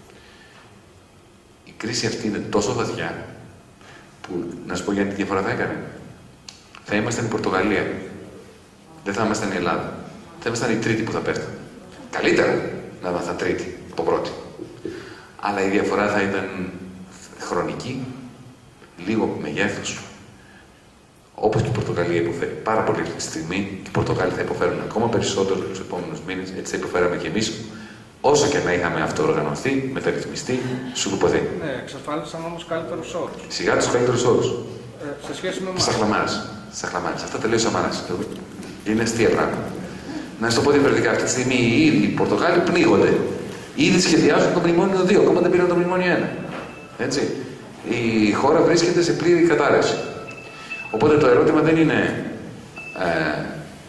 Η κρίση αυτή είναι τόσο βαθιά που, να σου πω γιατί διαφορά θα έκανε. Θα ήμασταν η Πορτογαλία. Δεν θα ήμασταν η Ελλάδα. Θα ήμασταν η τρίτη που θα πέφτει. Καλύτερα να ήμασταν τρίτη από πρώτη. Αλλά η διαφορά θα ήταν χρονική, λίγο μεγέθους. Όπως και η Πορτογαλία υποφέρει πάρα πολύ αυτή τη στιγμή, και οι Πορτογάλοι θα υποφέρουν ακόμα περισσότερο τους επόμενους μήνες, έτσι θα υποφέραμε κι εμείς, όσο και να είχαμε αυτοοργανωθεί, μεταρρυθμιστεί, σουλουπωθεί. Ναι, εξασφάλισαν όμως καλύτερους όρους. Σιγά τους καλύτερους όρους. Ε, σε σχέση με εμάς. Στα χλαμάρες. Στα χλαμάρες. Αυτά τελείως αμάρας. Είναι αστεία πράγματα. Να σου το πω διαφορετικά, αυτή τη στιγμή οι ίδιοι οι Πορτογάλοι πνίγονται. Ήδη σχεδιάζουν το μνημόνιο δύο, ακόμα δεν πήραν το μνημόνιο ένα. Έτσι. Η χώρα βρίσκεται σε πλήρη κατάρρευση. Οπότε το ερώτημα δεν είναι ε,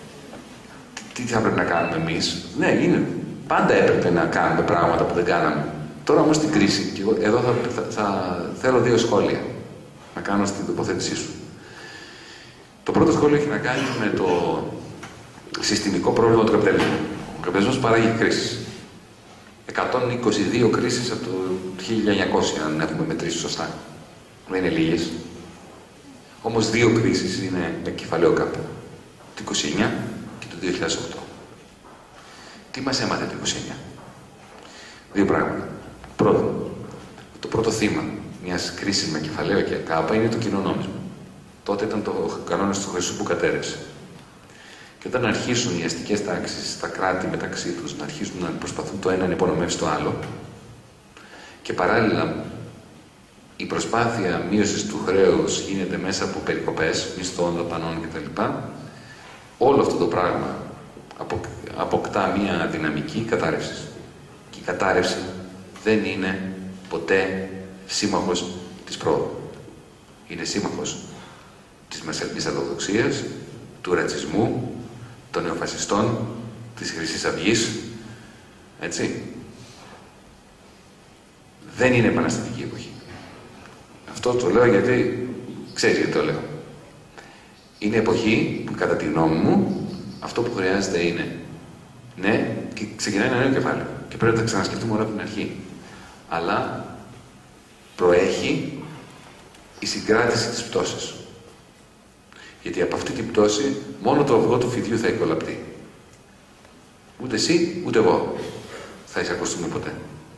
τι θα πρέπει να κάνουμε εμείς. Ναι, είναι. Πάντα έπρεπε να κάνουμε πράγματα που δεν κάναμε. Τώρα όμως στην κρίση, και εγώ εδώ θα, θα, θα θέλω δύο σχόλια να κάνω στην τοποθέτησή σου. Το πρώτο σχόλιο έχει να κάνει με το συστημικό πρόβλημα του καπιταλισμού. Ο καπιταλισμός παράγει κρίσεις. εκατόν είκοσι δύο κρίσεις από το χίλια εννιακόσια, αν έχουμε μετρήσει σωστά. Δεν είναι λίγες. Όμως δύο κρίσεις είναι με κεφαλαίο κάπου. Το είκοσι εννιά και το δύο χιλιάδες οκτώ. Τι μας έμαθε το είκοσι εννιά. Δύο πράγματα. Πρώτον, το πρώτο θύμα μιας κρίσης με κεφαλαίο και κάπα είναι το κοινό νόμισμα. Τότε ήταν το κανόνας του Χρυσού που κατέρευσε. Και όταν αρχίσουν οι αστικές τάξεις, τα κράτη μεταξύ τους, να αρχίσουν να προσπαθούν το ένα να υπονομεύσει το άλλο, και παράλληλα η προσπάθεια μείωσης του χρέους γίνεται μέσα από περικοπές, μισθών, δαπανών κτλ. Όλο αυτό το πράγμα αποκτά μία δυναμική κατάρρευσης. Και η κατάρρευση δεν είναι ποτέ σύμμαχος της πρόοδου. Είναι σύμμαχος της μυσαλλοδοξίας, του ρατσισμού, των νεοφασιστών, της Χρυσής Αυγής. Έτσι. Δεν είναι επαναστατική εποχή. Αυτό το λέω γιατί ξέρεις γιατί το λέω. Είναι εποχή που κατά τη γνώμη μου αυτό που χρειάζεται είναι ναι, και ξεκινάει ένα νέο κεφάλαιο και πρέπει να τα ξανασκεφτούμε όλα από την αρχή. Αλλά προέχει η συγκράτηση της πτώσης. Γιατί από αυτή την πτώση μόνο το αυγό του φιδιού θα εκολαπτεί. Ούτε εσύ, ούτε εγώ θα εισακουστούμε ποτέ.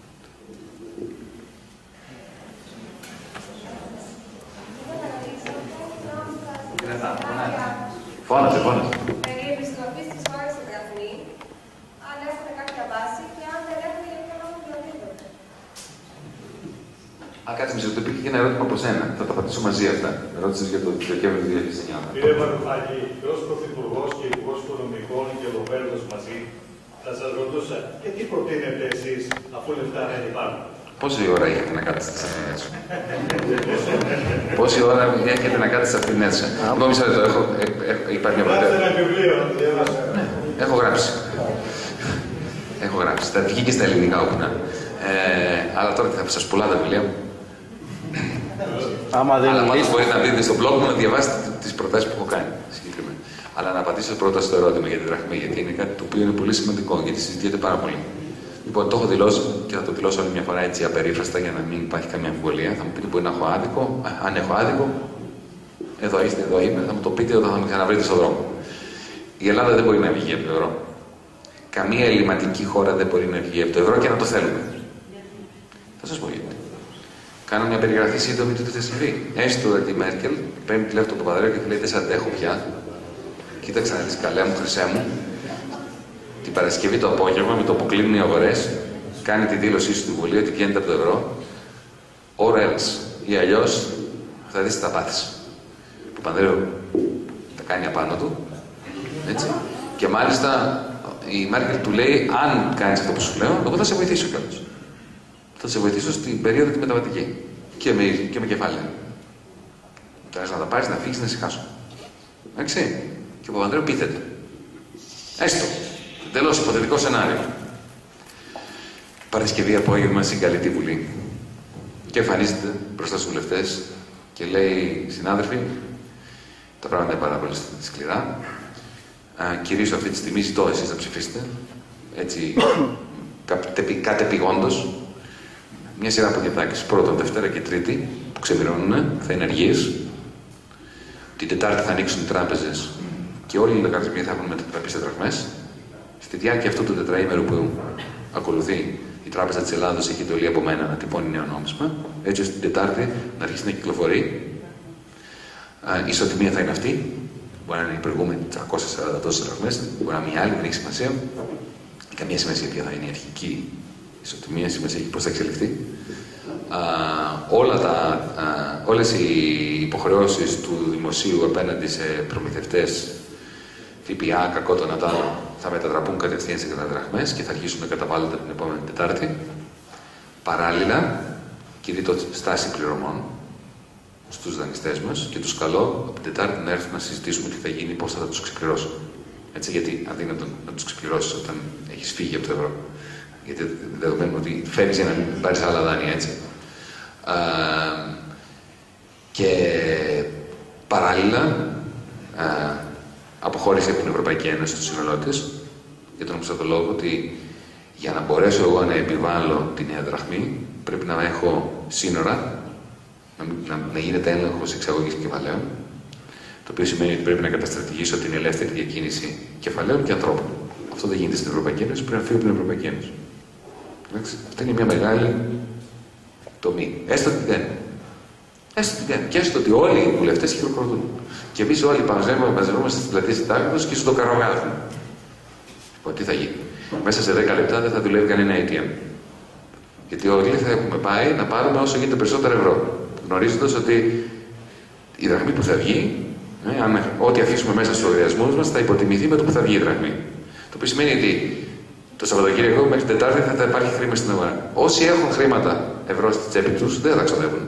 Φώνασε, φώνασε. Η επιστροφή στις χώρες στην Καθμή, αν έχουν κάποια βάση και αν δεν έχουν, γιατί δεν έχουν οτιδήποτε. Α, κάτσε με το πήγε και ένα ερώτημα από σένα. Θα τα πατήσω μαζί αυτά. Με ρώτησες για το Δεκέμβριο του δύο χιλιάδες εννιά. Κύριε Βαρουφάκη, και ως Πρωθυπουργός και Υπουργός Οικονομικών και ο Βέρδος μαζί, θα σας ρωτούσα, και τι προτείνετε εσείς, αφού λεφτά δεν υπάρχουν. Πόση ώρα έχετε να κάτσετε στις Αθηνές σου. Πόση ώρα έχετε να κάτσετε στις Αθηνές σου. Εγώ μισό λεπτό, έχω, υπάρχει μια πρωτεύουσα. Γράψτε ένα βιβλίο, να το διαβάσω. Ναι, έχω γράψει. Έχω γράψει. Θα βγει και στα ελληνικά όπου να. Ε, αλλά τώρα θα σας πουλάω τα βιβλία μου. Άμα δεν αλλά πάντως λύσεις... μπορείτε να μπείτε στο blog μου να διαβάσετε τις προτάσεις που έχω κάνει. Συγκεκριμένα. Αλλά να απαντήσω πρώτα στο ερώτημα για τη δραχμή, γιατί είναι κάτι το οποίο είναι πολύ σημαντικό, γιατί συζητιέται πάρα πολύ. Λοιπόν, το έχω δηλώσει και θα το δηλώσω άλλη μια φορά έτσι απερίφραστα για να μην υπάρχει καμία αμφιβολία. Θα μου πείτε μπορεί να έχω άδικο. Αν έχω άδικο, εδώ είστε, εδώ είμαι, θα μου το πείτε, θα με ξαναβρείτε στον δρόμο. Η Ελλάδα δεν μπορεί να βγει από το ευρώ. Καμία ελληματική χώρα δεν μπορεί να βγει από το ευρώ και να το θέλουμε. Θα σας πω γιατί. Κάνω μια περιγραφή σύντομη του τι θα συμβεί. Έστω ότι η Μέρκελ παίρνει τηλέφωνο τον Παπαδρέο και του λέει: δεν σε αντέχω πια. Κοίταξε να δεις, καλέ μου, χρυσέ μου. Την Παρασκευή το απόγευμα, με το που κλείνουν οι αγορές, κάνει τη δήλωσή σου στην Βουλή ότι βγαίνετε από το ευρώ, or else, ή αλλιώς θα δεις τι θα πάθεις. Ο Παπανδρέου τα κάνει απάνω του, έτσι. Και μάλιστα η Μέρκελ του λέει, αν κάνεις αυτό που σου λέω, εγώ θα σε βοηθήσω κιόλας. Θα σε βοηθήσω στην περίοδο τη μεταβατική. Και με, και με κεφάλαια. Θέλεις να τα πάρεις, να φύγεις, να ησυχάσω. Εντάξει. Και ο Παπανδρέου πείθεται. Έστω. Τελώς υποθετικό σενάριο. Παρασκευή απόγευμα συγκαλεί τη Βουλή. Και εμφανίζεται μπροστά στους βουλευτές και λέει, συνάδελφοι, τα πράγματα είναι πάρα πολύ σκληρά. Κυρίως αυτή τη στιγμή ζητώ εσείς να ψηφίσετε. Έτσι, κατεπηγόντως. Μια σειρά από διατάξεις. Πρώτον, Δευτέρα και Τρίτη, που ξεμειρώνουν, θα είναι αργίες. Την Τετάρτη θα ανοίξουν οι τράπεζες και όλοι οι λογαριασμοί θα έχουν μετατραπεί σε δραχμές. Στη διάρκεια αυτού του τετραήμερου που ακολουθεί, η Τράπεζα της Ελλάδος έχει εντολή από μένα να τυπώνει νέο νόμισμα, έτσι ώστε την Τετάρτη να αρχίσει να κυκλοφορεί. Η ισοτιμία θα είναι αυτή. Μπορεί να είναι η προηγούμενη τριακόσιες σαράντα τόσες δραχμές, μπορεί να είναι μια άλλη, δεν έχει σημασία. Καμία σημασία ποια θα είναι η αρχική ισοτιμία, σημασία έχει πώς θα εξελιχθεί. Uh, όλα τα, uh, όλες οι υποχρεώσεις του δημοσίου απέναντι σε προμηθευτές, ΦΠΑ, κακό το Νατάλο, θα μετατραπούν κατευθείαν σε καταδραχμές και θα αρχίσουν να καταβάλλονται την επόμενη Τετάρτη. Παράλληλα, κηρύττω στάση πληρωμών στους δανειστές μας και τους καλώ από την Τετάρτη να έρθουν να συζητήσουμε τι θα γίνει, πώς θα τους ξεπληρώσω. Έτσι, γιατί αδύνατο να τους ξεπληρώσεις όταν έχεις φύγει από το ευρώ. Γιατί δεδομένου ότι φεύγεις για να μην πάρεις άλλα δάνεια, έτσι. Α, και παράλληλα, α, αποχώρησε από την Ευρωπαϊκή Ένωση του σύνολό της, για τον απλό λόγο ότι για να μπορέσω εγώ να επιβάλλω τη νέα δραχμή, πρέπει να έχω σύνορα, να, να, να γίνεται έλεγχος εξαγωγής κεφαλαίων, το οποίο σημαίνει ότι πρέπει να καταστρατηγήσω την ελεύθερη διακίνηση κεφαλαίων και ανθρώπων. Αυτό δεν γίνεται στην Ευρωπαϊκή Ένωση, πρέπει να φύγω από την Ευρωπαϊκή Ένωση. Αυτή είναι μια μεγάλη τομή. Έστω ότι δεν. Έστω ότι δεν. Και έστω ότι όλοι οι βουλευτές χειροκροτούν. Και εμείς όλοι μαζευόμαστε στις πλατείες Συντάγματος και σου το καρογάζουμε. Λοιπόν, τι θα γίνει. Μέσα σε δέκα λεπτά δεν θα δουλεύει κανένα έι τι εμ. Γιατί όλοι θα έχουμε πάει να πάρουμε όσο γίνεται περισσότερα ευρώ. Γνωρίζοντας ότι η δραχμή που θα βγει, ε, αν, ό,τι αφήσουμε μέσα στους λογαριασμούς μας, θα υποτιμηθεί με το που θα βγει η δραχμή. Το οποίο σημαίνει ότι το Σαββατοκύριακο μέχρι την Τετάρτη θα, θα υπάρχει χρήμα στην αγορά. Όσοι έχουν χρήματα ευρώ στη τσέπη τους δεν θα ξοδεύουν.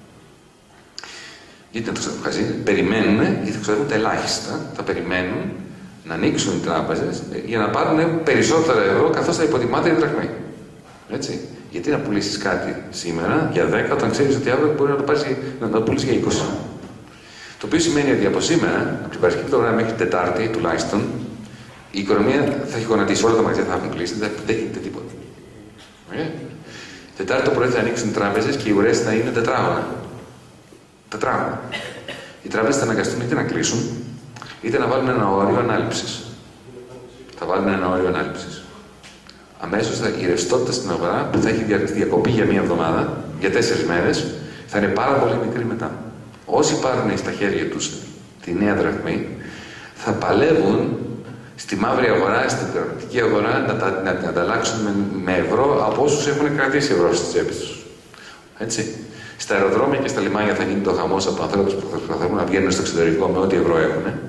Γιατί να το ξοδεύουν, περιμένουν, γιατί θα ξοδεύουν τα ελάχιστα, θα περιμένουν να ανοίξουν οι τράπεζες για να πάρουν περισσότερα ευρώ καθώς θα υποτιμάται η δραχμή. Έτσι. Γιατί να πουλήσεις κάτι σήμερα για δέκα όταν ξέρεις ότι αύριο μπορεί να το, πάρεις, να το πουλήσεις για είκοσι. Το οποίο σημαίνει ότι από σήμερα, από την Παρασκευή τώρα μέχρι την Τετάρτη τουλάχιστον, η οικονομία θα έχει γονατίσει, όλα τα μαγαζιά θα έχουν κλείσει, δεν γίνεται τίποτα. Okay. Τετάρτη το πρωί θα ανοίξουν οι τράπεζες και οι ουρές θα είναι τετράγωνα. Τετράγωνα. Οι τράπεζες θα αναγκαστούν είτε να κλείσουν, είτε να βάλουν ένα όριο ανάληψης. Θα βάλουν ένα όριο ανάληψης. Αμέσως θα, η ρευστότητα στην αγορά που θα έχει διακοπεί για μία εβδομάδα, για τέσσερις μέρες, θα είναι πάρα πολύ μικρή μετά. Όσοι πάρουν στα χέρια τους τη νέα δραχμή, θα παλεύουν στη μαύρη αγορά, στην πραγματική αγορά, να τα, να, να τα αλλάξουν με, με ευρώ από όσους έχουν κρατήσει ευρώ στις τσέπες τους. Έτσι. Στα αεροδρόμια και στα λιμάνια θα γίνει το χαμός από ανθρώπους που θα προσπαθούν να βγαίνουν στο εξωτερικό με ό,τι ευρώ έχουν. Εν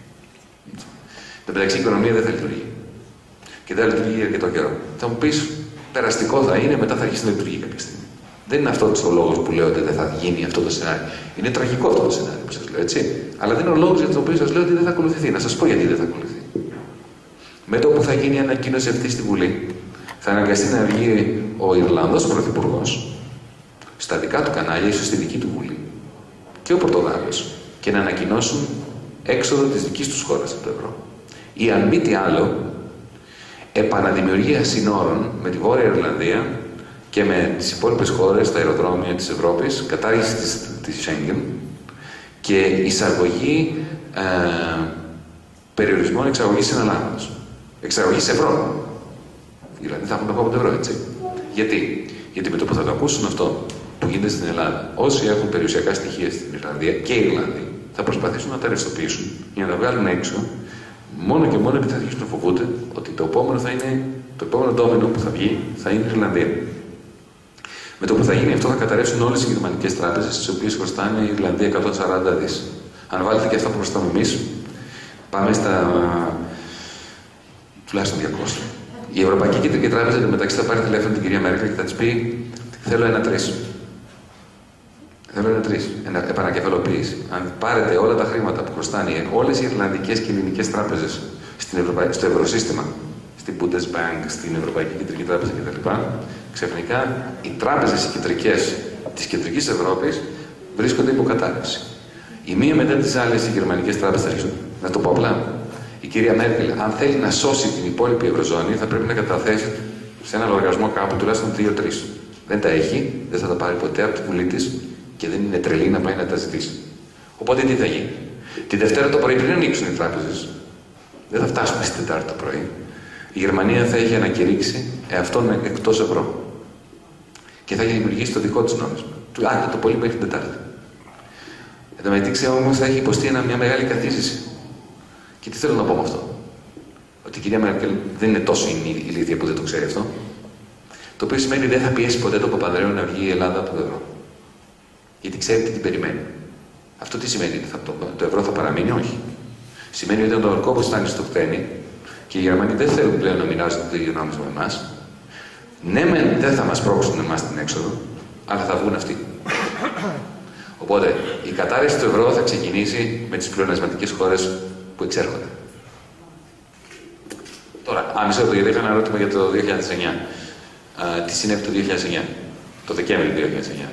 τω μεταξύ η οικονομία δεν θα λειτουργεί. Και δεν θα λειτουργεί για αρκετό καιρό. Θα μου πεις, περαστικό θα είναι, μετά θα αρχίσει να λειτουργεί κάποια στιγμή. Δεν είναι αυτό ο λόγος που λέω ότι δεν θα γίνει αυτό το σενάριο. Είναι τραγικό αυτό το σενάριο που σας λέω, έτσι. Αλλά δεν είναι ο λόγος για τον οποίο σας λέω ότι δεν θα ακολουθηθεί. Να σας πω γιατί δεν θα ακολουθεί. Με το που θα γίνει η ανακοίνωση αυτή στη Βουλή, θα αναγκαστεί να βγει ο Ιρλανδός Πρωθυπουργός στα δικά του κανάλια, ίσως στη δική του Βουλή, και ο Πορτογάλος, και να ανακοινώσουν έξοδο της δικής τους χώρας από το ευρώ. Ή αν μη τι άλλο, επαναδημιουργία συνόρων με τη Βόρεια Ιρλανδία και με τις υπόλοιπες χώρες, τα αεροδρόμια της Ευρώπης, κατάργηση της, της Schengen και εισαγωγή ε, περιορισμών εξαγωγής συναλλάγματος. Εξαγωγής ευρώ. Δηλαδή θα έχουν από το ευρώ, έτσι. Γιατί? Γιατί με το που θα το ακούσουν αυτό που γίνεται στην Ελλάδα, όσοι έχουν περιουσιακά στοιχεία στην Ιρλανδία και οι Ιρλανδοί, θα προσπαθήσουν να τα ρευστοποιήσουν για να τα βγάλουν έξω Μόνο και μόνο επειδή θα αρχίσουν να φοβούνται ότι το επόμενο, θα είναι, το επόμενο ντόμινο που θα βγει θα είναι η Ιρλανδία. Με το που θα γίνει αυτό θα καταρρεύσουν όλες οι γερμανικές τράπεζες, τις οποίες χρωστάνε η Ιρλανδία εκατόν σαράντα δις. Αν βάλετε και αυτά που χρωστάμε εμείς, πάμε στα τουλάχιστον διακόσια. Η Ευρωπαϊκή Κεντρική Τράπεζα μεταξύ θα πάρει τηλέφωνο την κυρία Μέρκελ και θα της πει: θέλω ένα τρεις. Θέλω ένα τρεις. Επανακεφαλοποίηση. Αν πάρετε όλα τα χρήματα που χρωστάνε όλες οι Ιρλανδικές και ελληνικές τράπεζες στο ευρωσύστημα, στην Bundesbank, στην Ευρωπαϊκή Κεντρική Τράπεζα κτλ., ξαφνικά οι τράπεζες οι κεντρικές της κεντρικής Ευρώπης βρίσκονται υπό κατάρρευση. Η μία μετά τις άλλες οι γερμανικές τράπεζες αρχίζουν. Να το πω απλά. Η κυρία Μέρκελ, αν θέλει να σώσει την υπόλοιπη Ευρωζώνη, θα πρέπει να καταθέσει σε ένα λογαριασμό κάπου τουλάχιστον δύο τρεις. Δεν τα έχει, δεν θα τα πάρει ποτέ από τη Βουλή της και δεν είναι τρελή να πάει να τα ζητήσει. Οπότε τι θα γίνει. Τη Δευτέρα το πρωί, πριν ανοίξουν οι τράπεζες, δεν θα φτάσουμε στην Τετάρτη το πρωί, η Γερμανία θα έχει ανακηρύξει εαυτόν εκτός ευρώ. Και θα έχει δημιουργήσει το δικό της νόμισμα. Άντε το πολύ μέχρι την Τετάρτη. Εν τω μεταξύ όμως θα έχει υποστεί μια μεγάλη καθίζηση. Και τι θέλω να πω με αυτό. Ότι η κυρία Μέρκελ δεν είναι τόσο ηλίθια που δεν το ξέρει αυτό. Το οποίο σημαίνει ότι δεν θα πιέσει ποτέ το Παπανδρέου να βγει η Ελλάδα από το ευρώ. Γιατί ξέρει τι την περιμένει. Αυτό τι σημαίνει, ότι θα, το, το ευρώ θα παραμείνει, όχι. Σημαίνει ότι όταν ο κόμπος φτάνει στο χτένι και οι Γερμανοί δεν θέλουν πλέον να μοιράζονται το ίδιο νόμισμα με εμάς, ναι, μεν δεν θα μας πρόξουν εμάς την έξοδο, αλλά θα βγουν αυτοί. Οπότε η κατάρρευση του ευρώ θα ξεκινήσει με τις πλεονασματικές χώρες που εξέρχονται. Τώρα, αν μισό λεπτό, γιατί είχα ένα ερώτημα για το δύο χιλιάδες εννιά. Α, τι συνέβη το δύο χιλιάδες εννιά, το Δεκέμβρη του δύο χιλιάδες εννιά.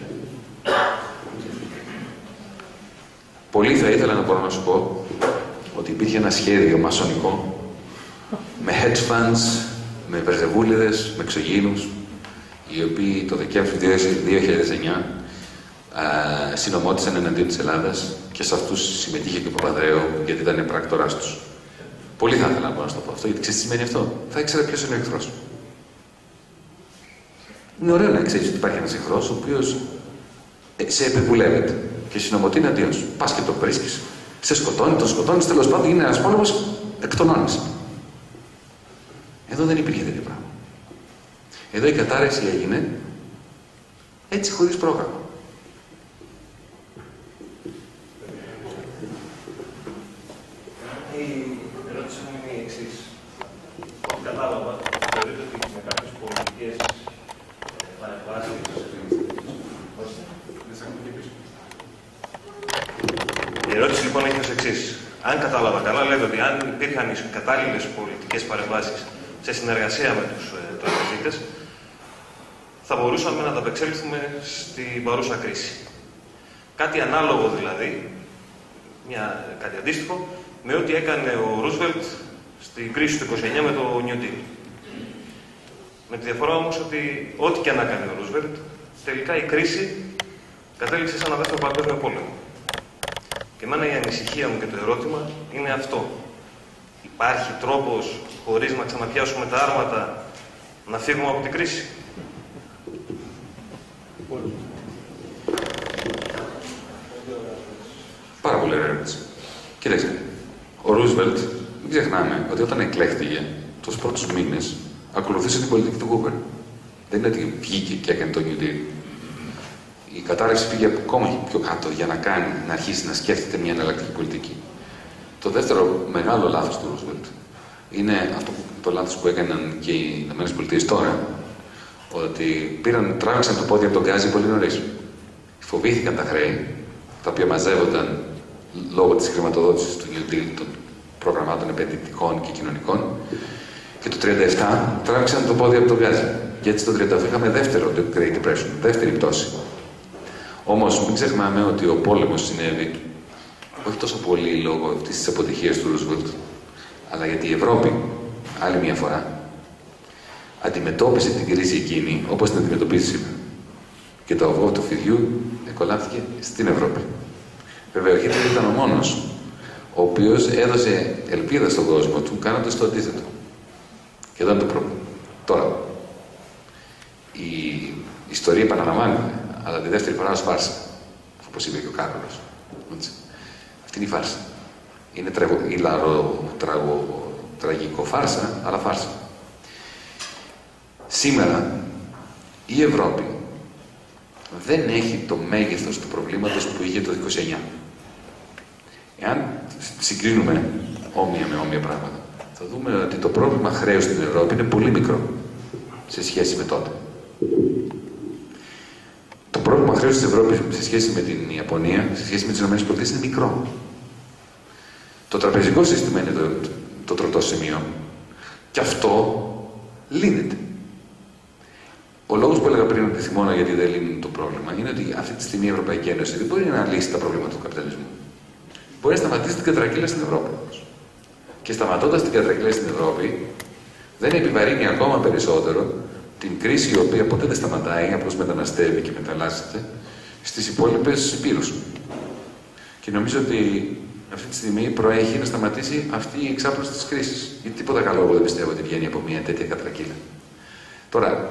Πολύ θα ήθελα να μπορώ να σου πω ότι υπήρχε ένα σχέδιο μασονικό με hedge funds, με βερζεβούλιδες, με εξωγήινους, οι οποίοι το Δεκέμβρη του δύο χιλιάδες εννιά α, συνομώτησαν εναντίον της Ελλάδας και σε αυτούς συμμετείχε και ο Παπανδρέου γιατί ήταν πράκτορας τους. Πολύ θα ήθελα να μπορώ να σου το πω αυτό, γιατί ξέρεις τι σημαίνει αυτό. Θα ήξερα ποιος είναι ο εχθρός. Είναι ωραίο να ξέρεις ότι υπάρχει ένας εχθρός ο οποίος σε επιβουλεύεται και συνομωτεί εναντίον σου. Πας και το βρίσκεις, σε σκοτώνει, τον σκοτώνεις, τέλος πάντων είναι ένας πόλεμος, εκτονώνεις. Εδώ δεν υπήρχε τέτοιο πράγμα. Εδώ η κατάρρευση έγινε έτσι χωρίς πρόγραμμα. Η ερώτηση μου είναι η εξής. Ό,τι κατάλαβα, θεωρείτε ότι με κάποιες πολιτικές παρεμβάσεις. Η ερώτηση λοιπόν έχει ως εξής. Αν κατάλαβα καλά, λέτε ότι αν υπήρχαν οι κατάλληλες πολιτικές παρεμβάσεις σε συνεργασία με τους ε, τραπεζίτες, θα μπορούσαμε να ανταπεξέλθουμε στην παρούσα κρίση. Κάτι ανάλογο δηλαδή, μια, κάτι αντίστοιχο, με ό,τι έκανε ο Ρούσβελτ στην κρίση του είκοσι εννιά με το New Deal. Με τη διαφορά όμως ότι ό,τι και αν έκανε ο Ρούσβελτ, τελικά η κρίση κατέληξε σε ένα δεύτερο παγκόσμιο πόλεμο. Και εμένα η ανησυχία μου και το ερώτημα είναι αυτό. Υπάρχει τρόπος, χωρίς να ξαναπιάσουμε τα άρματα, να φύγουμε από την κρίση? Πάρα πολύ ωραία ερώτηση. Κοίταξε, ο Ρούσβελτ, μην ξεχνάμε ότι όταν εκλέχθηκε, τους πρώτους μήνες ακολουθούσε την πολιτική του Hoover. Δεν είναι ότι βγήκε και έκανε το New Deal. Η κατάρρευση πήγε ακόμα πιο κάτω για να κάνει, να αρχίσει να σκέφτεται μια εναλλακτική πολιτική. Το δεύτερο μεγάλο λάθος του Ρούσβελτ είναι αυτό που, το λάθος που έκαναν και οι ΗΠΑ τώρα, ότι πήραν, τράβηξαν το πόδι από τον γκάζι πολύ νωρίς. Φοβήθηκαν τα χρέη, τα οποία μαζεύονταν λόγω της χρηματοδότησης του New Deal, των προγραμμάτων επενδυτικών και κοινωνικών, και το τριάντα επτά τράβηξαν το πόδι από τον γκάζι. Και έτσι το τριάντα επτά είχαμε δεύτερο το Great Depression, δεύτερη πτώση. Όμως μην ξεχνάμε ότι ο πόλεμος συνέβη όχι τόσο πολύ λόγω αυτής της αποτυχίας του Ρούσβελτ, αλλά γιατί η Ευρώπη, άλλη μια φορά, αντιμετώπισε την κρίση εκείνη όπως την αντιμετωπίζει σήμερα. Και το αυγό του φιδιού εκολάφθηκε στην Ευρώπη. Βέβαια, ο Χίτλερ ήταν ο μόνος ο οποίος έδωσε ελπίδα στον κόσμο του κάνοντας το αντίθετο. Και εδώ είναι το πρόβλημα. Τώρα, η ιστορία επαναλαμβάνεται, αλλά τη δεύτερη φορά ως φάρσα, όπως είπε και ο Κάρολος. Αυτή είναι η φάρσα. Είναι τραγο, ηλαρό, τραγο, τραγικό. Φάρσα, αλλά φάρσα. Σήμερα η Ευρώπη δεν έχει το μέγεθος του προβλήματος που είχε το είκοσι εννιά. Εάν συγκρίνουμε όμοια με όμοια πράγματα, θα δούμε ότι το πρόβλημα χρέους στην Ευρώπη είναι πολύ μικρό σε σχέση με τότε. Το πρόβλημα χρέους στην Ευρώπη σε σχέση με την Ιαπωνία, σε σχέση με τις ΗΠΑ είναι μικρό. Το τραπεζικό σύστημα είναι το, το, το τροτό σημείο. Και αυτό λύνεται. Ο λόγος που έλεγα πριν ότι θυμώνα γιατί δεν λύνει το πρόβλημα είναι ότι αυτή τη στιγμή η Ευρωπαϊκή Ένωση δεν μπορεί να λύσει τα προβλήματα του καπιταλισμού. Μπορεί να σταματήσει την κατρακύλα στην Ευρώπη. Και σταματώντας την κατρακύλα στην Ευρώπη, δεν επιβαρύνει ακόμα περισσότερο την κρίση η οποία ποτέ δεν σταματάει, απλώς μεταναστεύει και μεταλλάσσεται στις υπόλοιπες υπήρους. Και νομίζω ότι αυτή τη στιγμή προέχει να σταματήσει αυτή η εξάπλωση της κρίσης. Γιατί τίποτα καλό εγώ δεν πιστεύω ότι βγαίνει από μια τέτοια κατρακύλα. Τώρα,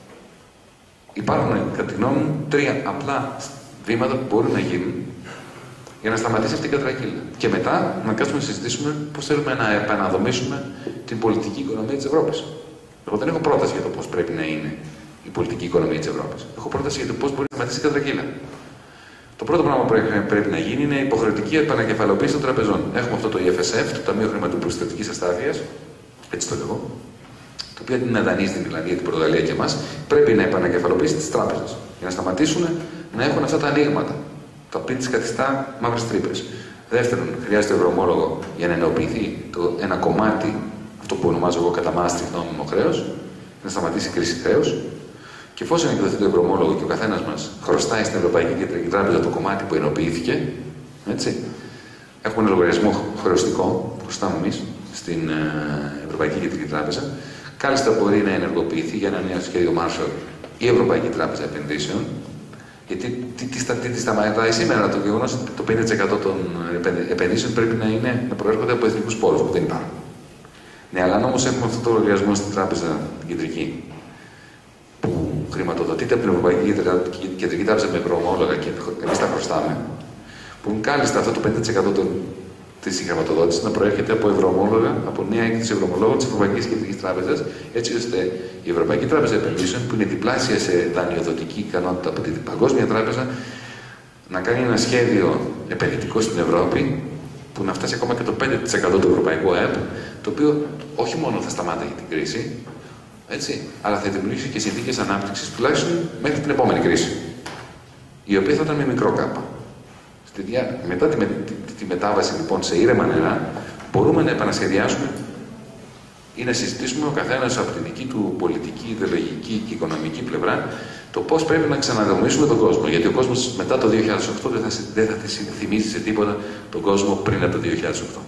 υπάρχουν κατά τη γνώμη μου τρία απλά βήματα που μπορούν να γίνουν για να σταματήσει αυτή η κατρακύλα. Και μετά να κάτσουμε να συζητήσουμε πώς θέλουμε να επαναδομήσουμε την πολιτική οικονομία της Ευρώπης. Εγώ δεν έχω πρόταση για το πώς πρέπει να είναι η πολιτική οικονομία της Ευρώπης. Έχω πρόταση για το πώς μπορεί να σταματήσει η κατρακύλα. Το πρώτο πράγμα που πρέπει να γίνει είναι η υποχρεωτική επανακεφαλοποίηση των τραπεζών. Έχουμε αυτό το ι εφ ες εφ, το Ταμείο Χρηματοπιστωτικής Αστάθειας, έτσι το λέγω, το οποίο αντί να δανείζει την Ιρλανδία, την Πορτογαλία και εμάς, πρέπει να επανακεφαλοποιήσει τις τράπεζες για να σταματήσουν να έχουν αυτά τα ανοίγματα, τα οποία τις καθιστά μαύρες τρύπες. Δεύτερον, χρειάζεται ευρωομόλογο για να ενοποιηθεί το ένα κομμάτι, αυτό που ονομάζω εγώ κατά Μάστριχτ νόμιμο χρέος, να σταματήσει η κρίση χρέους. Και εφόσον εκδοθεί το ευρωομόλογο και ο καθένας μας χρωστάει στην Ευρωπαϊκή Κεντρική Τράπεζα το κομμάτι που ενοποιήθηκε, έτσι, έχουμε ένα λογαριασμό χρεωστικό που χρωστάμε εμείς στην Ευρωπαϊκή Κεντρική Τράπεζα, κάλλιστα μπορεί να ενεργοποιηθεί για ένα νέο σχέδιο Marshall η Ευρωπαϊκή Τράπεζα Επενδύσεων. Γιατί τι, τι, τι, τι σταματάει σήμερα το γεγονός ότι το πενήντα τοις εκατό των επενδύσεων πρέπει να, είναι, να προέρχονται από εθνικούς πόρους που δεν υπάρχουν. Ναι, αλλά αν όμως έχουμε αυτό το λογαριασμό στην Τράπεζα Κεντρική, που χρηματοδοτείται από την Ευρωπαϊκή Κεντρική Τράπεζα με ευρωομόλογα και εμείς τα χρωστάμε, που κάλλιστα αυτό το πενήντα τοις εκατό της χρηματοδότησης να προέρχεται από ευρωομόλογα, από νέα έκδοση ευρωομολόγων της Ευρωπαϊκής Κεντρικής Τράπεζας, έτσι ώστε η Ευρωπαϊκή Τράπεζα Επενδύσεων, που είναι διπλάσια σε δανειοδοτική ικανότητα από την Παγκόσμια Τράπεζα, να κάνει ένα σχέδιο επενδυτικό στην Ευρώπη που να φτάσει ακόμα και το πέντε τοις εκατό του ευρωπαϊκού ΑΕΠ, το οποίο όχι μόνο θα σταμάταγε την κρίση, έτσι, αλλά θα δημιουργήσει και συνθήκες ανάπτυξης τουλάχιστον μέχρι την επόμενη κρίση, η οποία θα ήταν με μικρό κάπα. Στη διά... Μετά τη, με... τη... τη μετάβαση λοιπόν σε ήρεμα νερά, μπορούμε να επανασχεδιάσουμε ή να συζητήσουμε ο καθένας από την δική του πολιτική, ιδεολογική και οικονομική πλευρά το πώς πρέπει να ξαναδομήσουμε τον κόσμο. Γιατί ο κόσμος μετά το δύο χιλιάδες οκτώ δεν θα, δεν θα θυμίσει σε τίποτα τον κόσμο πριν από το δύο χιλιάδες οκτώ.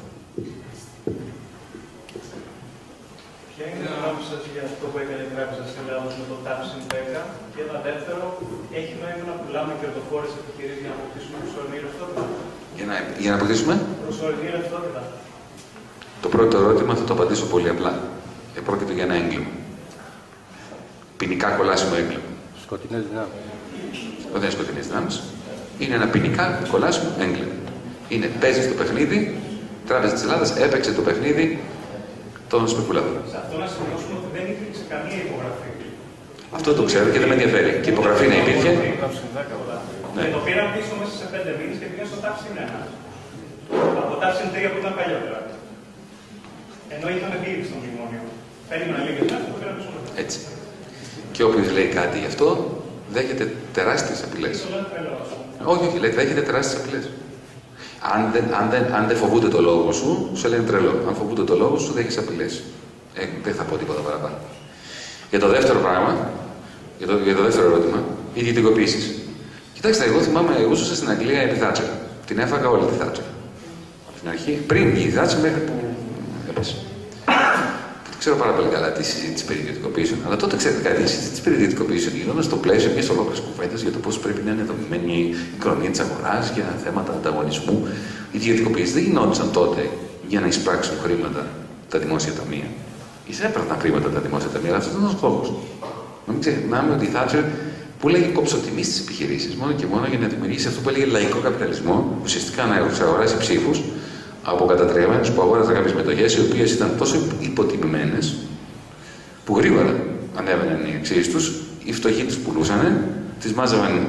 Ποια είναι η γνώμη σας για αυτό που έκανε η Τράπεζα Ελλάδος με το ΤΑΠΣΙΝ δέκα? Και ένα δεύτερο, έχει νόημα να πουλάμε κερδοφόρες επιχειρήσεις για να αποκτήσουμε προσωρινή ρευστότητα? Για να, για να αποκτήσουμε προσωρινή ρευστότητα. Το πρώτο ερώτημα θα το απαντήσω πολύ απλά. Πρόκειται για ένα έγκλημα. Ποινικά κολάσιμο έγκλημα. Σκοτεινές δυνάμεις. Δεν είναι σκοτεινές δυνάμεις. Είναι ένα ποινικά κολάσιμο έγκλημα. Είναι παίζει το παιχνίδι, η Τράπεζα της Ελλάδας έπαιξε το παιχνίδι των σπεκουλάτων. Σε αυτό να σημειώσουμε ότι δεν υπήρξε καμία υπογραφή. Αυτό το ξέρω και δεν με ενδιαφέρει. Και η υπογραφή να υπήρχε. Ναι. Το πήραν πίσω μέσα σε πέντε μήνες και πήγαν στο ΤΑΠΣΙΝ ένα. Από ΤΑΠΣΙΝ τρία που ήταν παλιότερα. Ενώ είχαμε κλείσει στο μνημόνιο. Περίμενα λίγες μέρες και το πήραν πίσω. Έτσι. Και όποιος λέει κάτι γι' αυτό, δέχεται τεράστιες απειλές. Όχι, όχι, λέει, δέχεται τεράστιες απειλές. Αν δεν, αν, δεν, αν δεν φοβούνται το λόγο σου, σου λένε τρελό. Αν φοβούνται το λόγο σου, δέχεσαι απειλές. Ε, δεν θα πω τίποτα παραπάνω. Για το δεύτερο πράγμα, για το, για το δεύτερο ερώτημα, οι ιδιωτικοποίησεις. Κοιτάξτε, εγώ θυμάμαι, εγώ ζούσα στην Αγγλία επί Θάτσερ. Την έφαγα όλη τη Θάτσερ. Από την αρχή, πριν η Θάτσερ μέχρι που έπεσε. Ξέρω πάρα πολύ καλά τη συζήτηση περί ιδιωτικοποίησεων, αλλά τότε ξέρετε κάτι, η συζήτηση περί ιδιωτικοποίησεων γινόταν στο πλαίσιο μια ολόκληρη κουβέντα για το πώ πρέπει να είναι δομημένη η οικονομία τη αγορά, για θέματα ανταγωνισμού. Οι ιδιωτικοποίησεις δεν γινόντουσαν τότε για να εισπράξουν χρήματα τα δημόσια ταμεία. Εισέπραναν χρήματα τα δημόσια ταμεία, αλλά αυτό δεν ήταν ο στόχο. Να μην ξεχνάμε ότι η Θάτσερ που λέγει κόψωτιμή στι επιχειρήσει μόνο και μόνο για να δημιουργήσει αυτό που έλεγε λαϊκό καπιταλισμό, ουσιαστικά να εξαγοράσει ψήφου, από κατατρεγμένους που αγόραζαν κάποιες μετοχές, οι οποίες ήταν τόσο υποτιμημένες, που γρήγορα ανέβαιναν οι αξίες τους, οι φτωχοί τις πουλούσαν, τις μάζευαν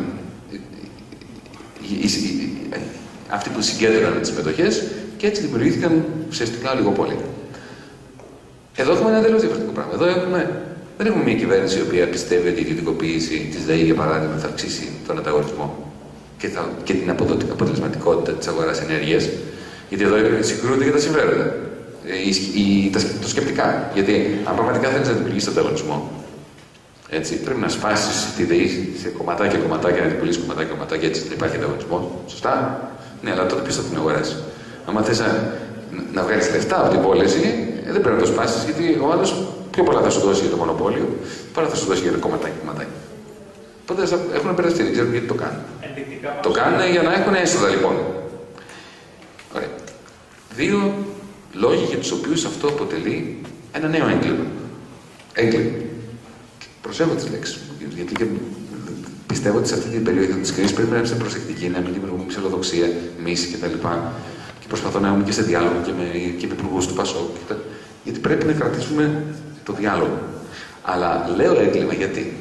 αυτοί που συγκέντρωναν τις μετοχές και έτσι δημιουργήθηκαν ουσιαστικά ολιγοπόλια. Εδώ έχουμε ένα τελείως διαφορετικό πράγμα. Εδώ έχουμε, δεν έχουμε μια κυβέρνηση η οποία πιστεύει ότι η ιδιωτικοποίηση της ΔΕΗ, για παράδειγμα, θα αυξήσει τον ανταγωνισμό και, θα, και την αποτελεσματικότητα της αγοράς ενέργειας. Γιατί εδώ συγκρούνται για τα συμφέροντα. Η, η, τα, το σκεπτικά. Γιατί αν πραγματικά θέλεις να δημιουργήσεις τον ανταγωνισμό, έτσι, πρέπει να σπάσεις τη ΔΕΗ σε κομματάκια, κομματάκια, να την πουλήσεις κομματάκια, κομματάκια, έτσι δεν υπάρχει ανταγωνισμό. Σωστά. Ναι, αλλά τότε ποιος θα την αγοράσει. Αν θες να, να βγάλεις λεφτά από την πώληση, ε, δεν πρέπει να το σπάσεις, γιατί ο άλλος πιο πολλά θα σου δώσει για το μονοπόλιο, παρά θα σου δώσει για το κομματάκι, κομματάκι. Οπότε έχουν μπερδευτεί, δεν ξέρουν γιατί το κάνουν. Το κάνουν για να έχουν έσοδα, λοιπόν. Ωραία. Δύο λόγοι για τους οποίους αυτό αποτελεί ένα νέο έγκλημα. Έγκλημα. Προσέχω τις λέξεις μου, γιατί και πιστεύω ότι σε αυτή την περίοδο της κρίσης πρέπει να είμαστε προσεκτικοί, να μην δημιουργούμε ψευδοδοξία, μίση κτλ. Και προσπαθώ να είμαι και σε διάλογο και με, και με υπουργούς του ΠΑΣΟΚ, γιατί πρέπει να κρατήσουμε το διάλογο. Αλλά λέω έγκλημα γιατί.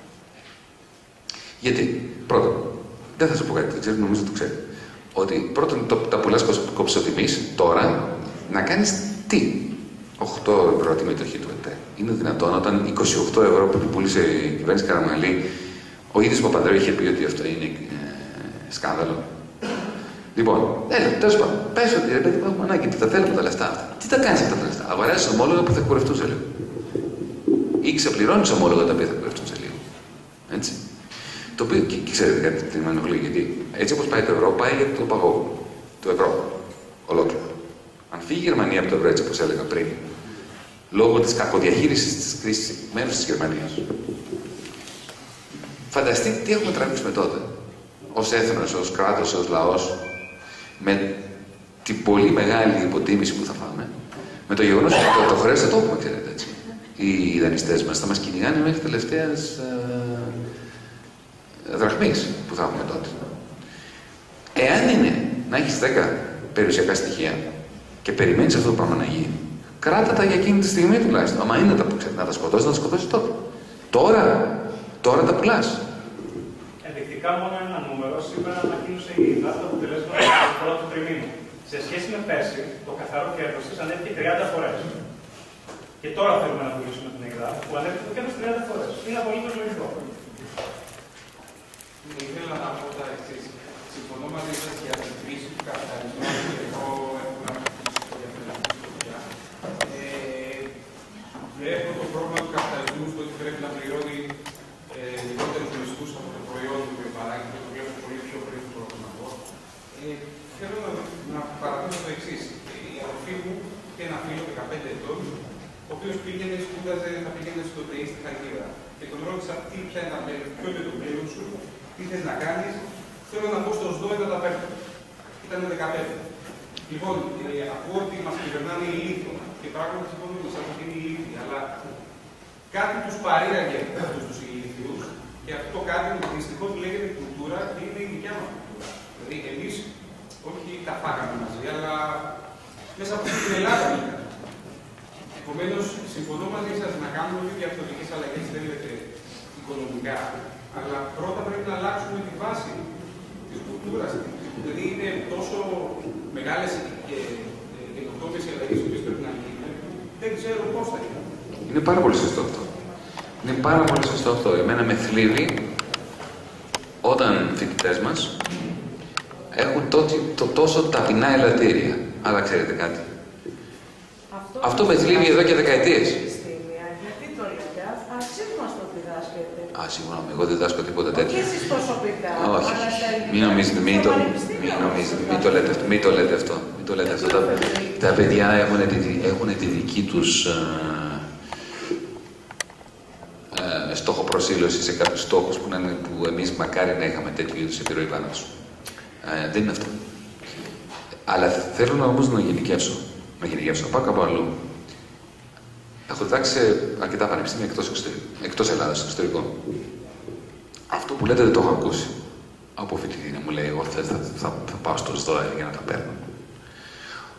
Γιατί, πρώτον, δεν θα σου πω κάτι, δεν ξέρω, νομίζω το ξέρω. Ότι πρώτον το, τα πουλάς κόψωτιμής τώρα να κάνεις τι. οκτώ ευρώ τη μετοχή του ΕΤΕ. Είναι δυνατόν όταν είκοσι οκτώ ευρώ που πούλησε η κυβέρνηση Καραμανλή, ο ίδιος Παπανδρέου είχε πει ότι αυτό είναι ε, σκάνδαλο. Λοιπόν, έλα, τέλος πάντων, πες ότι ρε παιδί μου έχουμε ανάγκη, τα θέλουμε τα λεφτά αυτά. Τι τα κάνεις αυτά τα λεφτά. Αγοράζεις ομόλογα που θα κουρευτούν σε λίγο. Ή ξεπληρώνεις ομόλογα τα οποία θα κουρευτούν σε λίγο. Έτσι. Το οποίο, και, και ξέρετε κάτι τι με ενοχλεί, γιατί έτσι όπως πάει το ευρώ, πάει για το παγόβουνο. Το ευρώ. Ολόκληρο. Αν φύγει η Γερμανία από το ευρώ, έτσι όπως έλεγα πριν, λόγω της κακοδιαχείρισης της κρίσης μέρους της Γερμανίας, φανταστείτε τι έχουμε τραβήξει τότε. Ως έθνος, ως κράτος, ως λαός, με την πολύ μεγάλη υποτίμηση που θα φάμε, με το γεγονός ότι το, το χρέος δεν το έχουμε, ξέρετε έτσι. Οι δανειστές μας θα μας κυνηγάνε μέχρι τελευταίας ε, δραχμής που θα έχουμε τότε. Εάν είναι να έχεις δέκα περιουσιακά στοιχεία και περιμένεις αυτό το πράγμα να γίνει, κράτα τα για εκείνη τη στιγμή τουλάχιστον. Άμα είναι να τα, να τα σκοτώσεις, να τα σκοτώσεις τότε. Τώρα, τώρα τα πουλάς. Ενδεικτικά μόνο ένα νούμερο σήμερα ανακοίνωσε η ΕΙΔΑ τα αποτελέσματα του πρώτου τριμήνου. Σε σχέση με πέρσι, το καθαρό κέρδος της ανέβηκε τριάντα φορές. Και τώρα θέλουμε να πουλήσουμε την ΕΙΔΑ που ανέβηκε το κέρδος τριάντα φορές. Είναι απολύτως λογικό. Ήθελα να πω τα εξής. Συμφωνώ μαζί σας για την κρίση του καπιταλισμού και εγώ έχω να Βλέπω το πρόβλημα του καπιταλισμού στο ότι πρέπει να πληρώνει ε, λιγότερους μισθούς από το προϊόν του που παράγει και το βλέπω πολύ πιο πριν το πρόβλημα. Ε, θέλω να, να παραδείξω το εξής. Η αδελφή μου είχε ένα φίλο δεκαπέντε ετών, ο οποίος πήγαινε, σπούδαζε, θα πήγαινε στο ΤΕΙ στη Χαλκίδα. Και τον ρώτησα τι ποια είναι τα μέλη, ποιο είναι το πλήρων σου, τι θες να κάνεις. Θέλω να μπω στο ΣΔΟΕ να τα παίρνω. Ήταν δεκαπέντε. Λοιπόν, ε, ακούω ότι μας κυβερνάνε οι ηλίθιοι. Και πράγματι συμφωνώ με εσάς ότι είναι ηλίθιοι, αλλά κάτι τους παρήγαγε αυτούς τους ηλίθιους και αυτό το κάτι δυστυχώς λέγεται κουλτούρα και είναι η δικιά μας κουλτούρα. Δηλαδή, εμείς όχι τα φάγαμε μαζί, αλλά μέσα από την Ελλάδα βγήκαμε. Επομένως, συμφωνώ μαζί σας να κάνουμε όλες τις διαρθρωτικές αλλαγές, θέλετε, οικονομικά, αλλά πρώτα πρέπει να αλλάξουμε τη βάση της κουλτούρας. Δηλαδή, είναι τόσο μεγάλες και καινοτόμες οι αλλαγές που πρέπει να γίνουν, δεν ξέρω πώς θα γίνει. Είναι πάρα πολύ σωστό αυτό. Είναι πάρα πολύ σωστό αυτό. Εμένα με θλίβει όταν φοιτητές μας έχουν τότε, το τόσο ταπεινά ελαττήρια. Αλλά ξέρετε κάτι. Αυτό, αυτό με θλίβει εδώ και δεκαετίες. Γιατί το λέτε, αφού μας το διδάσκετε. Α, συγγνώμη, εγώ δεν διδάσκω τίποτα τέτοιο. Όχι εσείς προσωπικά. Όχι, μην νομίζετε, μην το, μην νομίζετε, μην το λέτε αυτό. Μην το λέτε αυτό. Μην το λέτε αυτό. Τα, τα παιδιά έχουν τη, έχουν τη δική τους ε, ε, στόχο προσήλωση σε κάποιους στόχους που, που εμείς μακάρι να είχαμε τέτοιου είδους επιρροή πάνω τους. Ε, δεν είναι αυτό. Αλλά θέλω να όμως να γενικεύσω. Να γενικεύσω. Να πάω κάπου αλλού. Έχω διδάξει σε αρκετά πανεπιστήμια εκτός, εκτός Ελλάδας, στο εξωτερικό. Αυτό που λέτε δεν το έχω ακούσει. Από φοιτητή να μου λέει: εγώ θα, θα, θα, θα πάω στο ΣΔΟΕ για να τα παίρνω.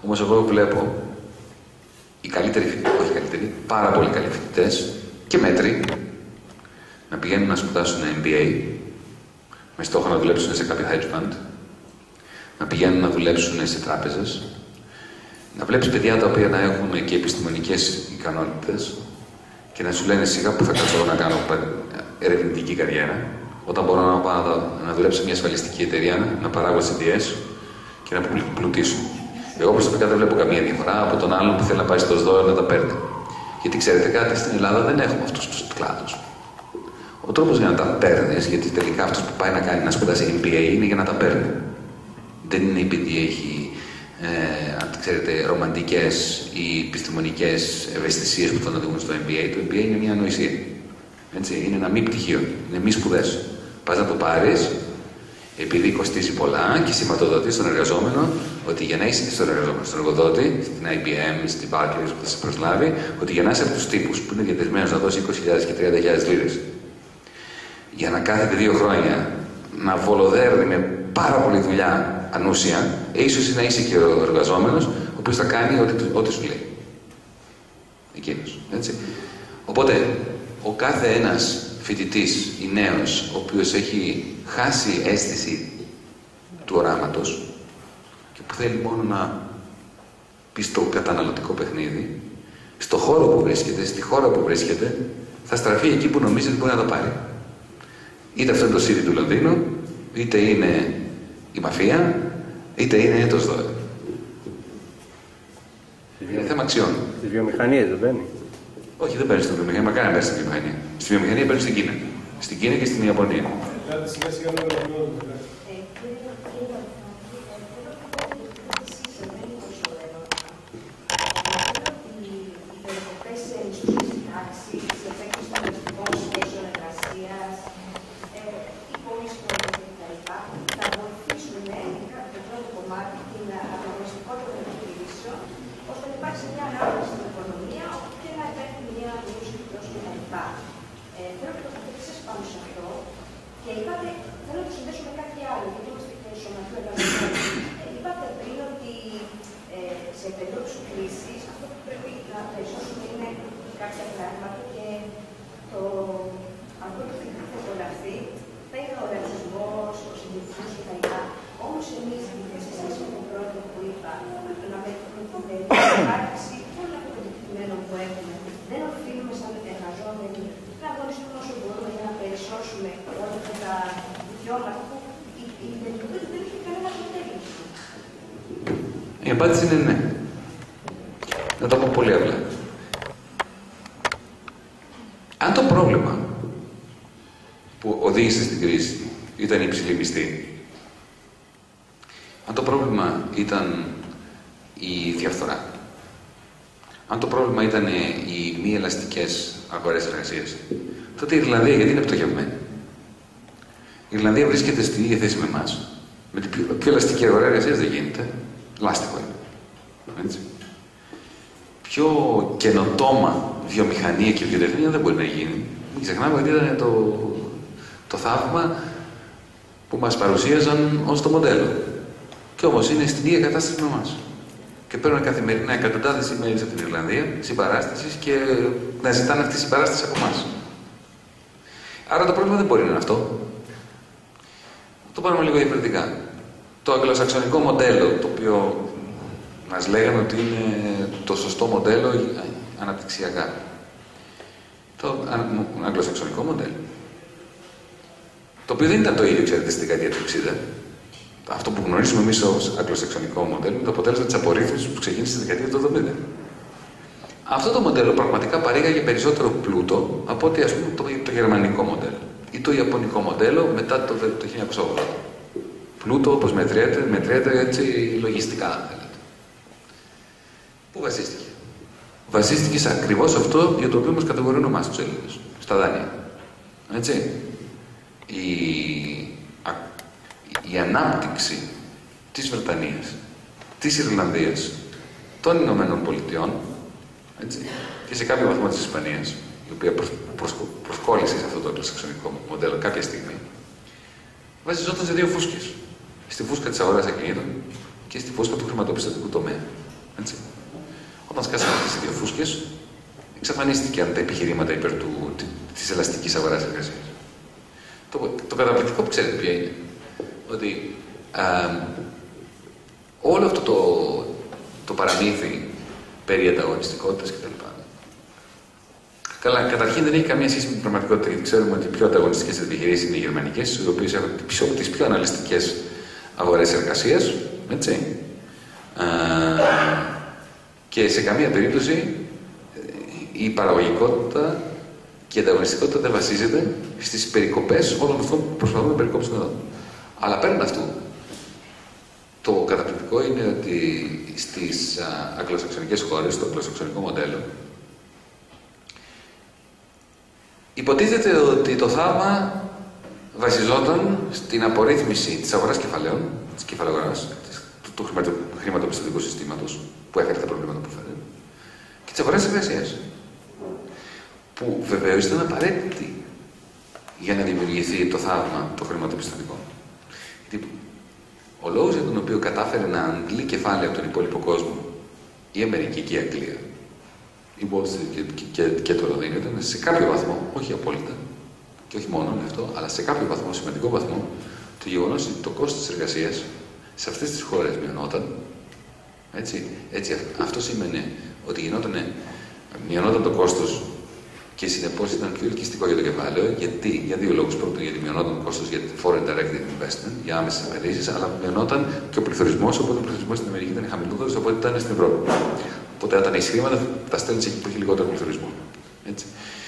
Όμως εγώ βλέπω οι καλύτεροι φοιτητές, όχι καλύτεροι, πάρα πολύ καλοί φοιτητές και μέτροι να πηγαίνουν να σπουδάσουν εμ μπι έι με στόχο να δουλέψουν σε κάποιο hedge fund, να πηγαίνουν να δουλέψουν σε τράπεζες, να βλέπεις παιδιά τα οποία να έχουν και επιστημονικές ικανότητες και να σου λένε σιγά που θα κάτσω να κάνω ερευνητική καριέρα, όταν μπορώ να πάω να δουλέψω σε μια ασφαλιστική εταιρεία, να παράγω σι ντι ες και να πλουτίσω. Εγώ προσωπικά δεν βλέπω καμία διαφορά από τον άλλον που θέλει να πάει στο ΣΔΟΕ να τα παίρνει. Γιατί ξέρετε κάτι, στην Ελλάδα δεν έχουμε αυτούς τους κλάδους. Ο τρόπος για να τα παίρνεις, γιατί τελικά αυτός που πάει να κάνει να σπουδάσει εμ μπι έι είναι για να τα παίρνει. Δεν είναι επειδή έχει, ε, αν ξέρετε, ρομαντικές ή επιστημονικές ευαισθησίες που τον οδηγούν στο εμ μπι έι. Το εμ μπι έι είναι μια ανοησία. Έτσι, είναι ένα μη πτυχίο, είναι μη σπουδές. Πας να το πάρεις, επειδή κοστίζει πολλά και σηματοδοτεί στον εργαζόμενο, ότι για να είσαι στον εργαζόμενο, στον εργοδότη, στην άι μπι εμ, στην Barclays που θα σε προσλάβει, ότι για να είσαι από τους τύπους που είναι διατεθειμένος να δώσει είκοσι χιλιάδες και τριάντα χιλιάδες λίρες, για να κάθεται δύο χρόνια να βολοδέρνει με πάρα πολλή δουλειά ανούσια, ίσως να είσαι και ο εργαζόμενος, ο οποίος θα κάνει ό,τι, ό,τι σου λέει. Εκείνος, έτσι. Οπότε, ο κάθε ένας φοιτητής ή νέος, ο οποίος έχει χάσει αίσθηση του οράματος και που θέλει μόνο να πει στο καταναλωτικό παιχνίδι, στο χώρο που βρίσκεται, στη χώρα που βρίσκεται, θα στραφεί εκεί που νομίζει ότι μπορεί να το πάρει. Είτε αυτό είναι το City του Λονδίνου, είτε είναι η μαφία, είτε είναι το ΣΔΟΕ. Είναι θέμα αξιών. Στις βιομηχανίες δεν μπαίνει. Όχι, δεν παίρνει στην βιομηχανία, μακάρι να παίρνει στην βιομηχανία. Στη βιομηχανία παίρνει στην Κίνα. Στην Κίνα και στην Ιαπωνία. Η απάντηση είναι ναι. Να το πω πολύ απλά. Αν το πρόβλημα που οδήγησε στην κρίση ήταν η υψηλή μισθή, αν το πρόβλημα ήταν η διαφθορά, αν το πρόβλημα ήταν οι μη ελαστικές αγορές εργασίας, τότε η Ιρλανδία γιατί είναι πτωχευμένη. Η Ιρλανδία βρίσκεται στην ίδια θέση με εμάς. Με την πιο, πιο ελαστική αγορά εργασίας δεν γίνεται. Λάστιχο είναι. Έτσι. Πιο καινοτόμα βιομηχανία και βιοτεχνία δεν μπορεί να γίνει. Μην ξεχνάμε ότι ήταν το, το θαύμα που μας παρουσίαζαν ως το μοντέλο. Και όμως είναι στην ίδια κατάσταση με εμάς. Και παίρνουν καθημερινά εκατοντάδες emails από την Ιρλανδία συμπαράστασης και να ζητάνε αυτή τη συμπαράσταση από εμάς. Άρα το πρόβλημα δεν μπορεί να είναι αυτό. Το πάρουμε λίγο διαφορετικά. Το αγγλοσαξονικό μοντέλο, το οποίο μας λέγανε ότι είναι το σωστό μοντέλο αναπτυξιακά. Το αγγλοσαξονικό μοντέλο. Το οποίο δεν ήταν το ίδιο, ξέρετε, στη δεκαετία του εξήντα. Αυτό που γνωρίζουμε εμείς ως αγγλοσαξονικό μοντέλο είναι το αποτέλεσμα της απορρίθμισης που ξεκίνησε στη δεκαετία του εβδομήντα. Αυτό το μοντέλο πραγματικά παρήγαγε περισσότερο πλούτο από ότι, ας πούμε, το, το γερμανικό μοντέλο ή το ιαπωνικό μοντέλο μετά το, το χίλια εννιακόσια ογδόντα. Πλούτο, όπως μετριέται, μετριέται έτσι λογιστικά, αν θέλετε. Πού βασίστηκε? Βασίστηκε σε ακριβώς αυτό για το οποίο μας κατηγορούν εμάς τους Έλληνες, στα δάνεια. Έτσι. Η, α, η ανάπτυξη της Βρετανίας, της Ιρλανδίας, των Ηνωμένων Πολιτειών, έτσι, και σε κάποιο βαθμό της Ισπανίας, η οποία προσ, προσ, προσκόλλησε σε αυτό το αγγλοσαξονικό μοντέλο κάποια στιγμή, βασιζόταν σε δύο φούσκες. Στη φούσκα της αγοράς ακινήτων και στη φούσκα του χρηματοπιστωτικού τομέα. Έτσι. Όταν σκάσαμε αυτές οι δύο φούσκες, εξαφανίστηκαν τα επιχειρήματα υπέρ του, της ελαστικής αγοράς εργασίας. Το, το καταπληκτικό που ξέρετε ποια είναι, ότι α, όλο αυτό το, το παραμύθι περί ανταγωνιστικότητας κτλ. Καλά, καταρχήν δεν έχει καμία σχέση με την πραγματικότητα, γιατί ξέρουμε ότι οι πιο ανταγωνιστικές επιχειρήσεις είναι οι γερμανικές, οι οποίες έχουν τις πιο αναλυστικές αγορές εργασίας, έτσι. Α, και σε καμία περίπτωση η παραγωγικότητα και η ανταγωνιστικότητα δεν βασίζεται στις περικοπές όλων αυτών που προσπαθούμε να περικόψουμε εδώ. Αλλά πέραν αυτού, το καταπληκτικό είναι ότι στις αγγλοσαξονικές χώρες, στο αγγλοσαξονικό μοντέλο, υποτίθεται ότι το θαύμα βασιζόταν στην απορρίθμιση της αγοράς κεφαλαίων, της κεφαλαιογοράς, του χρηματοπιστωτικού συστήματος, που έφερε τα προβλήματα που φέρε, και της αγοράς εργασίας, που βεβαίως ήταν απαραίτητη για να δημιουργηθεί το θαύμα το χρηματοπιστωτικό. Γιατί ο λόγος για τον οποίο κατάφερε να αντλεί κεφάλαια από τον υπόλοιπο κόσμο η Αμερική και η Αγγλία, η Wall Street και, και, και το Λονδίνο, ήταν σε κάποιο βαθμό, όχι απόλυτα, και όχι μόνο αυτό, αλλά σε κάποιο βαθμό, σημαντικό βαθμό, το γεγονός ότι το κόστος της εργασίας σε αυτές τις χώρες μειωνόταν. Έτσι, έτσι, αυτό σημαίνει ότι γινόταν, μειωνόταν το κόστος και συνεπώς ήταν πιο ελκυστικό για το κεφάλαιο. Γιατί, για δύο λόγους. Πρώτον, γιατί μειωνόταν το κόστος για foreign direct investment, για άμεσες επενδύσεις, αλλά μειωνόταν και ο πληθωρισμός, οπότε ο πληθωρισμός στην Αμερική ήταν χαμηλότερος από ό,τι ήταν στην Ευρώπη. Οπότε, όταν έχει χρήματα, τα στέλνει εκεί που έχει λιγότερο πληθωρισμό. Έτσι.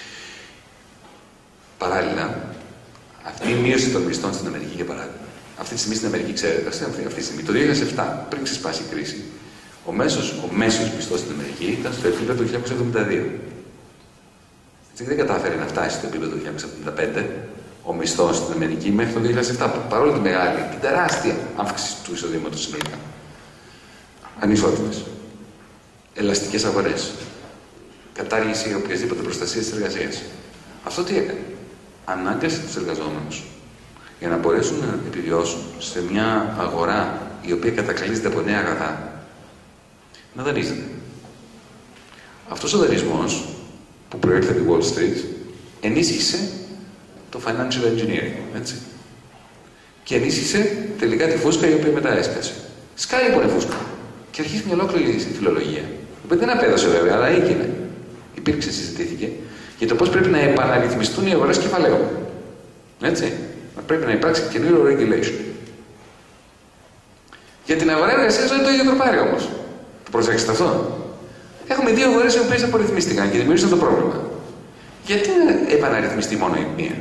Παράλληλα, αυτή η μείωση των μισθών στην Αμερική, για παράδειγμα, αυτή τη στιγμή στην Αμερική, ξέρετε, αυτή τη στιγμή, το δύο χιλιάδες επτά, πριν ξεσπάσει η κρίση, ο μέσος, ο μέσος μισθός στην Αμερική ήταν στο επίπεδο του χίλια εννιακόσια εβδομήντα δύο. Έτσι, δεν κατάφερε να φτάσει στο επίπεδο του χίλια εννιακόσια εβδομήντα πέντε ο μισθός στην Αμερική μέχρι το δύο χιλιάδες επτά, παρόλο τη μεγάλη, την τεράστια αύξηση του εισοδήματος των Αμερικανών. Ανισότητες, ελαστικές αγορές, κατάργηση οποιασδήποτε προστασίας της εργασίας. Αυτό τι έκανε? Ανάγκασε τους εργαζόμενους για να μπορέσουν να επιβιώσουν σε μια αγορά η οποία κατακλείζεται από νέα αγαθά, να δανείζεται. Αυτός ο δανεισμός που προέρχεται από τη Wall Street ενίσχυσε το financial engineering, έτσι. Και ενίσχυσε τελικά τη φούσκα η οποία μετά έσκασε. Σκάει λοιπόν η φούσκα και αρχίζει μια ολόκληρη φιλολογία, που δεν απέδωσε βέβαια, αλλά έγινε. Υπήρξε, συζητήθηκε για το πώς πρέπει να επαναρρυθμιστούν οι αγορές κεφαλαίου. Έτσι. Πρέπει να υπάρξει καινούριο regulation. Για την αγορά εργασίας δεν είναι το ίδιο τροπάρι όμως. Το προσέξτε αυτό. Έχουμε δύο αγορές οι οποίες απορριθμίστηκαν και δημιούργησαν το πρόβλημα. Γιατί να επαναρρυθμιστεί μόνο η μία?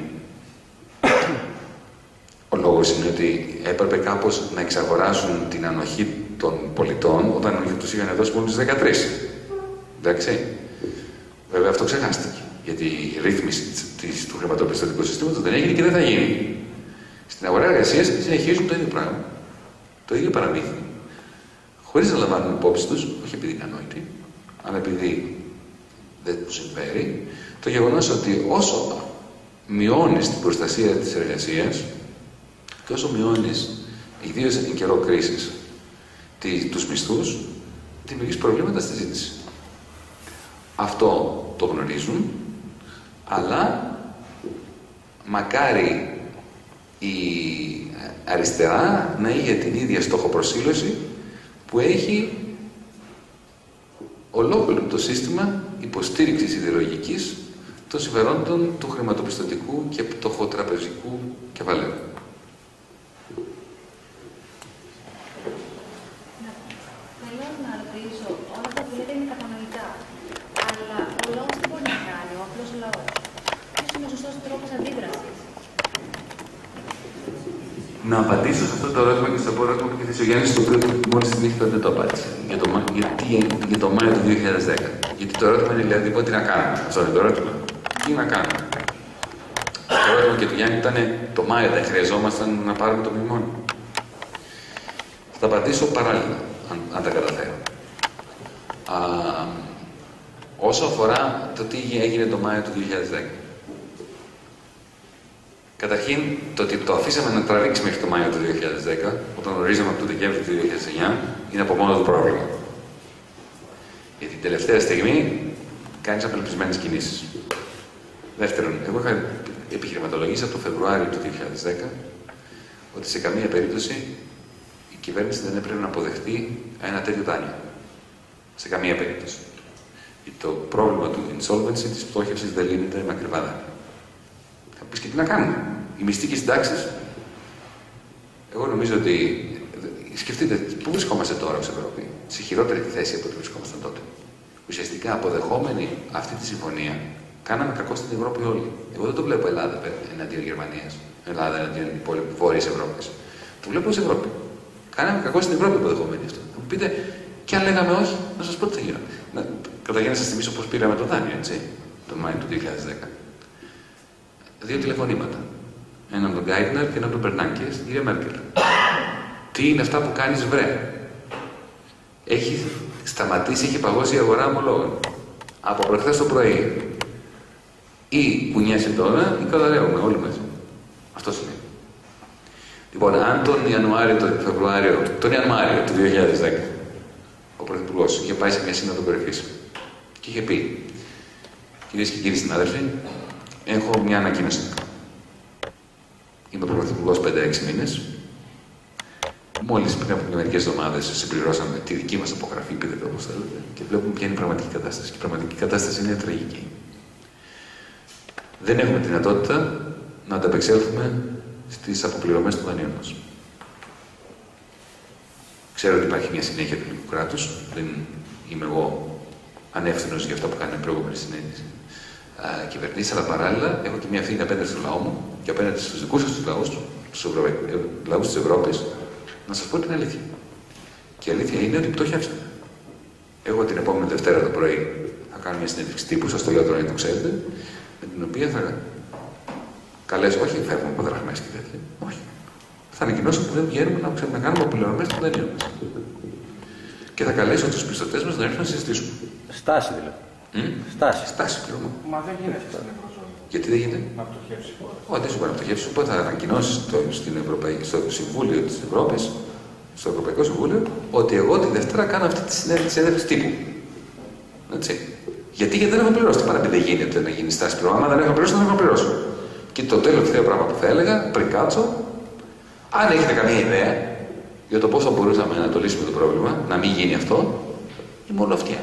Ο λόγος είναι ότι έπρεπε κάπως να εξαγοράσουν την ανοχή των πολιτών όταν τους είχαν δώσει μόνο τους δεκατρείς. Εντάξει. Βέβαια αυτό ξεχάστηκε. Γιατί η ρύθμιση της, του χρηματοπιστωτικού συστήματος δεν έγινε και δεν θα γίνει. Στην αγορά εργασίας συνεχίζουν το ίδιο πράγμα. Το ίδιο παραμύθι. Χωρίς να λαμβάνουν υπόψη τους, όχι επειδή είναι ανόητοι, αλλά επειδή δεν τους συμφέρει, το γεγονός ότι όσο μειώνεις την προστασία της εργασίας και όσο μειώνεις, ιδίως εν καιρό κρίσης, τους μισθούς, δημιουργείς προβλήματα στη ζήτηση. Αυτό το γνωρίζουν, αλλά μακάρι η αριστερά να είχε την ίδια στόχοπροσήλωση που έχει ολόκληρο το σύστημα υποστήριξης ιδεολογικής των συμφερόντων του χρηματοπιστωτικού και πτωχοτραπεζικού κεφαλαίου. Θέλω να ρωτήσω, όλα αυτά που λέτε είναι κατανοητά, αλλά ο λαός τι μπορεί να κάνει, ο απλός λαός? Ποιος είναι ο σωστός τρόπος αντίδρασης? Να απαντήσω σε αυτό το ερώτημα και στο επόμενο ερώτημα που είχε ο Γιάννης, το οποίο μόλις την είχε τότε το απάντησε. Για το, γιατί, για το Μάιο του δύο χιλιάδες δέκα. Γιατί το ερώτημα είναι δηλαδή τι να κάνουμε. Αυτό είναι το ερώτημα. Τι να κάνουμε. Το ερώτημα και του Γιάννη ήταν το Μάιο δεν χρειαζόμασταν να πάρουμε το μνημόνιο. Θα απαντήσω παράλληλα, αν, αν τα καταφέρω. Α, όσο αφορά το τι έγινε το Μάιο του δύο χιλιάδες δέκα. Καταρχήν, το ότι το αφήσαμε να τραβήξει μέχρι το Μάιο του δύο χιλιάδες δέκα, όταν γνωρίζαμε από το Δεκέμβριο του δύο χιλιάδες εννιά, είναι από μόνο το πρόβλημα. τελευταία στιγμή κάνεις απελπισμένες κινήσεις. Δεύτερον, εγώ είχα επιχειρηματολογήσει από το Φεβρουάριο του δύο χιλιάδες δέκα ότι σε καμία περίπτωση η κυβέρνηση δεν έπρεπε να αποδεχτεί ένα τέτοιο δάνειο. Σε καμία περίπτωση. Το πρόβλημα του insolvency, της πτώχευσης, δεν λύνεται με ακριβά δάνεια. Θα πεις και τι να κάνουμε. Οι μυστικές συντάξεις. Εγώ νομίζω ότι. Σκεφτείτε, πού βρισκόμαστε τώρα ως Ευρώπη. Σε χειρότερη θέση από ό,τι βρισκόμασταν τότε. Ουσιαστικά αποδεχόμενοι αυτή τη συμφωνία, κάναμε κακό στην Ευρώπη όλοι. Εγώ δεν το βλέπω Ελλάδα εναντίον Γερμανίας, Ελλάδα εναντίον υπόλοιπη Βόρειας Ευρώπης. Το βλέπω ως Ευρώπη. Κάναμε κακό στην Ευρώπη αποδεχόμενοι αυτό. Θα μου πείτε, και αν λέγαμε όχι, να σας πω τι θα γίνει. Καταρχήν να σας θυμίσω πώς πήραμε το δάνειο, έτσι, τον Μάιο του δύο χιλιάδες δέκα. Δύο τηλεφωνήματα. Ένα από τον Γκάιντνερ και ένα από τον Μπερνάνκε στην κυρία Μέρκελ. Τι είναι αυτά που κάνεις, βρε. Έχει σταματήσει, έχει παγώσει η αγορά ομολόγων. Από προχθές το πρωί. Ή κουνιέσαι τώρα ή καταραίουμε όλοι μαζί. Αυτό σημαίνει. Λοιπόν, αν τον Ιανουάριο, τον Φεβρουάριο, τον Ιανουάριο του δύο χιλιάδες δέκα ο Πρωθυπουργός είχε πάει σε μια σύνοδο κορυφής και είχε πει: κυρίες και κύριοι συνάδελφοι, έχω μια ανακοίνωση. Είμαι Πρωθυπουργός πέντε έξι μήνες. Μόλις πριν από μερικές εβδομάδες συμπληρώσαμε τη δική μας απογραφή, πείτε όπως θέλετε, και βλέπουμε ποια είναι η πραγματική κατάσταση. Και η πραγματική κατάσταση είναι τραγική. Δεν έχουμε τη δυνατότητα να ανταπεξέλθουμε στις αποπληρωμές των δανείων μας. Ξέρω ότι υπάρχει μια συνέχεια του ελληνικού κράτους. Δεν είμαι εγώ ανεύθυνος για αυτά που κάνει η προηγούμενη συνέντευξη κυβερνήσει, αλλά παράλληλα έχω και μια ευθύνη απέναντι στο λαό μου και απέναντι στους δικούς σας τους λαούς, τους λαούς της Ευρώπης, να σας πω την αλήθεια. Και η αλήθεια είναι ότι πτωχεύσαμε. Εγώ την επόμενη Δευτέρα το πρωί θα κάνω μια συνέντευξη τύπου, σας το λέω τώρα για το ξέρετε, με την οποία θα καλέσω, όχι φεύγουμε από δραχμές και τέτοια, όχι. Θα ανακοινώσω ότι δεν βγαίνουμε να, να κάνουμε αποπληρωμές των δανείων μας. Και θα καλέσω τους πιστωτές μας να έρθουν να συζητήσουμε. Στάση δηλαδή. Mm? Στάση. Στάση, πληρωμό. Μα δεν γίνεται στην Ευρωζώνη. Γιατί δεν γίνεται. Να πτωχεύσει η χώρα. Όχι, δεν σου μπορεί να πτωχεύσει. Οπότε θα ανακοινώσει στο Συμβούλιο της Ευρώπης, στο Ευρωπαϊκό Συμβούλιο, ότι εγώ τη Δευτέρα κάνω αυτή τη συνέντευξη τύπου. Έτσι. Γιατί, γιατί δεν έχω πληρώσει. Τι παραπεί δεν γίνεται να γίνει στάση πληρωμά. Αν δεν έχω πληρώσει, δεν έχω πληρώσει. Και το τελευταίο πράγμα που θα έλεγα, πριν κάτσω, αν έχετε καμία ιδέα για το πώς θα μπορούσαμε να το λύσουμε το πρόβλημα, να μην γίνει αυτό, είμαι όλο αυτιά.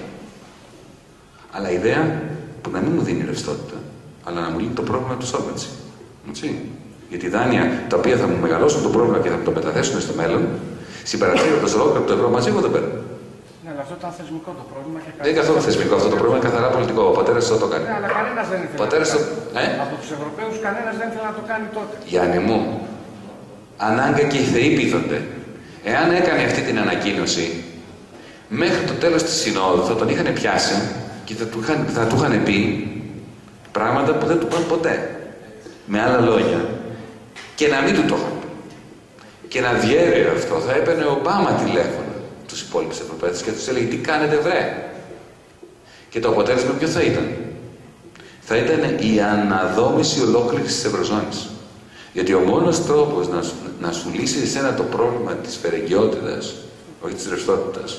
Αλλά ιδέα που να μην μου δίνει ρευστότητα, αλλά να μου λύνει το πρόβλημα του solvency. Έτσι. Γιατί δάνεια τα οποία θα μου μεγαλώσουν το πρόβλημα και θα μου το μεταθέσουν στο μέλλον, συμπαρατήροντας ολόκληρο το ευρώ μαζί, εγώ δεν παίρνω. Ναι, αλλά αυτό ήταν θεσμικό το πρόβλημα. Και δεν είναι καθόλου θεσμικό αυτό το πρόβλημα, είναι καθαρά πολιτικό. Ο πατέρας το κάνει. Ναι, αλλά κανένας δεν ήθελε. Πατέρας το... ε? Από τους Ευρωπαίους κανένας δεν ήθελε να το κάνει τότε. Γιάννη μου, ανάγκα και οι θεοί πείθονται. Εάν έκανε αυτή την ανακοίνωση, μέχρι το τέλος της συνόδου θα τον είχαν πιάσει και θα του είχαν, θα του είχαν πει πράγματα που δεν του πάνε ποτέ. Με άλλα λόγια. Και να μην του το είχαν πει. Και να διέρεε αυτό, θα έπαιρνε ο Ομπάμα τηλέφωνο τους υπόλοιπους Ευρωπαίους και τους έλεγε τι κάνετε βρε. Και το αποτέλεσμα ποιο θα ήταν. Θα ήταν η αναδόμηση ολόκληρης της Ευρωζώνης. Γιατί ο μόνος τρόπος να, να σου λύσει εσένα το πρόβλημα της φερεγγιότητας, όχι της ρευστότητας,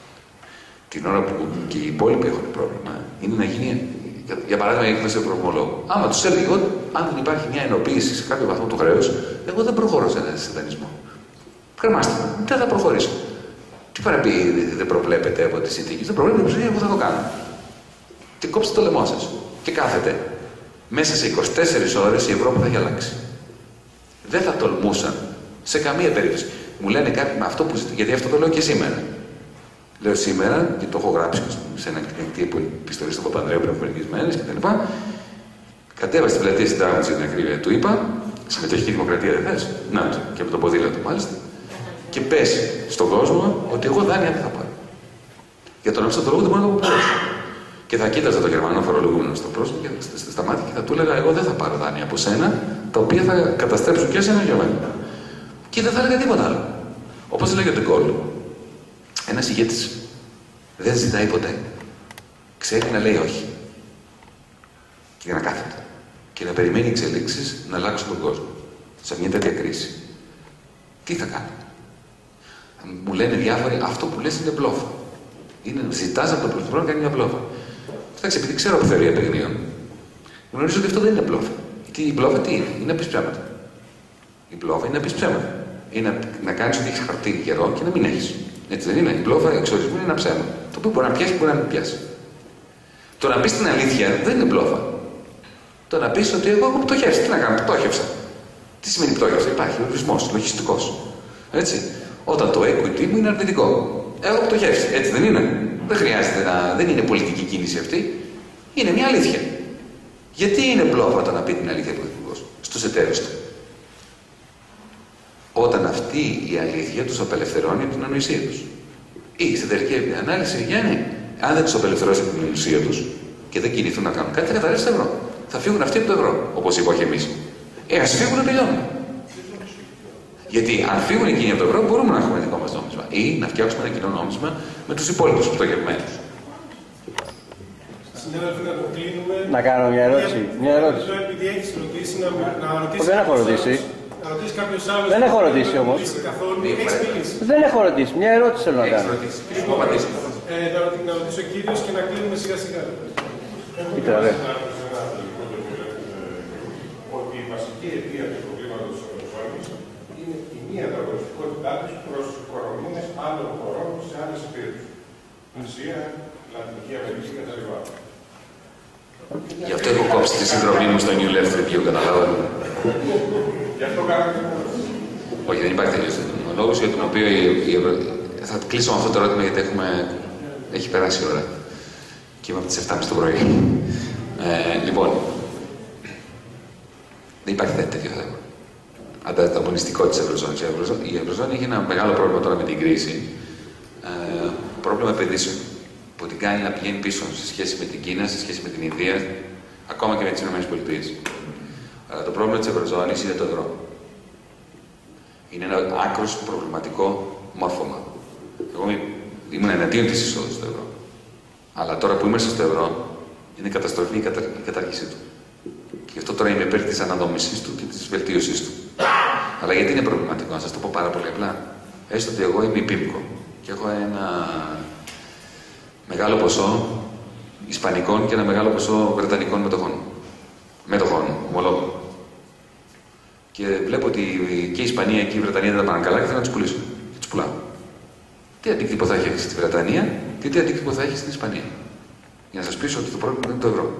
την ώρα που και οι υπόλοιποι έχουν πρόβλημα, είναι να γίνει, για, για παράδειγμα, η έκθεση του προγμολόγου. Άμα τους έλεγε ότι αν δεν υπάρχει μια ενοποίηση σε κάποιο βαθμό του χρέους, εγώ δεν προχωρώ σε ένα δανεισμό. Κρεμάστε, δεν θα προχωρήσω. Τι παραπεί δεν προβλέπετε από τις συνθήκες, δεν προβλέπετε, εγώ θα το κάνω. Και κόψτε το λαιμό σας. Και κάθετε. Μέσα σε είκοσι τέσσερις ώρες η Ευρώπη θα έχει αλλάξει. Δεν θα τολμούσαν σε καμία περίπτωση. Μου λένε κάποιοι με αυτό που ζητούν, γιατί αυτό το λέω και σήμερα. Λέω σήμερα, και το έχω γράψει σε ένα εκτύπο επιστολή στον Παπανδρέου πριν από μερικές μέρες κτλ. Κατέβασε την πλατεία Συντάγματος για την ακρίβεια. Του είπα, συμμετοχική δημοκρατία δεν θες. Να το, και με το ποδήλατο μάλιστα. Και πες στον κόσμο ότι εγώ δάνεια δεν θα πάρω. Για τον έψο το λόγο δεν μπορώ να το αποπληρώσω. Και θα κοίταζα τον Γερμανό φορολογούμενο στο πρόσωπο και στα μάτια και θα του έλεγα: εγώ δεν θα πάρω δάνεια από σένα, τα οποία θα καταστρέψουν και εσένα και εμένα. Και δεν θα έλεγα τίποτα άλλο. Όπως έλεγε ο Ντεγκόλ, ένας ηγέτης δεν ζητάει ποτέ. Ξέρει να λέει όχι. Και να κάθεται. Και να περιμένει εξελίξεις να αλλάξουν τον κόσμο. Σε μια τέτοια κρίση. Τι θα κάνει. Μου λένε διάφοροι, αυτό που λες είναι μπλόφα. Είναι ζητά από τον Πρωθυπουργό να κάνει μια μπλόφα. Κοιτάξτε, επειδή ξέρω από θεωρία παιγνίων, γνωρίζω ότι αυτό δεν είναι μπλόφα. Γιατί η μπλόφα τι είναι, είναι να πει ψέματα. Η μπλόφα είναι να πει ψέματα. Είναι να, να κάνει ότι έχει χαρτί καιρό και να μην έχει. Έτσι δεν είναι. Η μπλόφα εξορισμού είναι ένα ψέμα. Το οποίο μπορεί να πιάσει, μπορεί να μην πιάσει. Το να πει την αλήθεια δεν είναι μπλόφα. Το να πει ότι εγώ έχω πτωχεύσει. Τι να κάνω, πτώχευσα. Τι σημαίνει πτώχευσα, υπάρχει ορισμό, λογιστικό. Έτσι. Όταν το equity μου είναι αρνητικό. Έχω πτωχεύσει. Έτσι δεν είναι. Δεν χρειάζεται να. Δεν είναι πολιτική κίνηση αυτή. Είναι μια αλήθεια. Γιατί είναι μπλόφα το να πει την αλήθεια πολιτικό στου εταίρου του. Όταν αυτή η αλήθεια του απελευθερώνει από την ανοησία του. Ή στην τελική ανάλυση, Γιάννη, αν δεν του απελευθερώσει από την ανοησία του και δεν κινηθούν να κάνουν κάτι, θα καταρρεύσει το ευρώ. Θα φύγουν αυτοί από το ευρώ, όπως είπα και εμείς. Ε, ας φύγουν να τελειώνουν. Γιατί αν φύγουν εκείνοι από το ευρώ, μπορούμε να έχουμε δικό μας νόμισμα. Ή να φτιάξουμε ένα κοινό νόμισμα με τους υπόλοιπους πτωχευμένους. Συνάδελφοι, να το κλείνουμε. Να κάνω μια ερώτηση. Μια ερώτηση. Επειδή έχεις ρωτήσει, να, να ρωτήσει. Δεν έχω ρωτήσει. Να ρωτήσει κάποιος άλλος. Δεν έχω ρωτήσει όμως. Έχεις μιλήσει. Δεν έχω ρωτήσει. Μια ερώτηση θέλω να κάνω. Λοιπόν, ε, να, να ρωτήσει ο κύριος και να κλείνουμε σιγά σιγά. Κοίτα, ρε. Ότι η βασική αιτία του προβλήματος της Ευρωζώνης είναι η μη ανταγωνιστικότητά της προς τις οικονομίες άλλων χωρών σε άλλες υπήρους. Ασία, Λατινική Αμερική κτλ. Γι' αυτό έχω κόψει τη συνδρομή μου στο New Left Review, καταλάβατε. Γι' αυτό κάνετε. Όχι, δεν υπάρχει τελείως. Ο λόγος για τον οποίο η, η Ευρω... θα κλείσω με αυτό το ερώτημα γιατί έχουμε... έχει περάσει η ώρα. Και είμαι από τις εφτά και μισή το πρωί. Ε, λοιπόν, δεν υπάρχει τέτοιο θέμα. Ανταγωνιστικό της Ευρωζώνης. Η Ευρωζώνη έχει ένα μεγάλο πρόβλημα τώρα με την κρίση. Ε, πρόβλημα επενδύσεων. Που την κάνει να πηγαίνει πίσω σε σχέση με την Κίνα, σε σχέση με την Ινδία, ακόμα και με τις ΗΠΑ. Αλλά το πρόβλημα της Ευρωζώνης είναι το ευρώ. Είναι ένα άκρως προβληματικό μόρφωμα. Εγώ ήμουν εναντίον της εισόδου στο ευρώ. Αλλά τώρα που είμαστε στο ευρώ, είναι καταστροφή η, κατα... η κατάργησή του. Και γι' αυτό τώρα είμαι υπέρ της αναδόμησης του και της βελτίωσής του. Αλλά γιατί είναι προβληματικό, να σας το πω πάρα πολύ απλά. Έστω ότι εγώ είμαι υπήμικο και έχω ένα μεγάλο ποσό Ισπανικών και ένα μεγάλο ποσό Βρετανικών μετοχών. Μετοχών, ομολόγων. Και βλέπω ότι και η Ισπανία και η Βρετανία δεν τα πάνε καλά και θέλω να τις πουλήσω. Και τις πουλάω. Τι αντίκτυπο θα έχει στη Βρετανία και τι αντίκτυπο θα έχει στην Ισπανία. Για να σας πείσω ότι το πρόβλημα είναι το ευρώ.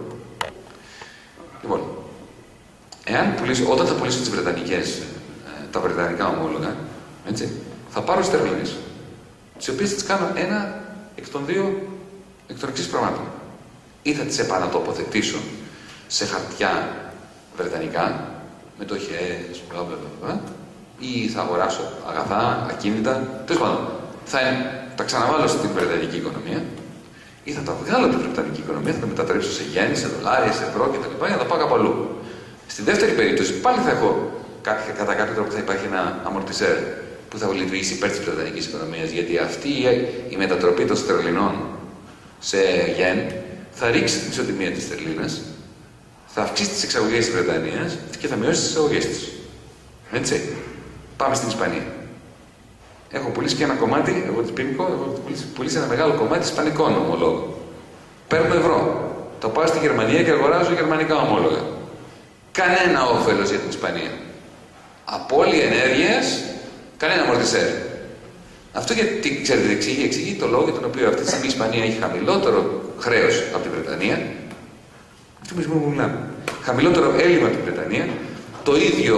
Λοιπόν, εάν πουλήσω, όταν θα πουλήσω τις Βρετανικές, τα Βρετανικά ομόλογα, έτσι, θα πάρω στερλίνες, τις οποίες θα τις κάνω ένα εκ των δύο εκ των εξής πραγμάτων. Ή θα τις επανατοποθετήσω σε χαρτιά βρετανικά, μετοχές, μπλα μπλα μπλα, ή θα αγοράσω αγαθά, ακίνητα, τέλος πάντων, θα τα ξαναβάλω στην βρετανική οικονομία, ή θα τα βγάλω από την βρετανική οικονομία, θα τα μετατρέψω σε γέννη, σε δολάρια, σε ευρώ κτλ. Για να τα πάω κάπου αλλού. Στην δεύτερη περίπτωση, πάλι θα έχω κατά κάποιο τρόπο θα υπάρχει ένα αμορτισέρ που θα λειτουργήσει υπέρ της βρετανικής οικονομίας, γιατί αυτή η μετατροπή των στερλινών σε γεν θα ρίξει την ισοτιμία της στερλίνας, θα αυξήσει τις εξαγωγές της Βρετανίας και θα μειώσει τις εισαγωγές της. Έτσι. Πάμε στην Ισπανία. Έχω πουλήσει και ένα κομμάτι, εγώ της Πίμικο, έχω πουλήσει ένα μεγάλο κομμάτι ισπανικών ομολόγων. Παίρνω ευρώ. Το πάω στη Γερμανία και αγοράζω γερμανικά ομόλογα. Κανένα όφελος για την Ισπανία. Απώλεια ενέργειας, κανένα αμορτισέρ. Αυτό γιατί, ξέρετε, εξηγεί, εξηγεί το λόγο για τον οποίο αυτή τη στιγμή η Ισπανία έχει χαμηλότερο χρέος από την Βρετανία. Τι μου μιλάμε. Χαμηλότερο έλλειμμα από την Βρετανία, το ίδιο,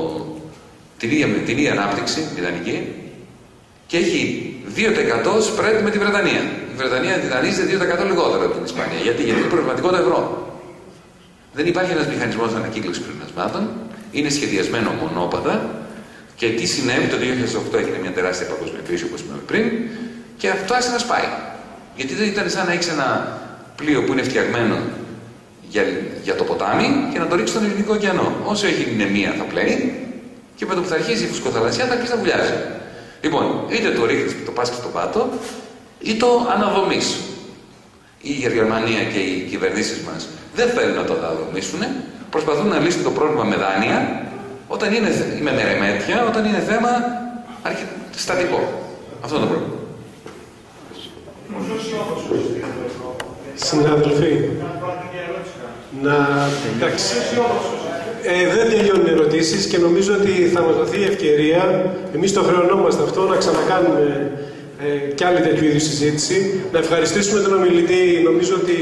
την ίδια, την ίδια ανάπτυξη, την ιδανική, και έχει δύο τοις εκατό spread με τη Βρετανία. Η Βρετανία διδανίζεται δύο τοις εκατό λιγότερο από την Ισπανία. Γιατί, γιατί είναι προβληματικό το ευρώ. Δεν υπάρχει ένας μηχανισμός ανακύκλωσης πλεονασμάτων, είναι σχεδιασμένο μονόπατα. Και τι συνέβη, το δύο χιλιάδες οκτώ έγινε μια τεράστια παγκόσμια κρίση, όπως είπαμε πριν, και αυτό άρχισε να σπάει. Γιατί δεν ήταν σαν να έχει ένα πλοίο που είναι φτιαγμένο για, για το ποτάμι και να το ρίξει στον Ειρηνικό ωκεανό. Όσο έχει μνημεία θα πλέει και με το που θα αρχίσει η φουσκοθαλασσιά θα αρχίσει να βουλιάζει. Λοιπόν, είτε το ρίχνει και το πας στον πάτο, ή το αναδομείς. Η Γερμανία και οι κυβερνήσεις μας δεν θέλουν να το αναδομήσουν, προσπαθούν να λύσουν το πρόβλημα με δάνεια. Όταν είναι με μερεμέτια, όταν είναι θέμα αρχι... στατικό. Αυτό είναι το πρόβλημα. Συνάδελφοι, να... εντάξει. Ε, δεν τελειώνουν οι ερωτήσεις και νομίζω ότι θα μας δοθεί η ευκαιρία, εμείς το χρεωνόμαστε αυτό, να ξανακάνουμε ε, κι άλλη τέτοιου είδους συζήτηση. Να ευχαριστήσουμε τον ομιλητή, νομίζω ότι...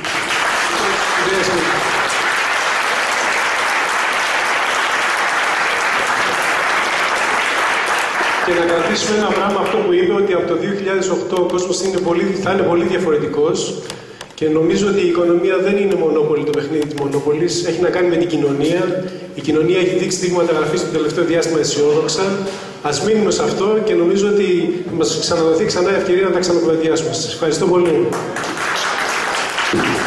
Και να κρατήσουμε ένα πράγμα αυτό που είπε, ότι από το δύο χιλιάδες οκτώ ο κόσμος είναι πολύ, θα είναι πολύ διαφορετικός και νομίζω ότι η οικονομία δεν είναι μονόπολη, το παιχνίδι της μονόπολης, έχει να κάνει με την κοινωνία. Η κοινωνία έχει δείξει δείγματα γραφής το τελευταίο διάστημα αισιόδοξα. Ας μείνουμε σε αυτό και νομίζω ότι θα μας ξαναδοθεί ξανά ευκαιρία να τα ξανακουβεντιάσουμε. Σας ευχαριστώ πολύ.